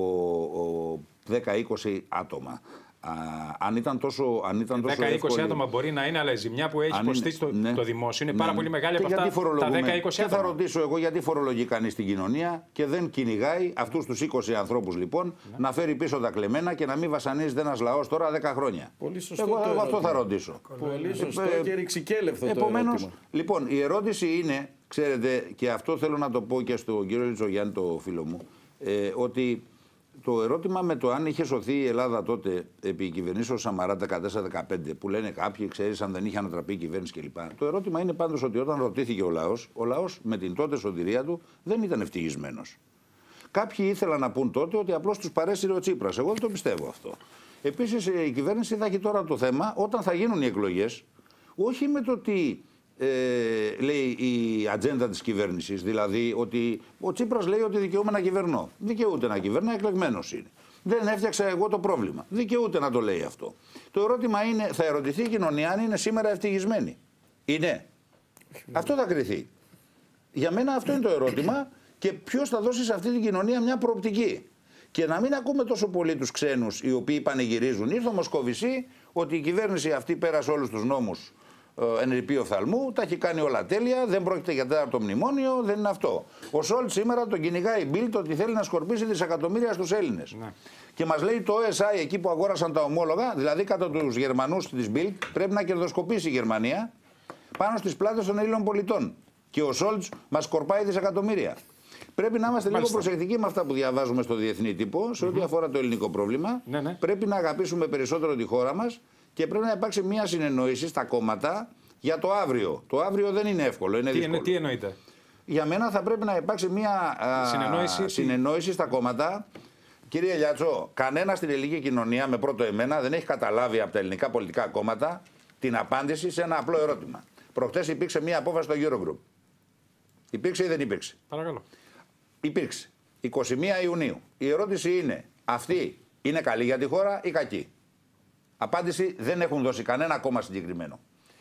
από δέκα είκοσι άτομα. Α, αν ήταν τόσο, αν ήταν τόσο δέκα είκοσι εύκολη... άτομα μπορεί να είναι, αλλά η ζημιά που έχει υποστεί στο ναι, το δημόσιο είναι ναι, πάρα πολύ μεγάλη και από αυτά τα δέκα είκοσι άτομα. Και θα ρωτήσω εγώ γιατί φορολογεί κανείς την κοινωνία και δεν κυνηγάει αυτούς τους είκοσι ανθρώπους λοιπόν ναι. να φέρει πίσω τα κλεμμένα και να μην βασανίζεται ένας λαός τώρα δέκα χρόνια. Πολύ σωστό. Εγώ, εγώ αυτό θα ρωτήσω. Πολύ σωστό ε, και ρηξικέλευτο επομένως, το ερώτημα. Λοιπόν, η ερώτηση είναι, ξέρετε, και αυτό θέλω να το πω και στον κύριο Λιτσογιάννη, το φίλο μου, ε, ότι το ερώτημα με το αν είχε σωθεί η Ελλάδα τότε επί κυβερνήσεως Σαμαρά δεκατέσσερα δεκαπέντε, που λένε κάποιοι, ξέρεις, αν δεν είχε ανατραπεί η κυβέρνηση κλπ. Το ερώτημα είναι πάντως ότι όταν ρωτήθηκε ο λαός, ο λαός με την τότε σωτηρία του δεν ήταν ευτυχισμένος. Κάποιοι ήθελαν να πούν τότε ότι απλώς τους παρέσυρε ο Τσίπρας. Εγώ δεν το πιστεύω αυτό. Επίσης, η κυβέρνηση θα έχει τώρα το θέμα όταν θα γίνουν οι εκλογές, όχι με το τι. Ε, λέει η ατζέντα της κυβέρνησης, δηλαδή ότι ο Τσίπρας λέει ότι δικαιούμαι να κυβερνώ. Δικαιούται να κυβερνά, εκλεγμένος είναι. Δεν έφτιαξα εγώ το πρόβλημα. Δικαιούται να το λέει αυτό. Το ερώτημα είναι, θα ερωτηθεί η κοινωνία αν είναι σήμερα ευτυχισμένη. Είναι. Αυτό θα κριθεί. Για μένα αυτό είναι το ερώτημα και ποιος θα δώσει σε αυτή την κοινωνία μια προοπτική. Και να μην ακούμε τόσο πολύ τους ξένους οι οποίοι πανηγυρίζουν. Ήρθε ο Μοσκοβισή ότι η κυβέρνηση αυτή πέρασε όλους τους νόμους εν ρηπεί οφθαλμού, τα έχει κάνει όλα τέλεια, δεν πρόκειται για τέταρτο μνημόνιο, δεν είναι αυτό. Ο Σόλτ σήμερα τον κυνηγάει η Bild ότι θέλει να σκορπίσει δισεκατομμύρια στους Έλληνες. Ναι. Και μας λέει το ο ες άι εκεί που αγόρασαν τα ομόλογα, δηλαδή κατά τους Γερμανούς της Bild, πρέπει να κερδοσκοπήσει η Γερμανία πάνω στις πλάτες των Ελλήνων πολιτών. Και ο Σόλτ μας σκορπάει δισεκατομμύρια. Πρέπει να είμαστε Μάλιστα. λίγο προσεκτικοί με αυτά που διαβάζουμε στο διεθνή τύπο, σε ό,τι mm-hmm. αφορά το ελληνικό πρόβλημα. Ναι, ναι. Πρέπει να αγαπήσουμε περισσότερο τη χώρα μας. Και πρέπει να υπάρξει μια συνεννόηση στα κόμματα για το αύριο. Το αύριο δεν είναι εύκολο, είναι τι δύσκολο. Είναι, τι εννοείται? Για μένα θα πρέπει να υπάρξει μια συνεννόηση, συνεννόηση στα κόμματα. Κύριε Λιάτσο, κανένα στην ελληνική κοινωνία, με πρώτο εμένα, δεν έχει καταλάβει από τα ελληνικά πολιτικά κόμματα την απάντηση σε ένα απλό ερώτημα. Προχτές υπήρξε μια απόφαση στο Eurogroup. Υπήρξε ή δεν υπήρξε? Παρακαλώ. Υπήρξε. εικοστή πρώτη Ιουνίου. Η ερώτηση είναι, αυτή είναι καλή για τη χώρα ή κακή? Απάντηση, δεν έχουν δώσει κανένα κόμμα συγκεκριμένο.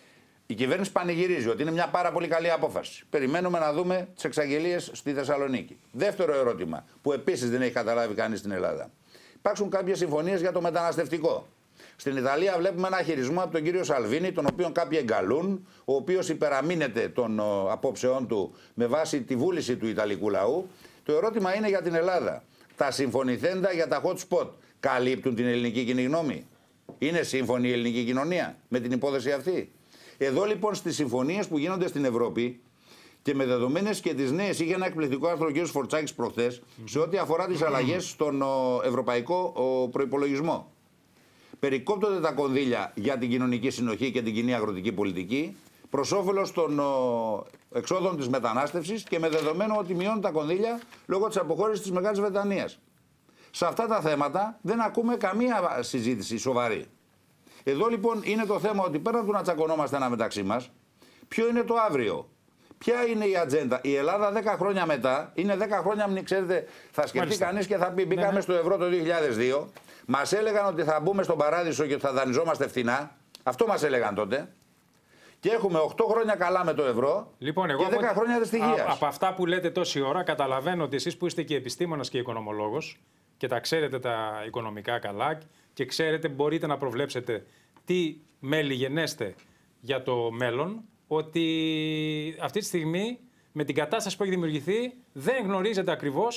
Η κυβέρνηση πανηγυρίζει ότι είναι μια πάρα πολύ καλή απόφαση. Περιμένουμε να δούμε τις εξαγγελίες στη Θεσσαλονίκη. Δεύτερο ερώτημα, που επίσης δεν έχει καταλάβει κανείς στην Ελλάδα. Υπάρχουν κάποιες συμφωνίες για το μεταναστευτικό. Στην Ιταλία βλέπουμε ένα χειρισμό από τον κύριο Σαλβίνη, τον οποίο κάποιοι εγκαλούν, ο οποίος υπεραμείνεται των ο, απόψεών του με βάση τη βούληση του Ιταλικού λαού. Το ερώτημα είναι για την Ελλάδα. Τα συμφωνηθέντα για τα hot spot καλύπτουν την ελληνική κοινή γνώμη? Είναι σύμφωνη η ελληνική κοινωνία με την υπόθεση αυτή? Εδώ λοιπόν στις συμφωνίες που γίνονται στην Ευρώπη και με δεδομένες και τις νέες, είχε ένα εκπληκτικό άρθρο ο κ. Φορτσάκης προχθές σε ό,τι αφορά τις αλλαγές στον ο, ευρωπαϊκό ο, προϋπολογισμό. Περικόπτονται τα κονδύλια για την κοινωνική συνοχή και την κοινή αγροτική πολιτική προς όφελος των ο, εξόδων της μετανάστευσης και με δεδομένο ότι μειώνουν τα κονδύλια λόγω της αποχώρησης της Μεγάλης Βρετανίας. Σε αυτά τα θέματα δεν ακούμε καμία συζήτηση σοβαρή. Εδώ λοιπόν είναι το θέμα ότι πέραν του να τσακωνόμαστε ένα μεταξύ μας, ποιο είναι το αύριο? Ποια είναι η ατζέντα? Η Ελλάδα δέκα χρόνια μετά, είναι δέκα χρόνια, ξέρετε, θα σκεφτεί κανείς και θα πει: μπήκαμε ναι, ναι. στο ευρώ το δύο χιλιάδες δύο, μας έλεγαν ότι θα μπούμε στον παράδεισο και ότι θα δανειζόμαστε φθηνά. Αυτό μας έλεγαν τότε. Και έχουμε οκτώ χρόνια καλά με το ευρώ λοιπόν, εγώ και δέκα από... χρόνια δυστυχίας. Από αυτά που λέτε τόση ώρα, καταλαβαίνω ότι εσείς που είστε και επιστήμονας και οικονομολόγος και τα ξέρετε τα οικονομικά καλά και ξέρετε, μπορείτε να προβλέψετε τι μέλη γενέστε για το μέλλον, ότι αυτή τη στιγμή με την κατάσταση που έχει δημιουργηθεί δεν γνωρίζετε ακριβώς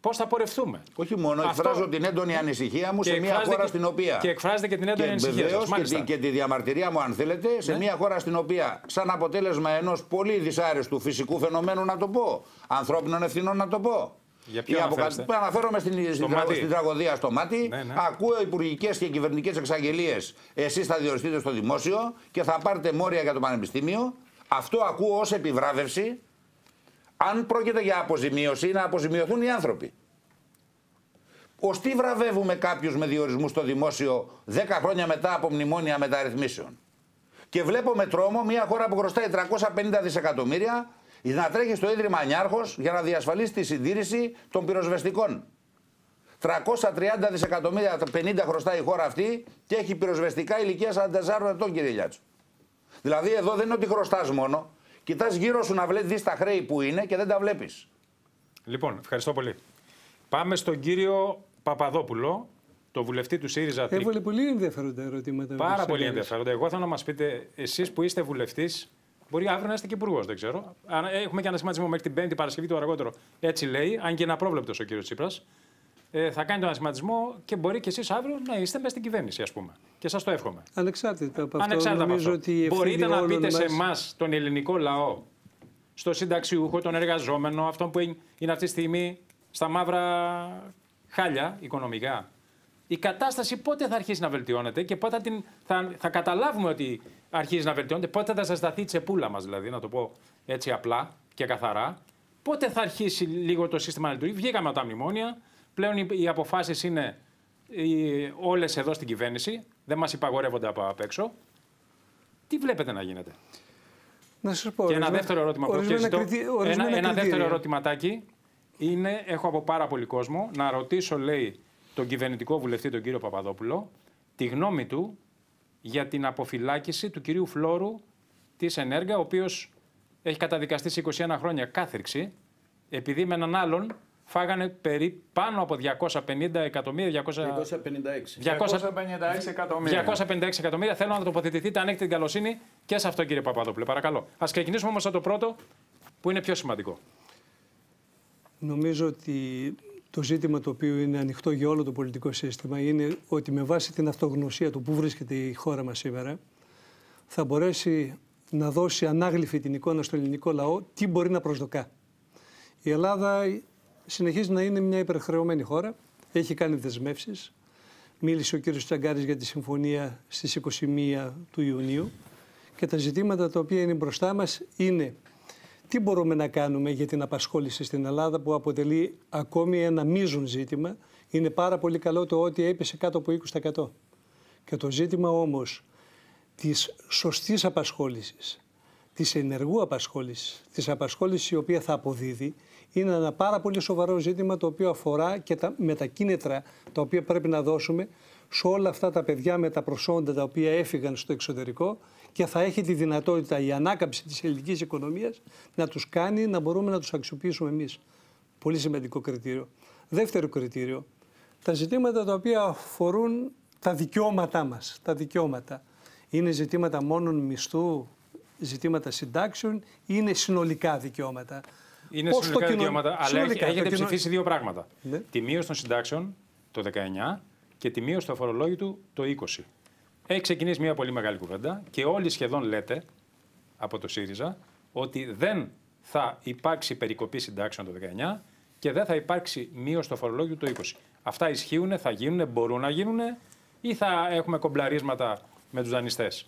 πώς θα πορευτούμε. Όχι μόνο, αυτό... εκφράζω την έντονη ανησυχία μου σε μια χώρα και... στην οποία. Και εκφράζεται και την έντονη και ανησυχία σας. Και, τη, και τη διαμαρτυρία μου, αν θέλετε, σε ναι. μια χώρα στην οποία, σαν αποτέλεσμα ενός πολύ δυσάρεστου φυσικού φαινομένου, να το πω, ανθρώπινων ευθυνών, να το πω. Για ποιο αποκα... Αναφέρομαι στην, στην, τρα... στην τραγωδία στο μάτι. Ναι, ναι. Ακούω υπουργικές και κυβερνητικές εξαγγελίες. Εσείς θα διοριστείτε στο δημόσιο και θα πάρετε μόρια για το πανεπιστήμιο. Αυτό ακούω ως επιβράβευση. Αν πρόκειται για αποζημίωση, να αποζημιωθούν οι άνθρωποι. Ως τι βραβεύουμε κάποιους με διορισμού στο δημόσιο δέκα χρόνια μετά από μνημόνια μεταρρυθμίσεων. Και βλέπω με τρόμο μια χώρα που χρωστάει τριακόσια πενήντα δισεκατομμύρια να τρέχει στο Ίδρυμα Νιάρχος για να διασφαλίσει τη συντήρηση των πυροσβεστικών. τριακόσια τριάντα δισεκατομμύρια, πενήντα χρωστάει η χώρα αυτή και έχει πυροσβεστικά ηλικία σαράντα τεσσάρων ετών, κύριε Λιάτσο. Δηλαδή εδώ δεν είναι ότι χρωστάς μόνο. Κοιτάς γύρω σου να δεις τα χρέη που είναι και δεν τα βλέπεις. Λοιπόν, ευχαριστώ πολύ. Πάμε στον κύριο Παπαδόπουλο, το βουλευτή του ΣΥΡΙΖΑ. Έβαλε πολύ ενδιαφέροντα ερωτήματα. Πάρα πολύ ενδιαφέροντα. Εγώ θέλω να μας πείτε, εσείς που είστε βουλευτής, μπορεί αύριο να είστε και υπουργός, δεν ξέρω. Έχουμε και ένα σχηματισμό μέχρι την Πέμπτη Παρασκευή το αργότερο. Έτσι λέει, αν και είναι απρόβλεπτος ο κύριος Τσίπρας. Ε, θα κάνει τον ανασχηματισμό και μπορεί και εσείς αύριο να είστε μέσα στην κυβέρνηση, ας πούμε. Και σας το εύχομαι. Ανεξάρτητα από αυτό. Ανεξάρτητα από αυτό. Ότι μπορείτε να πείτε μας... σε εμάς, τον ελληνικό λαό, στο συνταξιούχο, τον εργαζόμενο, αυτόν που είναι αυτή τη στιγμή στα μαύρα χάλια οικονομικά, η κατάσταση πότε θα αρχίσει να βελτιώνεται και πότε θα, την, θα, θα καταλάβουμε ότι αρχίζει να βελτιώνεται, πότε θα ζεσταθεί η τσεπούλα μας, δηλαδή, να το πω έτσι απλά και καθαρά, πότε θα αρχίσει λίγο το σύστημα να λειτουργεί. Βγήκαμε από τα μνημόνια. Πλέον οι, οι αποφάσεις είναι οι, όλες εδώ στην κυβέρνηση, δεν μας υπαγορεύονται από απ' έξω. Τι βλέπετε να γίνεται? Να σας πω. Και ένα δεύτερο ερώτημα που ορισμένα ζητώ, κριτή, ένα, ένα δεύτερο κριτήρια. ερωτηματάκι είναι, έχω από πάρα πολύ κόσμο, να ρωτήσω, λέει, τον κυβερνητικό βουλευτή, τον κύριο Παπαδόπουλο, τη γνώμη του για την αποφυλάκηση του κυρίου Φλόρου της Ενέργεια, ο οποίος έχει καταδικαστεί σε είκοσι ένα χρόνια κάθριξη, επειδή με έναν άλλον φάγανε περί πάνω από διακόσια πενήντα εκατομμύρια. διακόσια πενήντα έξι. διακόσια πενήντα έξι εκατομμύρια. διακόσια πενήντα έξι εκατομμύρια. Θέλω να τοποθετηθείτε, αν έχετε την καλοσύνη, και σε αυτό, κύριε Παπαδόπουλε. Παρακαλώ. Ας ξεκινήσουμε όμως από το πρώτο, που είναι πιο σημαντικό. Νομίζω ότι το ζήτημα το οποίο είναι ανοιχτό για όλο το πολιτικό σύστημα είναι ότι με βάση την αυτογνωσία του που βρίσκεται η χώρα μας σήμερα, θα μπορέσει να δώσει ανάγλυφη την εικόνα στο ελληνικό λαό τι μπορεί να προσδοκά. Η Ελλάδα συνεχίζει να είναι μια υπερχρεωμένη χώρα. Έχει κάνει δεσμεύσεις. Μίλησε ο κύριος Τσαγκάρης για τη συμφωνία στις είκοσι μία του Ιουνίου. Και τα ζητήματα τα οποία είναι μπροστά μας είναι τι μπορούμε να κάνουμε για την απασχόληση στην Ελλάδα, που αποτελεί ακόμη ένα μείζον ζήτημα. Είναι πάρα πολύ καλό το ότι έπεσε κάτω από είκοσι τοις εκατό. Και το ζήτημα όμως της σωστής απασχόλησης, της ενεργού απασχόλησης, της απασχόλησης η οποία θα αποδίδει, είναι ένα πάρα πολύ σοβαρό ζήτημα το οποίο αφορά και τα μετακίνητρα τα οποία πρέπει να δώσουμε σε όλα αυτά τα παιδιά με τα προσόντα τα οποία έφυγαν στο εξωτερικό και θα έχει τη δυνατότητα η ανάκαμψη της ελληνικής οικονομίας να τους κάνει να μπορούμε να τους αξιοποιήσουμε εμείς. Πολύ σημαντικό κριτήριο. Δεύτερο κριτήριο, τα ζητήματα τα οποία αφορούν τα δικαιώματά μας. Τα δικαιώματα είναι ζητήματα μόνον μισθού, ζητήματα συντάξεων ή είναι συνολικά δικαιώματα? Είναι Πώς συνολικά κοινο... δικαιώματα, αλλά συνολικά, έχετε κοινο... ψηφίσει δύο πράγματα. Ναι. Τη μείωση των συντάξεων το δεκαεννιά και τη μείωση του αφορολόγητου το είκοσι. Έχει ξεκινήσει μια πολύ μεγάλη κουβέντα και όλοι σχεδόν λέτε από το ΣΥΡΙΖΑ ότι δεν θα υπάρξει περικοπή συντάξεων το δεκαεννιά και δεν θα υπάρξει μείωση του αφορολόγητου το είκοσι. Αυτά ισχύουν, θα γίνουν, μπορούν να γίνουν ή θα έχουμε κομπλαρίσματα με τους δανειστές?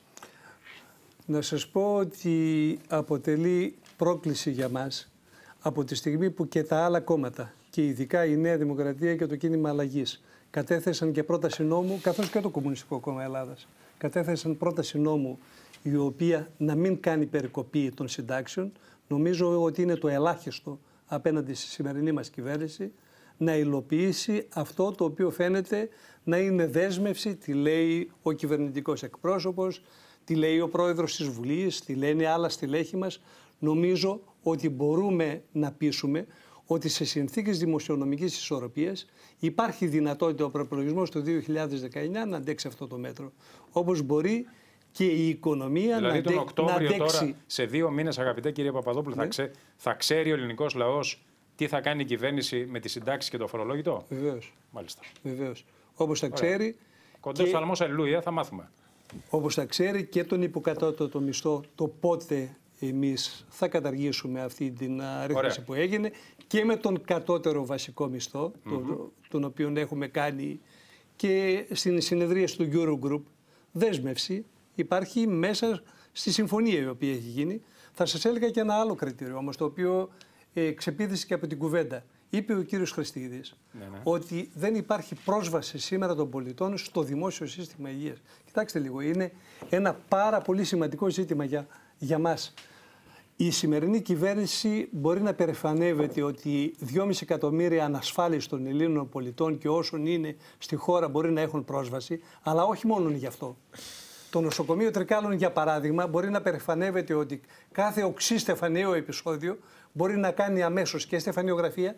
Να σας πω ότι αποτελεί πρόκληση για μας από τη στιγμή που και τα άλλα κόμματα και ειδικά η Νέα Δημοκρατία και το Κίνημα Αλλαγής κατέθεσαν και πρόταση νόμου, καθώς και το Κομμουνιστικό Κόμμα Ελλάδας, κατέθεσαν πρόταση νόμου η οποία να μην κάνει περικοπή των συντάξεων. Νομίζω ότι είναι το ελάχιστο απέναντι στη σημερινή μας κυβέρνηση να υλοποιήσει αυτό το οποίο φαίνεται να είναι δέσμευση, τι λέει ο κυβερνητικός εκπρόσωπος, τι λέει ο πρόεδρος της Βουλής, τι λένε άλλα στελέχη μας. Νομίζω ότι μπορούμε να πείσουμε ότι σε συνθήκες δημοσιονομικής ισορροπίας υπάρχει δυνατότητα ο προϋπολογισμός του δύο χιλιάδες δεκαεννιά να αντέξει αυτό το μέτρο. Όπως μπορεί και η οικονομία δηλαδή, να, τον Οκτώβριο να αντέξει. Τώρα, σε δύο μήνες, αγαπητέ κύριε Παπαδόπουλο, ναι. θα, ξέ, θα ξέρει ο ελληνικός λαός τι θα κάνει η κυβέρνηση με τις συντάξεις και το φορολόγητο. Βεβαίως. Μάλιστα. Βεβαίως. Όπως τα ξέρει. Κοντά στο αλμός αλληλούια θα μάθουμε. Όπως τα ξέρει και τον υποκατώτατο μισθό, το πότε εμείς θα καταργήσουμε αυτή την ρύθμιση που έγινε, και με τον κατώτερο βασικό μισθό, mm-hmm. τον, τον οποίο έχουμε κάνει και στην συνεδρίαση του Eurogroup δέσμευση, υπάρχει μέσα στη συμφωνία η οποία έχει γίνει. Θα σας έλεγα και ένα άλλο κριτήριο όμως, το οποίο ε, ξεπήδησε και από την κουβέντα. Είπε ο κύριος Χριστίδης ναι, ναι. ότι δεν υπάρχει πρόσβαση σήμερα των πολιτών στο δημόσιο σύστημα υγείας. Κοιτάξτε λίγο, είναι ένα πάρα πολύ σημαντικό ζήτημα για, για μας. Η σημερινή κυβέρνηση μπορεί να περηφανεύεται ότι δυόμισι εκατομμύρια ανασφάλιστοι των Ελλήνων πολιτών και όσων είναι στη χώρα μπορεί να έχουν πρόσβαση, αλλά όχι μόνο γι' αυτό. Το νοσοκομείο Τρικάλων, για παράδειγμα, μπορεί να περηφανεύεται ότι κάθε οξύ στεφανιαίο επεισόδιο μπορεί να κάνει αμέσως και στεφανιογραφία,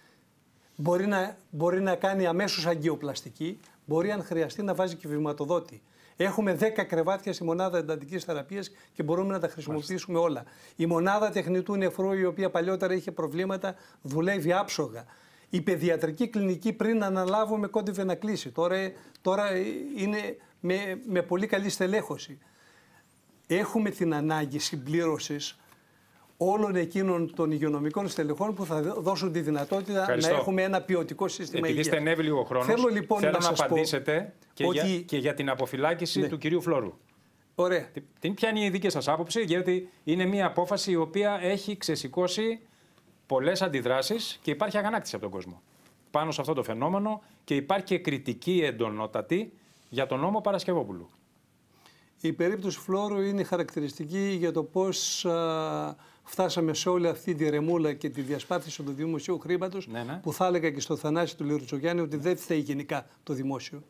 μπορεί να, μπορεί να κάνει αμέσως αγκιοπλαστική, μπορεί αν χρειαστεί να βάζει και βηματοδότη. Έχουμε δέκα κρεβάτια στη μονάδα εντατικής θεραπείας και μπορούμε να τα χρησιμοποιήσουμε όλα. Η μονάδα τεχνητού νεφρού, η οποία παλιότερα είχε προβλήματα, δουλεύει άψογα. Η παιδιατρική κλινική πριν αναλάβουμε κόντευε να κλείσει. Τώρα, τώρα είναι με, με πολύ καλή στελέχωση. Έχουμε την ανάγκη συμπλήρωσης όλων εκείνων των υγειονομικών στελεχών που θα δώσουν τη δυνατότητα Ευχαριστώ. να έχουμε ένα ποιοτικό σύστημα υγείας. Επειδή στενεύει λίγο χρόνος, θέλω, λοιπόν, θέλω να, να απαντήσετε και, ότι... για, και για την αποφυλάκηση ναι. του κυρίου Φλόρου. Ωραία. Τι, ποια είναι η δική σας άποψη, γιατί είναι μια απόφαση η οποία έχει ξεσηκώσει πολλές αντιδράσεις και υπάρχει αγανάκτηση από τον κόσμο πάνω σε αυτό το φαινόμενο και υπάρχει και κριτική εντονότατη για τον νόμο Παρασκευόπουλου. Η περίπτωση Φλόρου είναι χαρακτηριστική για το πώς α, φτάσαμε σε όλη αυτή τη ρεμούλα και τη διασπάθηση του δημοσίου χρήματος, ναι, ναι. που θα έλεγα και στο Θανάση του Λερουτζογιάννη ότι δεν φταίει γενικά το δημόσιο.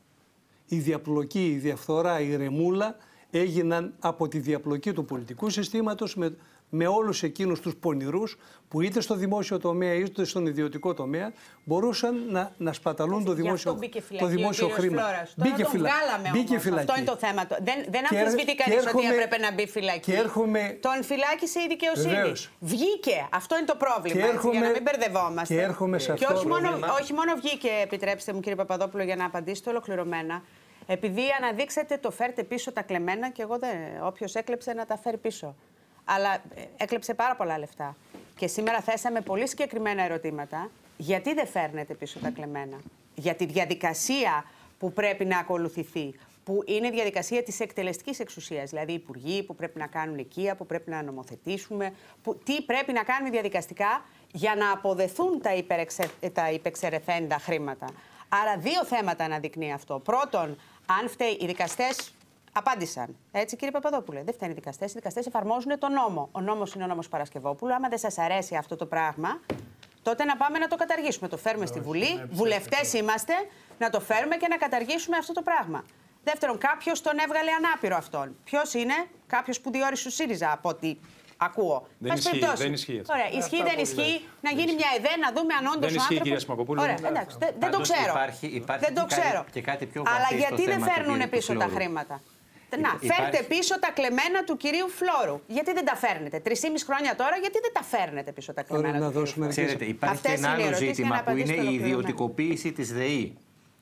Η διαπλοκή, η διαφθορά, η ρεμούλα έγιναν από τη διαπλοκή του πολιτικού συστήματος με, με όλους εκείνους τους πονηρούς που είτε στο δημόσιο τομέα είτε στον ιδιωτικό τομέα μπορούσαν να, να σπαταλούν το δημόσιο, το δημόσιο χρήμα. Μπήκε φυλακή. Αυτό είναι το θέμα. Δεν, δεν αμφισβητεί κανείς ότι έπρεπε να μπει φυλακή. Έρχομαι... Τον φυλάκισε η δικαιοσύνη. Βεβαίως. Βγήκε. Αυτό είναι το πρόβλημα. Και έρχομαι... Για να μην μπερδευόμαστε. Και, έρχομαι σε και αυτό όχι, μόνο, όχι μόνο βγήκε, επιτρέψτε μου κύριε Παπαδόπουλο, για να απαντήσετε ολοκληρωμένα. Επειδή αναδείξετε το φέρτε πίσω τα κλεμμένα και εγώ δεν. Όποιος έκλεψε να τα φέρει πίσω. Αλλά έκλεψε πάρα πολλά λεφτά. Και σήμερα θέσαμε πολύ συγκεκριμένα ερωτήματα. Γιατί δεν φέρνετε πίσω τα κλεμμένα? Για τη διαδικασία που πρέπει να ακολουθηθεί. Που είναι η διαδικασία της εκτελεστικής εξουσίας. Δηλαδή, οι υπουργοί που πρέπει να κάνουν οικία, που πρέπει να νομοθετήσουμε. Που, τι πρέπει να κάνουν διαδικαστικά για να αποδεθούν τα, υπερεξε, τα υπεξερεθέντα χρήματα. Άρα, δύο θέματα αναδεικνύει αυτό. Πρώτον, αν φταίει οι δικαστές. Απάντησαν. Έτσι, κύριε Παπαδόπουλε. Δεν φταίνουν οι δικαστές. Οι δικαστές εφαρμόζουν τον νόμο. Ο νόμος είναι ο νόμος Παρασκευόπουλου. Άμα δεν σας αρέσει αυτό το πράγμα, τότε να πάμε να το καταργήσουμε. Το φέρουμε στη Βουλή. Βουλευτές είμαστε, να το φέρουμε και να καταργήσουμε αυτό το πράγμα. Δεύτερον, κάποιος τον έβγαλε ανάπηρο αυτόν. Ποιος είναι? Κάποιος που διόρισε ο ΣΥΡΙΖΑ, από ό,τι ακούω. Δεν ισχύει, δεν ισχύει. Ωραία, ισχύει, δεν ισχύει. Να γίνει μια ιδέα, να δούμε αν όντως ο άνθρωπος... Ωραία, εντάξει, δεν το ξέρω. Δεν το ξέρω. Αλλά γιατί δεν φέρνουν πίσω τα χρήματα? Να, Υπά... φέρτε πίσω τα κλεμμένα του κυρίου Φλόρου. Γιατί δεν τα φέρνετε? Τρεισήμισι χρόνια τώρα, γιατί δεν τα φέρνετε πίσω τα κλεμμένα Ωραία, του κυρίου Φλόρου? Ξέρετε, υπάρχει και ένα άλλο ζήτημα που είναι η ιδιωτικοποίηση της ΔΕΗ.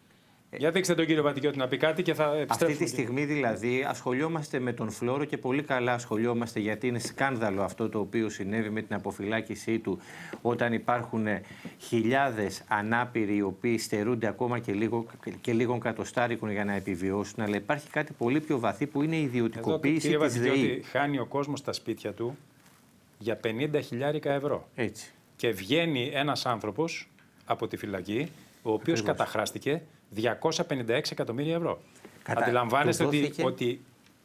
Για δείξτε τον κύριο Βατικιώτη να πει κάτι και θα επιστρέψουμε. Αυτή τη στιγμή δηλαδή ασχολιόμαστε με τον Φλόρο και πολύ καλά ασχολιόμαστε, γιατί είναι σκάνδαλο αυτό το οποίο συνέβη με την αποφυλάκησή του, όταν υπάρχουν χιλιάδες ανάπηροι οι οποίοι στερούνται ακόμα και λίγο, και λίγων κατοστάρικων για να επιβιώσουν. Αλλά υπάρχει κάτι πολύ πιο βαθύ που είναι η ιδιωτικοποίηση Εδώ, της ΔΕΗ. Χάνει ο κόσμος τα σπίτια του για πενήντα χιλιάρικα ευρώ. Έτσι. Και βγαίνει ένας άνθρωπος από τη φυλακή, ο οποίος καταχράστηκε διακόσια πενήντα έξι εκατομμύρια ευρώ. Κατα... Αντιλαμβάνεστε ότι, δόθηκε... ότι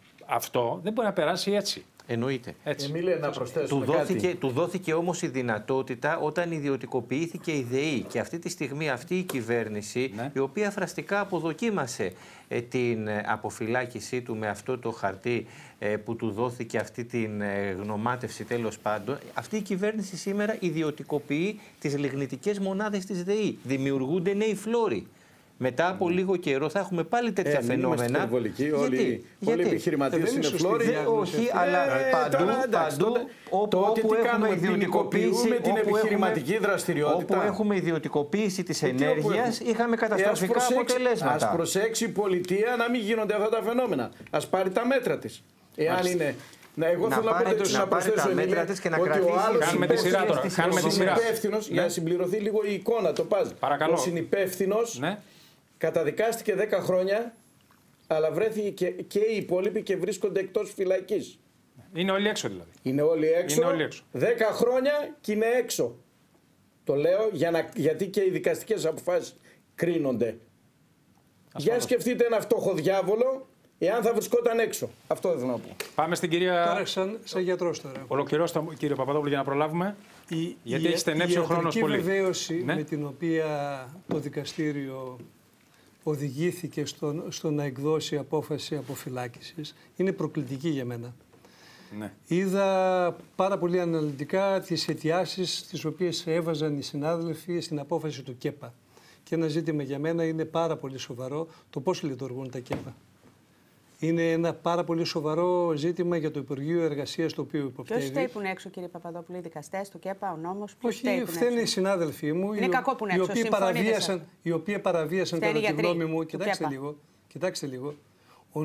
αυτό δεν μπορεί να περάσει έτσι. Εννοείται. Έτσι. Εμίλια, να προσθέσουμε του, δόθηκε, κάτι. του δόθηκε όμως η δυνατότητα όταν ιδιωτικοποιήθηκε η ΔΕΗ. Και αυτή τη στιγμή αυτή η κυβέρνηση, ναι. η οποία φραστικά αποδοκίμασε ε, την ε, αποφυλάκησή του με αυτό το χαρτί ε, που του δόθηκε, αυτή την ε, γνωμάτευση τέλος πάντων, αυτή η κυβέρνηση σήμερα ιδιωτικοποιεί τις λιγνητικές μονάδες της ΔΕΗ. Δημιουργούνται νέοι φλόροι. μετά από λίγο καιρό θα έχουμε πάλι τέτοια ε, φαινόμενα. Γιατί? Όλοι, όλοι οι επιχειρηματίες είναι φλόροι. Όχι, ε, αλλά ε, παντού, τώρα, εντάξει, παντού τότε, όπου, τότε όπου έχουμε ιδιωτικοποίηση, την επιχειρηματική έχουμε, δραστηριότητα. Όπου έχουμε ιδιωτικοποίηση της ενέργειας, είχαμε καταστροφικά ε, αποτελέσματα. Ας προσέξει η πολιτεία να μην γίνονται αυτά τα φαινόμενα. Ας πάρει τα μέτρα της. Εάν είναι... Ναι, εγώ να θέλω πάρει, να, να προσθέσω τα μέτρα της και να ότι κρατήσει. ο άλλος Κάνουμε τη σειρά τώρα. Κάνουμε τη σειρά. Υπεύθυνος, ναι. Για να συμπληρωθεί λίγο η εικόνα, το παζ. Παρακαλώ. Ο συνυπεύθυνος ναι. καταδικάστηκε δέκα χρόνια, αλλά βρέθηκε και, και οι υπόλοιποι και βρίσκονται εκτός φυλακής. Είναι όλοι έξω δηλαδή. Είναι όλοι έξω. Είναι όλοι έξω. δέκα χρόνια και είναι έξω. Το λέω για να, γιατί και οι δικαστικές αποφάσεις κρίνονται. Ασφαλώς. Για σκεφτείτε ένα φτωχό διάβολο, εάν θα βρισκόταν έξω. Αυτό δεν θέλω να πω. Πάμε στην κυρία. Τώρα, σαν, σαν γιατρός τώρα. Ολοκληρώστε, κύριε Παπαδόπουλο, για να προλάβουμε. Η, γιατί η, έχει στενέψει ο χρόνος πολύ. Η βεβαίωση ναι. με την οποία το δικαστήριο οδηγήθηκε στο, στο να εκδώσει απόφαση αποφυλάκησης είναι προκλητική για μένα. Ναι. Είδα πάρα πολύ αναλυτικά τις αιτιάσεις τις οποίες έβαζαν οι συνάδελφοι στην απόφαση του ΚΕΠΑ. Και ένα ζήτημα για μένα είναι πάρα πολύ σοβαρό το πώς λειτουργούν τα ΚΕΠΑ. Είναι ένα πάρα πολύ σοβαρό ζήτημα για το Υπουργείο Εργασίας το οποίο υποπτεύει. Ποιος φταίει που είναι έξω, κύριε Παπαδόπουλο, οι δικαστές, το ΚΕΠΑ, ο νόμος, ποιος Όχι, φταίει που είναι φταίνε έξω? οι συνάδελφοί μου, είναι οι, κακό που είναι έξω, οι οποίοι παραβίασαν, οι οποίοι παραβίασαν κατά τη γνώμη μου. Κοιτάξτε λίγο, κοιτάξτε λίγο. Ο,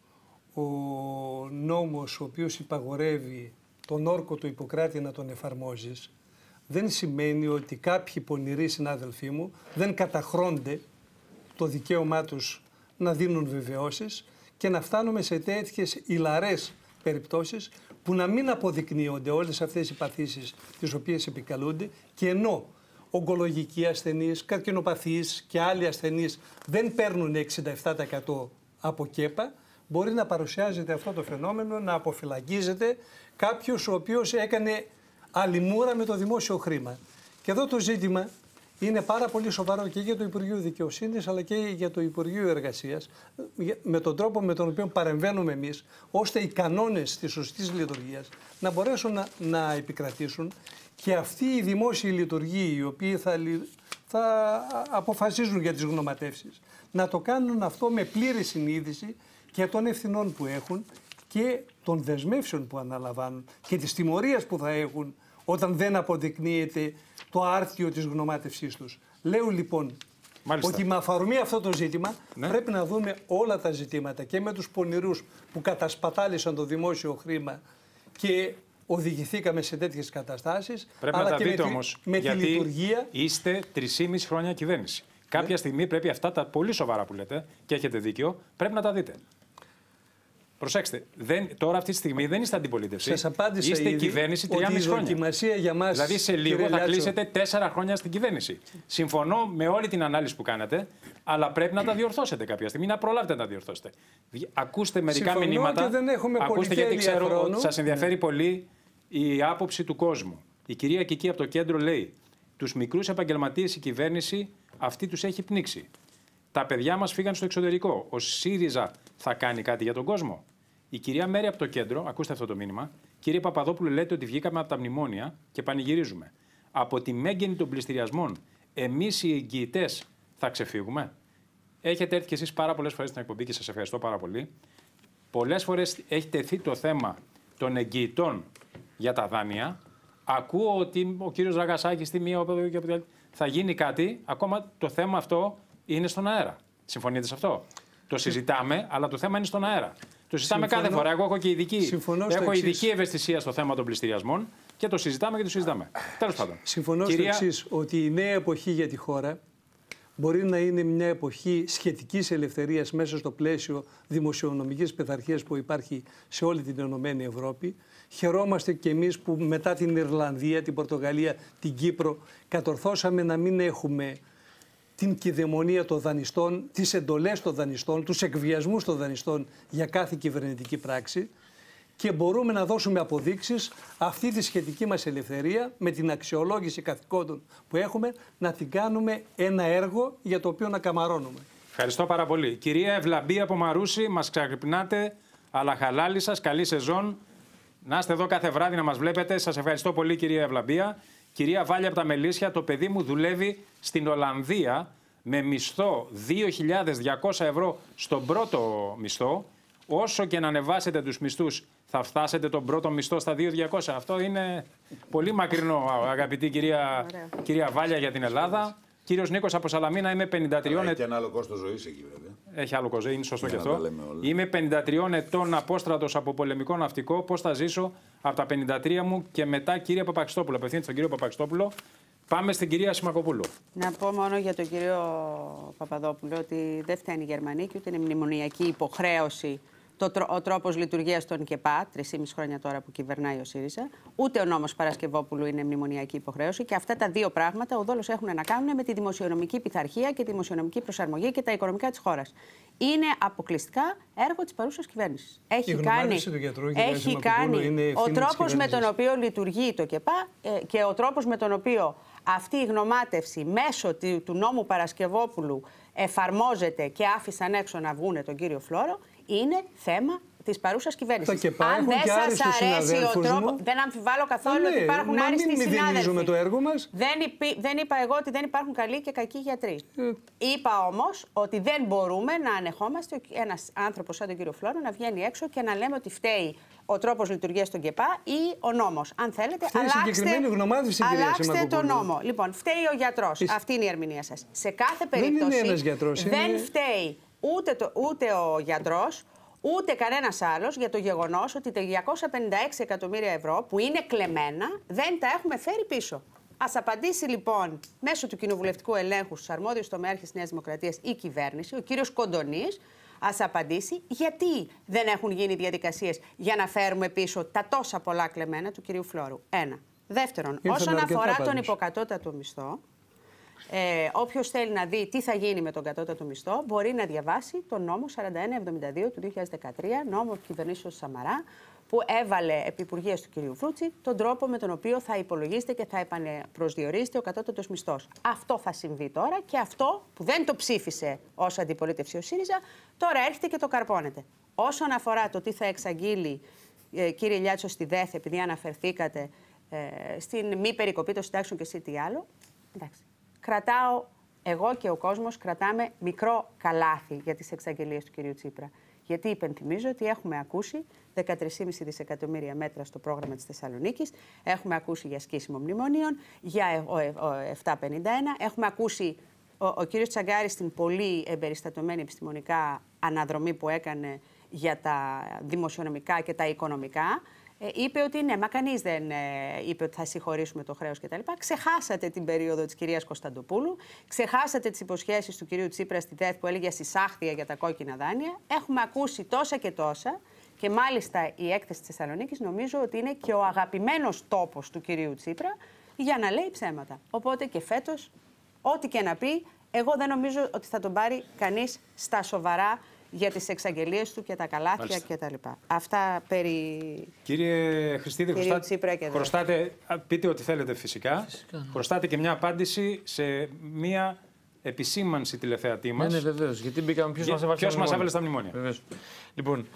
ο νόμος ο οποίος υπαγορεύει τον όρκο του Ιπποκράτη να τον εφαρμόζεις, δεν σημαίνει ότι κάποιοι πονηροί συνάδελφοί μου δεν καταχρώνται το δικαίωμά τους να δίνουν βεβαιώσεις και να φτάνουμε σε τέτοιες ηλαρές περιπτώσεις που να μην αποδεικνύονται όλες αυτές οι παθήσεις τις οποίες επικαλούνται και ενώ ογκολογικοί ασθενείς, καρκινοπαθείς και άλλοι ασθενείς δεν παίρνουν εξήντα επτά τοις εκατό από ΚΕΠΑ, μπορεί να παρουσιάζεται αυτό το φαινόμενο, να αποφυλακίζεται κάποιος ο οποίος έκανε αλιμούρα με το δημόσιο χρήμα. Και εδώ το ζήτημα είναι πάρα πολύ σοβαρό και για το Υπουργείο Δικαιοσύνης αλλά και για το Υπουργείο Εργασίας με τον τρόπο με τον οποίο παρεμβαίνουμε εμείς ώστε οι κανόνες της σωστής λειτουργίας να μπορέσουν να, να επικρατήσουν και αυτοί οι δημόσιοι λειτουργοί οι οποίοι θα, θα αποφασίζουν για τις γνωματεύσεις να το κάνουν αυτό με πλήρη συνείδηση και των ευθυνών που έχουν και των δεσμεύσεων που αναλαμβάνουν και της τιμωρίας που θα έχουν όταν δεν αποδεικνύεται το άρτιο της γνωμάτευσής τους. Λέω λοιπόν Μάλιστα. ότι με αφορμή αυτό το ζήτημα ναι. πρέπει να δούμε όλα τα ζητήματα και με τους πονηρούς που κατασπατάλησαν το δημόσιο χρήμα και οδηγηθήκαμε σε τέτοιες καταστάσεις. Πρέπει αλλά να τα και δείτε με, όμως, με γιατί τη λειτουργία... είστε τρεισήμισι χρόνια κυβέρνηση. Ναι. Κάποια στιγμή πρέπει αυτά τα πολύ σοβαρά που λέτε και έχετε δίκιο, πρέπει να τα δείτε. Προσέξτε, δεν, τώρα αυτή τη στιγμή δεν είστε αντιπολίτευση. Σας απάντησα είστε ήδη κυβέρνηση τριάμισι χρόνια. Για μας, δηλαδή σε λίγο θα Λάτσο. κλείσετε τέσσερα χρόνια στην κυβέρνηση. Συμφωνώ με όλη την ανάλυση που κάνετε, αλλά πρέπει να τα διορθώσετε κάποια στιγμή, να προλάβετε να τα διορθώσετε. Ακούστε μερικά Συμφωνώ μηνύματα. Και δεν έχουμε ακούστε γιατί ξέρω χρόνου. ότι σας ενδιαφέρει ναι. πολύ η άποψη του κόσμου. Η κυρία Κική από το κέντρο λέει: τους μικρούς επαγγελματίες η κυβέρνηση αυτή τους έχει πνίξει. Τα παιδιά μας φύγαν στο εξωτερικό. Ο ΣΥΡΙΖΑ θα κάνει κάτι για τον κόσμο? Η κυρία Μέρη από το κέντρο, ακούστε αυτό το μήνυμα. Κύριε Παπαδόπουλο, λέτε ότι βγήκαμε από τα μνημόνια και πανηγυρίζουμε. Από τη μέγενη των πληστηριασμών, εμείς οι εγγυητές θα ξεφύγουμε? Έχετε έρθει κι εσείς πάρα πολλές φορές στην εκπομπή και σας ευχαριστώ πάρα πολύ. Πολλές φορές έχει τεθεί το θέμα των εγγυητών για τα δάνεια. Ακούω ότι ο κύριος Ραγασάκης στη μία και από την άλλη θα γίνει κάτι. Ακόμα το θέμα αυτό είναι στον αέρα. Συμφωνείτε σε αυτό? Το συζητάμε, αλλά το θέμα είναι στον αέρα. Το συζητάμε Συμφωνώ. κάθε φορά. Εγώ έχω και ειδική, έχω ειδική ευαισθησία στο θέμα των πληστηριασμών και το συζητάμε και το συζητάμε. Τέλος πάντων. Συμφωνώ Κυρία... στο εξής, ότι η νέα εποχή για τη χώρα μπορεί να είναι μια εποχή σχετικής ελευθερίας μέσα στο πλαίσιο δημοσιονομικής πειθαρχίας που υπάρχει σε όλη την Ενωμένη Ευρώπη. Χαιρόμαστε και εμείς που μετά την Ιρλανδία, την Πορτογαλία, την Κύπρο κατορθώσαμε να μην έχουμε την κυδαιμονία των δανειστών, τις εντολές των δανειστών, τους εκβιασμούς των δανειστών για κάθε κυβερνητική πράξη και μπορούμε να δώσουμε αποδείξεις αυτή τη σχετική μας ελευθερία με την αξιολόγηση καθηκόντων που έχουμε να την κάνουμε ένα έργο για το οποίο να καμαρώνουμε. Ευχαριστώ πάρα πολύ. Κυρία Ευλαμπία από Μαρούσι, μας ξαγρυπνάτε, αλλά χαλάλι σας, καλή σεζόν. Να είστε εδώ κάθε βράδυ να μας βλέπετε. Σας ευχαριστώ πολύ κυρία Ευλαμπία. Κυρία Βάλια από τα Μελίσια, το παιδί μου δουλεύει στην Ολλανδία με μισθό δύο χιλιάδες διακόσια ευρώ στον πρώτο μισθό, όσο και να ανεβάσετε τους μισθούς, θα φτάσετε τον πρώτο μισθό στα δύο χιλιάδες διακόσια. Αυτό είναι πολύ μακρινό, αγαπητή κυρία, κυρία Βάλια, για την Ελλάδα. Κύριος Νίκος από Σαλαμίνα, είμαι πενήντα τριών ετών. Έχει και ένα άλλο κόστος ζωής εκεί, βέβαια. Έχει άλλο κοζέ, είναι σωστό και Για αυτό. να Είμαι πενήντα τριών ετών απόστρατος από πολεμικό ναυτικό. Πώς θα ζήσω από τα πενήντα τρία μου και μετά, κύριε Παπαξιτόπουλο. Απευθύνεται στον κύριο Παπαξιτόπουλο. Πάμε στην κυρία Σιμακοπούλου. Να πω μόνο για τον κύριο Παπαδόπουλο ότι δεν φταίνει η Γερμανία και ούτε είναι μνημονιακή υποχρέωση το, ο τρόπος λειτουργίας των ΚΕΠΑ, τρεισήμισι χρόνια τώρα που κυβερνάει ο ΣΥΡΙΖΑ, ούτε ο νόμος Παρασκευόπουλου είναι μνημονιακή υποχρέωση. Και αυτά τα δύο πράγματα ουδόλως έχουν να κάνουν με τη δημοσιονομική πειθαρχία και τη δημοσιονομική προσαρμογή και τα οικονομικά της χώρας. Είναι αποκλειστικά έργο της παρούσας κυβέρνησης. Έχει κάνει, του γιατρού, έχει κάνει ο τρόπος με τον οποίο λειτουργεί το ΚΕΠΑ και ο τρόπος με τον οποίο αυτή η γνωμάτευση μέσω του νόμου Παρασκευόπουλου εφαρμόζεται και άφησαν έξω να βγούνε τον κύριο Φλόρο, είναι θέμα της παρούσας κυβέρνησης. Αν δεν σας αρέσει ο τρόπος. Δεν αμφιβάλλω καθόλου ναι, ότι υπάρχουν άριστοι συνάδελφοι. Το έργο μας. Δεν, υπή, δεν είπα εγώ ότι δεν υπάρχουν καλοί και κακοί γιατροί. Mm. Είπα όμως ότι δεν μπορούμε να ανεχόμαστε ένας άνθρωπος σαν τον κύριο Φλόρο να βγαίνει έξω και να λέμε ότι φταίει ο τρόπος λειτουργίας των ΚΕΠΑ ή ο νόμος. Αν θέλετε, φταίει αλλάξτε, αλλάξτε το νόμο. Λοιπόν, φταίει ο γιατρός. Είσαι... Αυτή είναι η ερμηνεία σας. Σε κάθε περίπτωση δεν, είναι ένας γιατρός, δεν είναι... φταίει ούτε, το, ούτε ο γιατρός, ούτε κανένας άλλος για το γεγονός ότι τα διακόσια πενήντα έξι εκατομμύρια ευρώ που είναι κλεμμένα δεν τα έχουμε φέρει πίσω. Ας απαντήσει λοιπόν μέσω του κοινοβουλευτικού ελέγχου στους αρμόδιους τομέαρχες της Νέας Δημοκρατίας η κυβέρνηση, ο κύριος Κοντονής, ας απαντήσει γιατί δεν έχουν γίνει διαδικασίες για να φέρουμε πίσω τα τόσα πολλά κλεμμένα του κυρίου Φλόρου. Ένα. Δεύτερον, Ήρθαν όσον αφορά πάντως τον υποκατώτατο μισθό, Ε, όποιος θέλει να δει τι θα γίνει με τον κατώτατο μισθό, μπορεί να διαβάσει τον νόμο σαράντα ένα εβδομήντα δύο του δύο χιλιάδες δεκατρία, νόμο του κυβερνήσεως Σαμαρά, που έβαλε επί υπουργείας του κ. Φρούτση τον τρόπο με τον οποίο θα υπολογίζεται και θα επανεπροσδιορίζεται ο κατώτατος μισθός. Αυτό θα συμβεί τώρα και αυτό που δεν το ψήφισε ως αντιπολίτευση ο ΣΥΡΙΖΑ, τώρα έρχεται και το καρπώνεται. Όσον αφορά το τι θα εξαγγείλει, ε, κύριε Λιάτσο, στη ΔΕΘ, επειδή αναφερθήκατε ε, στην μη περικοπή των συντάξεων και σε τι άλλο, εντάξει. Κρατάω, εγώ και ο κόσμος κρατάμε μικρό καλάθι για τις εξαγγελίες του κυρίου Τσίπρα. Γιατί υπενθυμίζω ότι έχουμε ακούσει δεκατρία κόμμα πέντε δισεκατομμύρια μέτρα στο πρόγραμμα της Θεσσαλονίκης, έχουμε ακούσει για σκίσιμο μνημονίων, για επτακόσια πενήντα ένα, έχουμε ακούσει ο, ο κύριος Τσαγκάρης στην πολύ εμπεριστατωμένη επιστημονικά αναδρομή που έκανε για τα δημοσιονομικά και τα οικονομικά. Ε, είπε ότι ναι, μα κανείς δεν ε, είπε ότι θα συγχωρήσουμε το χρέος κτλ. Ξεχάσατε την περίοδο της κυρίας Κωνσταντοπούλου, ξεχάσατε τις υποσχέσεις του κυρίου Τσίπρα στη ΔΕΘ που έλεγε συσάχθεια για τα κόκκινα δάνεια. Έχουμε ακούσει τόσα και τόσα και μάλιστα η έκθεση της Θεσσαλονίκης νομίζω ότι είναι και ο αγαπημένος τόπος του κυρίου Τσίπρα για να λέει ψέματα. Οπότε και φέτος, ό,τι και να πει, εγώ δεν νομίζω ότι θα τον πάρει κανείς στα σοβαρά για τις εξαγγελίες του και τα καλάθια κτλ. Αυτά περί. Κύριε Χριστίδη, χρωστάτε, χρωστάτε, πείτε ό,τι θέλετε φυσικά. φυσικά ναι. Χρωστάτε και μια απάντηση σε μια επισήμανση τηλεθεατή μας. Ναι, ναι, βεβαίως. Γιατί μπήκαμε, ποιος μας έβαλε, ποιος μας έβαλε στα μνημόνια. Βεβαίως. Λοιπόν,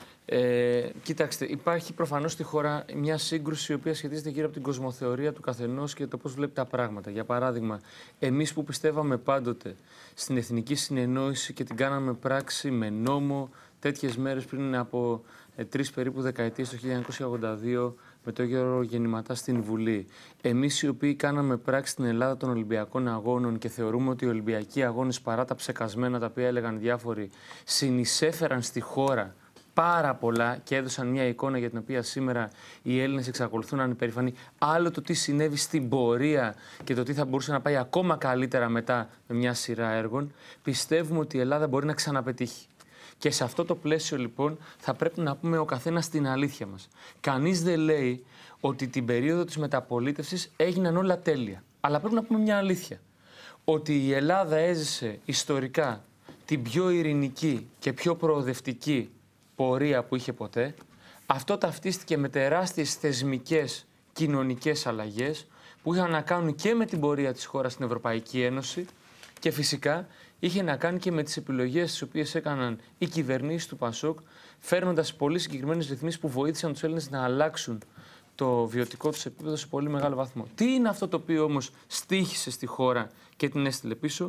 ε, κοιτάξτε, υπάρχει προφανώς στη χώρα μια σύγκρουση η οποία σχετίζεται γύρω από την κοσμοθεωρία του καθενός και το πώς βλέπει τα πράγματα. Για παράδειγμα, εμείς που πιστεύαμε πάντοτε στην εθνική συνεννόηση και την κάναμε πράξη με νόμο τέτοιες μέρες πριν από ε, τρεις περίπου δεκαετίες, το χίλια εννιακόσια ογδόντα δύο, με το Γιώργο Γεννηματά στην Βουλή. Εμείς οι οποίοι κάναμε πράξη στην Ελλάδα των Ολυμπιακών Αγώνων και θεωρούμε ότι οι Ολυμπιακοί Αγώνες, παρά τα ψεκασμένα τα οποία έλεγαν διάφοροι, συνεισέφεραν στη χώρα πάρα πολλά και έδωσαν μια εικόνα για την οποία σήμερα οι Έλληνες εξακολουθούν να είναι περήφανοι. Άλλο το τι συνέβη στην πορεία και το τι θα μπορούσε να πάει ακόμα καλύτερα μετά με μια σειρά έργων. Πιστεύουμε ότι η Ελλάδα μπορεί να ξαναπετύχει. Και σε αυτό το πλαίσιο λοιπόν θα πρέπει να πούμε ο καθένας την αλήθεια μας. Κανείς δεν λέει ότι την περίοδο της μεταπολίτευσης έγιναν όλα τέλεια. Αλλά πρέπει να πούμε μια αλήθεια. Ότι η Ελλάδα έζησε ιστορικά την πιο ειρηνική και πιο προοδευτική πορεία που είχε ποτέ. Αυτό ταυτίστηκε με τεράστιες θεσμικές κοινωνικές αλλαγές που είχαν να κάνουν και με την πορεία της χώρας στην Ευρωπαϊκή Ένωση και φυσικά είχε να κάνει και με τις επιλογές τις οποίες έκαναν οι κυβερνήσεις του ΠΑΣΟΚ, φέρνοντας πολύ συγκεκριμένες ρυθμίσεις που βοήθησαν τους Έλληνες να αλλάξουν το βιωτικό τους επίπεδο σε πολύ μεγάλο βαθμό. Τι είναι αυτό το οποίο όμως στοίχησε στη χώρα και την έστειλε πίσω?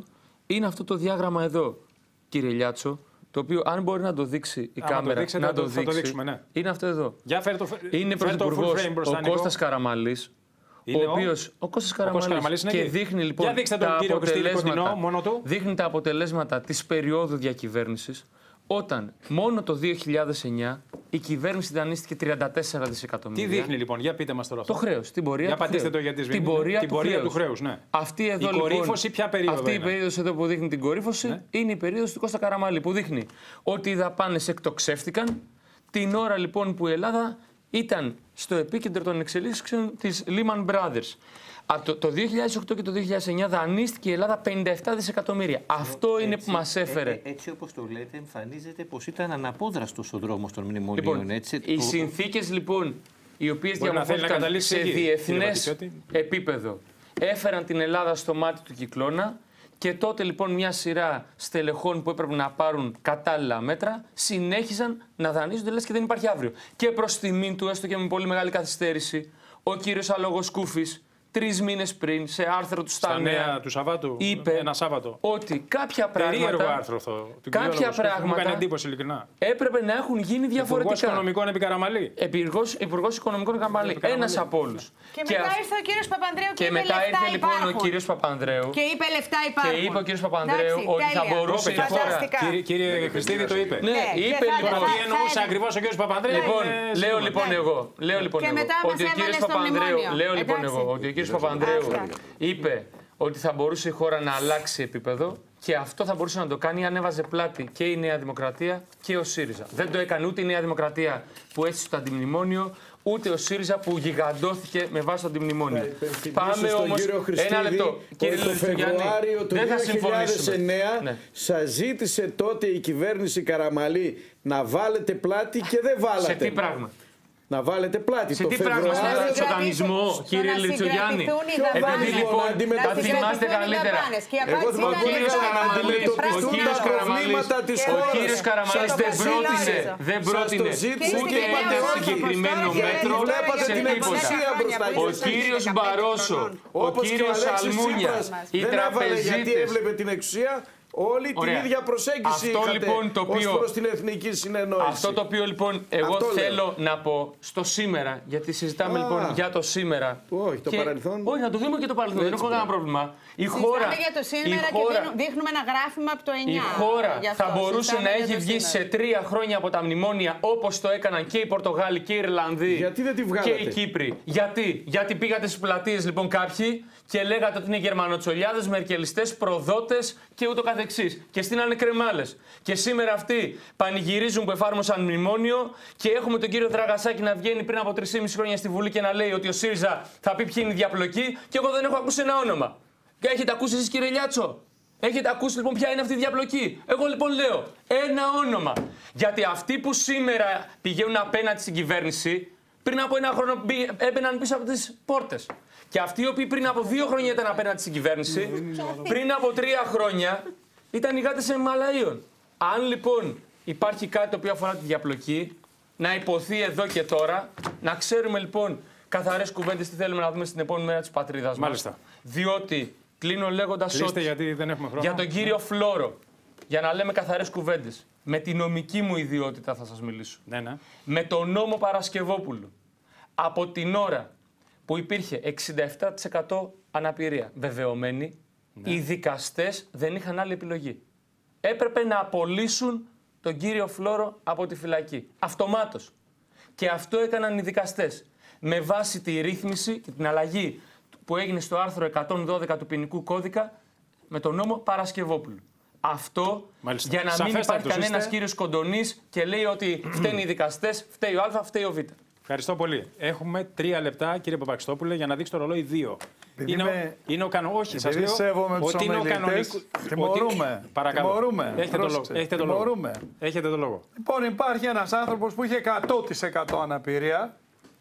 είναι αυτό το διάγραμμα εδώ, κύριε Λιάτσο, το οποίο αν μπορεί να το δείξει η Άμα κάμερα, το δείξετε, να θα το το, θα δείξει, το δείξουμε, ναι. είναι αυτό εδώ. Για φέρε το, είναι πρωθυπουργός ο Κώστας Καραμανλής, ο οποίος, ο Κώστας Καραμανλής, και δείχνει λοιπόν τα αποτελέσματα, μόνο του. δείχνει τα αποτελέσματα της περίοδου διακυβέρνησης, όταν μόνο το δύο χιλιάδες εννιά η κυβέρνηση δανείστηκε τριάντα τέσσερα δισεκατομμύρια. Τι δείχνει λοιπόν, για πείτε μας τώρα αυτό. Το χρέος, την πορεία για του πατήστε χρέους. το για τη την πορεία, την του, πορεία χρέους. του χρέους. Ναι. Αυτή εδώ, η λοιπόν, κορύφωση ποια περίοδο αυτή είναι? η περίοδος εδώ που δείχνει την κορύφωση, ναι, είναι η περίοδος του Κώστα Καραμανλή, που δείχνει ότι οι δαπάνες εκτοξεύτηκαν την ώρα λοιπόν που η Ελλάδα ήταν στο επίκεντρο των εξελίξεων της Lehman Brothers. Από το, το δύο χιλιάδες οκτώ και το δύο χιλιάδες εννιά δανείστηκε η Ελλάδα πενήντα επτά δισεκατομμύρια. Αυτό έτσι, είναι που μας έφερε. Ε, ε, έτσι όπως το λέτε, εμφανίζεται πως ήταν αναπόδραστος ο δρόμος των μνημονίων. Λοιπόν, έτσι, οι το... συνθήκες λοιπόν, οι οποίες διαμορφώθηκαν σε εκεί, διεθνές επίπεδο, έφεραν την Ελλάδα στο μάτι του κυκλώνα. Και τότε λοιπόν μια σειρά στελεχών που έπρεπε να πάρουν κατάλληλα μέτρα συνέχιζαν να δανείζονται λες και δεν υπάρχει αύριο. Και προς τιμήν του, έστω και με πολύ μεγάλη καθυστέρηση, ο κύριος Αλόγος Κούφης, τρεις μήνες πριν, σε άρθρο του στα Νέα, του Σαββάτου, είπε ένα Σάββατο, ότι κάποια περίεργο πράγματα, άρθρο αυτό, του κάποια πράγματα μου έκανε εντύπωση, ειλικρινά. έπρεπε να έχουν γίνει διαφορετικά. Υπουργός Οικονομικών επί Καραμανλή. Υπουργός Οικονομικών επί Καραμανλή. Ένας από όλους. Και μετά ήρθε ο κύριος Παπανδρέου και, και είπε μετά λεφτά ήρθε λοιπόν υπάρχουν. ο κύριος Παπανδρέου. Και είπε λεφτά υπάρχουν. Και είπε ο κύριος Παπανδρέου Εντάξει, ότι θα τέλεια. μπορούσε η χώρα. Κύριε, κύριε Χριστίδη το είπε. Ναι, είπε λοιπόν. Τι εννοούσε ακριβώς ο κύριος Παπανδρέου. Λοιπόν, λέω λοιπόν εγώ, λέω λοιπόν εγώ ότι ο κύριος Παπανδρέου, λέω λοιπόν εγώ ότι ο κύριος Παπανδρέου είπε ότι θα μπορούσε η χώρα να αλλάξει επίπεδο και αυτό θα μπορούσε να το κάνει αν έβαζε πλάτη και η Νέα Δημοκρατία και ο ΣΥΡΙΖΑ. Δεν το έκανε ούτε η Νέα Δημοκρατία που έστησε το αντιμνημόνιο, ούτε ο ΣΥΡΙΖΑ που γιγαντώθηκε με βάση το αντιμνημόνιο. Πάμε όμως ένα λεπτό. Κύριε το Φεβρουάριο του δύο χιλιάδες εννέα ναι. σας ζήτησε τότε η κυβέρνηση Καραμανλή να βάλετε πλάτη και δεν βάλατε. Σε τι πράγμα? Να βάλετε πλάτη. Σε το τι πράγμα, στον εξοτανισμό, κύριε Λιτσογιάννη. Επειδή λοιπόν τα θυμάστε καλύτερα. Εγώ θυμάμαι ο κύριος Καραμανλής, ο κύριος Καραμανλής, ο κύριος Καραμανλής δεν πρότεινε, δεν πρότεινε ούτε ένα συγκεκριμένο μέτρο σε τίποτα. Ο κύριος Μπαρόσο, ο κύριος Αλμούνια, οι τραπεζίτες. Γιατί έβλεπε την εξουσία. Όλη Ωραία. την ίδια προσέγγιση αυτό, είχατε λοιπόν, το οποίο, ως προς την εθνική συνεννόηση. Αυτό το οποίο λοιπόν εγώ αυτό θέλω λέω. να πω στο σήμερα, γιατί συζητάμε Α, λοιπόν για το σήμερα. Όχι, το και, παρελθόν. Όχι, να το δούμε και το παρελθόν, δεν έχω κανένα πρόβλημα. Η χώρα, για το σήμερα η χώρα, και δείχνουμε ένα γράφημα από το εννιά. Η χώρα αυτό, θα μπορούσε να έχει βγει σήμερα. σε τρία χρόνια από τα μνημόνια όπως το έκαναν και οι Πορτογάλοι και οι Ιρλανδοί. Γιατί δεν τη βγάλατε? Και οι Κύπροι. Γιατί, γιατί πήγατε στις πλατείες λοιπόν κάποιοι και λέγατε ότι είναι γερμανοτσολιάδες, μερκελιστές, προδότες και ούτω καθεξής. Και στείνανε κρεμάλες. Και σήμερα αυτοί πανηγυρίζουν που εφάρμοσαν μνημόνιο και έχουμε τον κύριο Δραγασάκη να βγαίνει πριν από τρία και μισό χρόνια στη Βουλή και να λέει ότι ο ΣΥΡΙΖΑ θα πει ποιοι είναι οι διαπλοκοί και εγώ δεν έχω ακούσει ένα όνομα. Και έχετε ακούσει εσείς, κύριε Λιάτσο? Έχετε ακούσει λοιπόν ποια είναι αυτή η διαπλοκή? Εγώ λοιπόν λέω ένα όνομα. Γιατί αυτοί που σήμερα πηγαίνουν απέναντι στην κυβέρνηση πριν από ένα χρόνο έμπαιναν πίσω από τις πόρτες. Και αυτοί οι οποίοι πριν από δύο χρόνια ήταν απέναντι στην κυβέρνηση, πριν από τρία χρόνια ήταν οι γάτες μαλαίων. Αν λοιπόν υπάρχει κάτι το οποίο αφορά τη διαπλοκή, να υποθεί εδώ και τώρα, να ξέρουμε λοιπόν καθαρές κουβέντες τι θέλουμε να δούμε στην επόμενη μέρα της πατρίδας μας. Μάλιστα. Διότι κλείνω λέγοντας ότι γιατί δεν έχουμε χρόνο. για τον κύριο Φλόρο, για να λέμε καθαρές κουβέντες, με τη νομική μου ιδιότητα θα σας μιλήσω. Ναι, ναι. Με τον νόμο Παρασκευόπουλου, από την ώρα που υπήρχε εξήντα επτά τοις εκατό αναπηρία βεβαιωμένη, ναι, οι δικαστές δεν είχαν άλλη επιλογή. Έπρεπε να απολύσουν τον κύριο Φλόρο από τη φυλακή. Αυτομάτως. Και αυτό έκαναν οι δικαστές. Με βάση τη ρύθμιση και την αλλαγή που έγινε στο άρθρο εκατόν δώδεκα του Ποινικού Κώδικα με τον νόμο Παρασκευόπουλου. Αυτό Μάλιστα. για να μην υπάρχει κανένας είστε... κύριος Κοντονής και λέει ότι φταίνουν οι δικαστές, φταίει ο Α, φταίει ο Β. Ευχαριστώ πολύ. Έχουμε τρία λεπτά, κύριε Παπαξιτόπουλε, για να δείξει το ρολόι δύο. Είναι, είμαι... ο... είναι ο κανονικό. Όχι, σας λέω ότι είναι ο κανονικός. Τιμωρούμε. Παρακαλώ. Τιμωρούμε. Έχετε, το λόγο. Έχετε, το λόγο. Έχετε το λόγο. Λοιπόν, υπάρχει ένας άνθρωπος που είχε εκατό τοις εκατό αναπηρία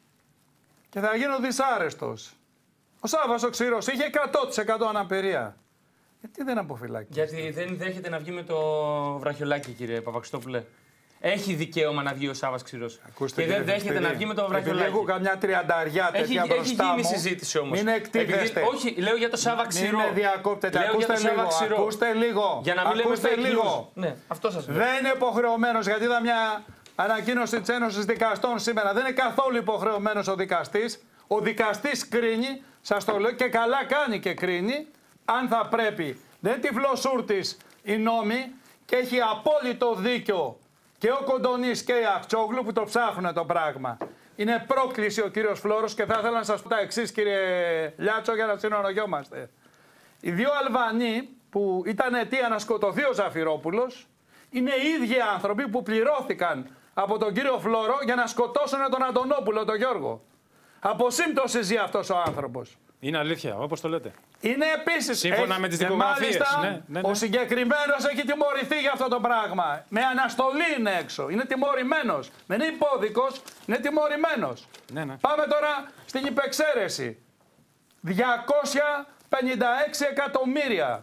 και θα γίνω δυσάρεστος. Ο Σάββας ο Ξηρός είχε εκατό τοις εκατό αναπηρία. Γιατί δεν αποφυλακεί? Γιατί δεν δέχεται να βγει με το βραχιολάκι, κύριε Παπαξιτόπουλε. έχει δικαίωμα να βγει ο Σάββας Ξηρός. Ακούστε, και δεν δέχεται να βγει με το βραχιολάκι. Έχω καμιά τριανταριά τέτοια έχει, μπροστά έχει γίνει μου. συζήτηση όμως. Μην εκτίθεστε. Όχι, λέω για το Σάββα Ξηρό. Μην με διακόπτετε. Λέω Ακούστε για το λίγο. Ξηρό. Ακούστε λίγο. Για να μην ακούστε λέμε λίγο. Ναι, αυτό σας λέω. Δεν είναι υποχρεωμένος, γιατί είδα μια ανακοίνωση της Ένωσης Δικαστών σήμερα. Δεν είναι καθόλου υποχρεωμένος ο δικαστής. Ο δικαστής κρίνει, σας το λέω, και καλά κάνει και κρίνει, αν θα πρέπει. Δεν είναι τυφλός ούρτης οι νόμοι και έχει απόλυτο δίκιο και ο Κοντονής και η Αχτσόγλου που το ψάχνουν το πράγμα. Είναι πρόκληση ο κύριος Φλόρος και θα ήθελα να σας πω τα εξής, κύριε Λιάτσο, για να συνολογιόμαστε. Οι δύο Αλβανοί που ήταν αιτία να σκοτωθεί ο Ζαφυρόπουλος είναι οι ίδιοι άνθρωποι που πληρώθηκαν από τον κύριο Φλόρο για να σκοτώσουν τον Αντωνόπουλο, τον Γιώργο. Από σύμπτωση ζει αυτός ο άνθρωπος. Είναι αλήθεια, όπως το λέτε. Είναι επίσης. Σύμφωνα έχει, με τις δικογραφίες. Μάλιστα, ναι, ναι, ναι. ο συγκεκριμένος έχει τιμωρηθεί για αυτό το πράγμα. Με αναστολή είναι έξω. Είναι τιμωρημένος. Δεν είναι υπόδικος, είναι τιμωρημένος. Ναι, ναι. Πάμε τώρα στην υπεξαίρεση. διακόσια πενήντα έξι εκατομμύρια.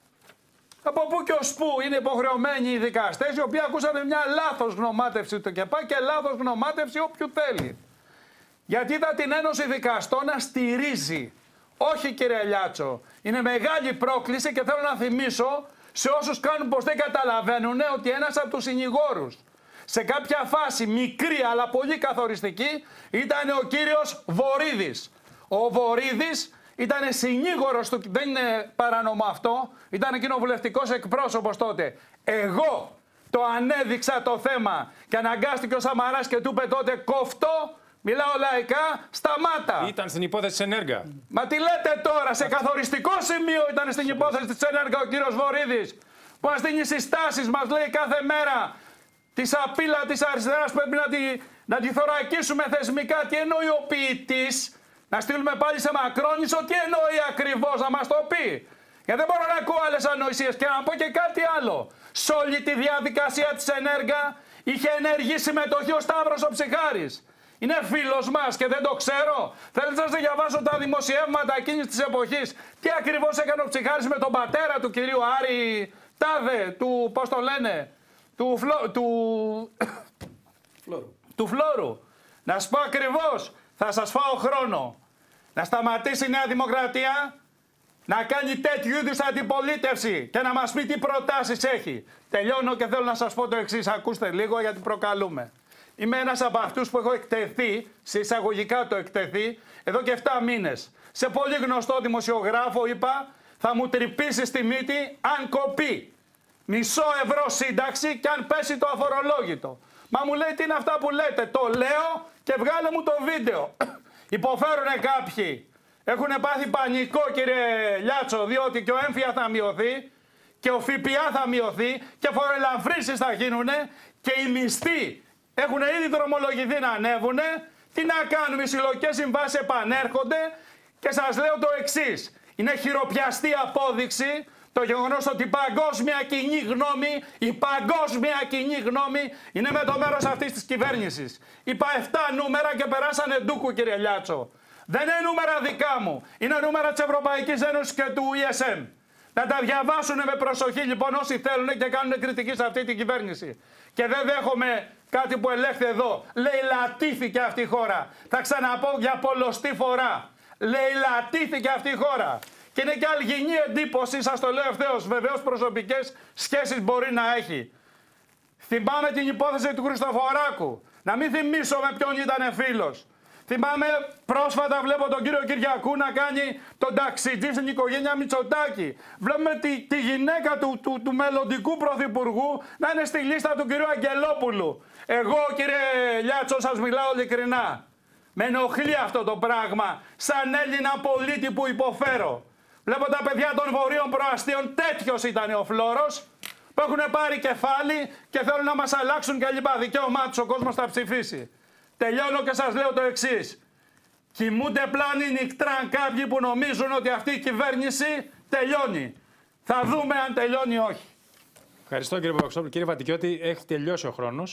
Από πού και ως πού είναι υποχρεωμένοι οι δικαστές, οι οποίοι ακούσαν μια λάθος γνωμάτευση του ΚΕΠΑ και λάθος γνωμάτευση όποιου θέλει. Γιατί είδα την Ένωση Δικαστών να στηρίζει. Όχι, κύριε Λιάτσο. Είναι μεγάλη πρόκληση και θέλω να θυμίσω σε όσους κάνουν πως δεν καταλαβαίνουν ότι ένας από τους συνηγόρους σε κάποια φάση μικρή αλλά πολύ καθοριστική ήταν ο κύριος Βορίδης. Ο Βορίδης ήταν συνήγορος του, δεν είναι παράνομο αυτό, ήταν κοινοβουλευτικός εκπρόσωπος τότε. Εγώ το ανέδειξα το θέμα και αναγκάστηκε ο Σαμαράς και του είπε τότε κοφτό. Μιλάω λαϊκά, σταμάτα. Ήταν στην υπόθεση της Ενέργα. Μα τι λέτε τώρα, σε καθοριστικό σημείο ήταν στην υπόθεση της Ενέργα ο κύριος Βορίδης, που μας δίνει συστάσεις, μας λέει κάθε μέρα τη σαπίλα της αριστεράς πρέπει να τη, να τη θωρακίσουμε θεσμικά. Τι εννοεί ο ποιητής, να στείλουμε πάλι σε Μακρόνισο, τι εννοεί ακριβώς, να μας το πει. Γιατί δεν μπορώ να ακούω άλλες ανοησίες. Και να πω και κάτι άλλο. Σε όλη τη διαδικασία της Ενέργα είχε ενεργή συμμετοχή ο Σταύρος ο Ψυχάρης. Είναι φίλος μας και δεν το ξέρω. Θέλετε να σας διαβάσω τα δημοσιεύματα εκείνης της εποχής. Τι ακριβώς έκανε ο Ψυχάρης με τον πατέρα του κυρίου Άρη Τάδε, του, πώς το λένε, του, φλο, του... Φλόρου. του Φλόρου. Να σας πω ακριβώς, θα σας φάω χρόνο. Να σταματήσει η Νέα Δημοκρατία να κάνει τέτοιου είδους αντιπολίτευση και να μας πει τι προτάσεις έχει. Τελειώνω και θέλω να σας πω το εξής. Ακούστε λίγο γιατί προκαλούμε. Είμαι ένας από αυτούς που έχω εκτεθεί, σε εισαγωγικά το εκτεθεί, εδώ και επτά μήνες. Σε πολύ γνωστό δημοσιογράφο είπα, θα μου τρυπήσει στη μύτη αν κοπεί. Μισό ευρώ σύνταξη και αν πέσει το αφορολόγητο. Μα μου λέει τι είναι αυτά που λέτε. Το λέω και βγάλε μου το βίντεο. Υποφέρουνε κάποιοι. Έχουν πάθει πανικό, κύριε Λιάτσο, διότι και ο έμφυα θα μειωθεί και ο ΦΠΑ θα μειωθεί και φοροελαφρύνσεις θα γίνουνε και οι μισθοί έχουν ήδη δρομολογηθεί να ανέβουνε. Τι να κάνουμε, οι συλλογικές συμβάσεις επανέρχονται και σας λέω το εξής. Είναι χειροπιαστή απόδειξη το γεγονός ότι η παγκόσμια κοινή γνώμη, η παγκόσμια κοινή γνώμη είναι με το μέρος αυτής της κυβέρνησης. Είπα επτά νούμερα και περάσανε ντούκου, κύριε Λιάτσο. Δεν είναι νούμερα δικά μου. Είναι νούμερα της Ευρωπαϊκής Ένωσης και του ι ες εμ. Να τα διαβάσουν με προσοχή λοιπόν όσοι θέλουν και κάνουν κριτική σε αυτή την κυβέρνηση. Και δεν δέχομαι κάτι που ελέγχθη εδώ. Λαιλατήθηκε αυτή η χώρα. Θα ξαναπώ για πολλοστή φορά. Λαιλατήθηκε αυτή η χώρα. Και είναι και αλγινή εντύπωση, σας το λέω ευθέως. Βεβαίως προσωπικές σχέσεις μπορεί να έχει. Θυμάμαι την υπόθεση του Χριστοφοράκου. Να μην θυμίσω με ποιον ήταν φίλος. Θυμάμαι πρόσφατα βλέπω τον κύριο Κυριακού να κάνει τον ταξιτζή στην οικογένεια Μητσοτάκη. Βλέπουμε τη, τη γυναίκα του, του, του μελλοντικού πρωθυπουργού να είναι στη λίστα του κυρίου Αγγελόπουλου. Εγώ, κύριε Λιάτσο, σας μιλάω ειλικρινά. Με ενοχλεί αυτό το πράγμα σαν Έλληνα πολίτη που υποφέρω. Βλέπω τα παιδιά των βορείων προαστίων, τέτοιος ήταν ο Φλόρος, που έχουν πάρει κεφάλι και θέλουν να μας αλλάξουν και λοιπά. Δικαίωμά τους, ο κόσμος θα ψηφίσει. Τελειώνω και σας λέω το εξής. Κοιμούνται πλάνη νυχτράν κάποιοι που νομίζουν ότι αυτή η κυβέρνηση τελειώνει. Θα δούμε αν τελειώνει ή όχι. Ευχαριστώ κύριε Παπαξόπουλο. Κύριε Βατικιώτη, έχει τελειώσει ο χρόνος.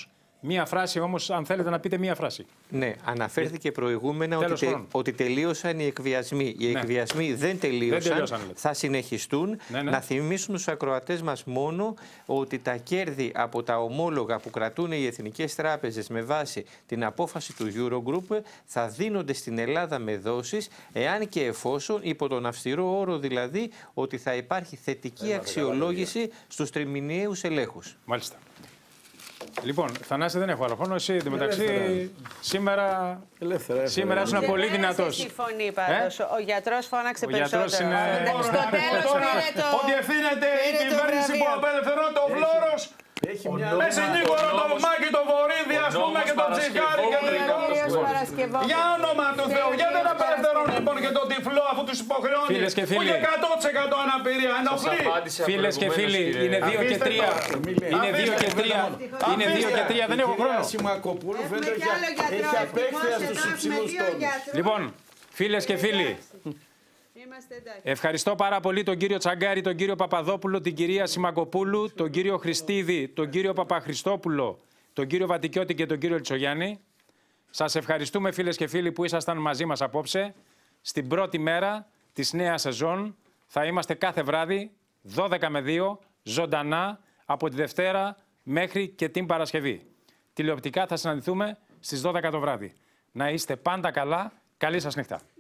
Μία φράση όμως, αν θέλετε να πείτε μία φράση. Ναι, αναφέρθηκε προηγούμενα ότι, τε, ότι τελείωσαν οι εκβιασμοί. Οι ναι. εκβιασμοί δεν τελείωσαν, δεν τελείωσαν θα συνεχιστούν. Ναι, ναι. Να θυμίσουν στους ακροατές μας μόνο ότι τα κέρδη από τα ομόλογα που κρατούν οι εθνικές τράπεζες με βάση την απόφαση του Eurogroup θα δίνονται στην Ελλάδα με δόσεις, εάν και εφόσον, υπό τον αυστηρό όρο δηλαδή, ότι θα υπάρχει θετική Έλα, αξιολόγηση στους τριμηνιαίους ελέγχους. Μάλιστα. Λοιπόν, Θανάση, δεν έχω άλλο χρόνο. Εσύ, εντωμεταξύ, σήμερα, ελεύθερα, σήμερα ήσουν πολύ δυνατός. Δεν συμφωνεί πάντως. Ε? Ο γιατρός φώναξε ο περισσότερο. Γιατρός είναι... Στο τέλος πήρε το... Ότι ευθύνεται η κυβέρνηση που απελευθερώνει το Φλόρος. Με συνήγορο το Μάκη το Βορύδη, ας πούμε, και το Ψυχάρη κεντρικό. Για όνομα του Θεού, γιατί δεν απελευθερώνει λοιπόν και το Τυφλό αφού τους υποχρεώνει που είναι εκατό τοις εκατό αναπηρία, ενοχλεί. Φίλες και φίλοι, είναι δύο και τρία. Είναι δύο και τρία. Είναι δύο και τρία, δεν έχω χρόνο. Έχει απέχθεια στους υψηλούς τόνους. Λοιπόν, φίλες και φίλοι, ευχαριστώ πάρα πολύ τον κύριο Τσαγκάρη, τον κύριο Παπαδόπουλο, την κυρία Σιμακοπούλου, τον κύριο Χριστίδη, τον κύριο Παπαχριστόπουλο, τον κύριο Βατικιώτη και τον κύριο Λιτσογιάννη. Σας ευχαριστούμε, φίλες και φίλοι, που ήσασταν μαζί μας απόψε. Στην πρώτη μέρα της νέας σεζόν θα είμαστε κάθε βράδυ δώδεκα με δύο ζωντανά από τη Δευτέρα μέχρι και την Παρασκευή. Τηλεοπτικά θα συναντηθούμε στις δώδεκα το βράδυ. Να είστε πάντα καλά. Καλή σας νύχτα.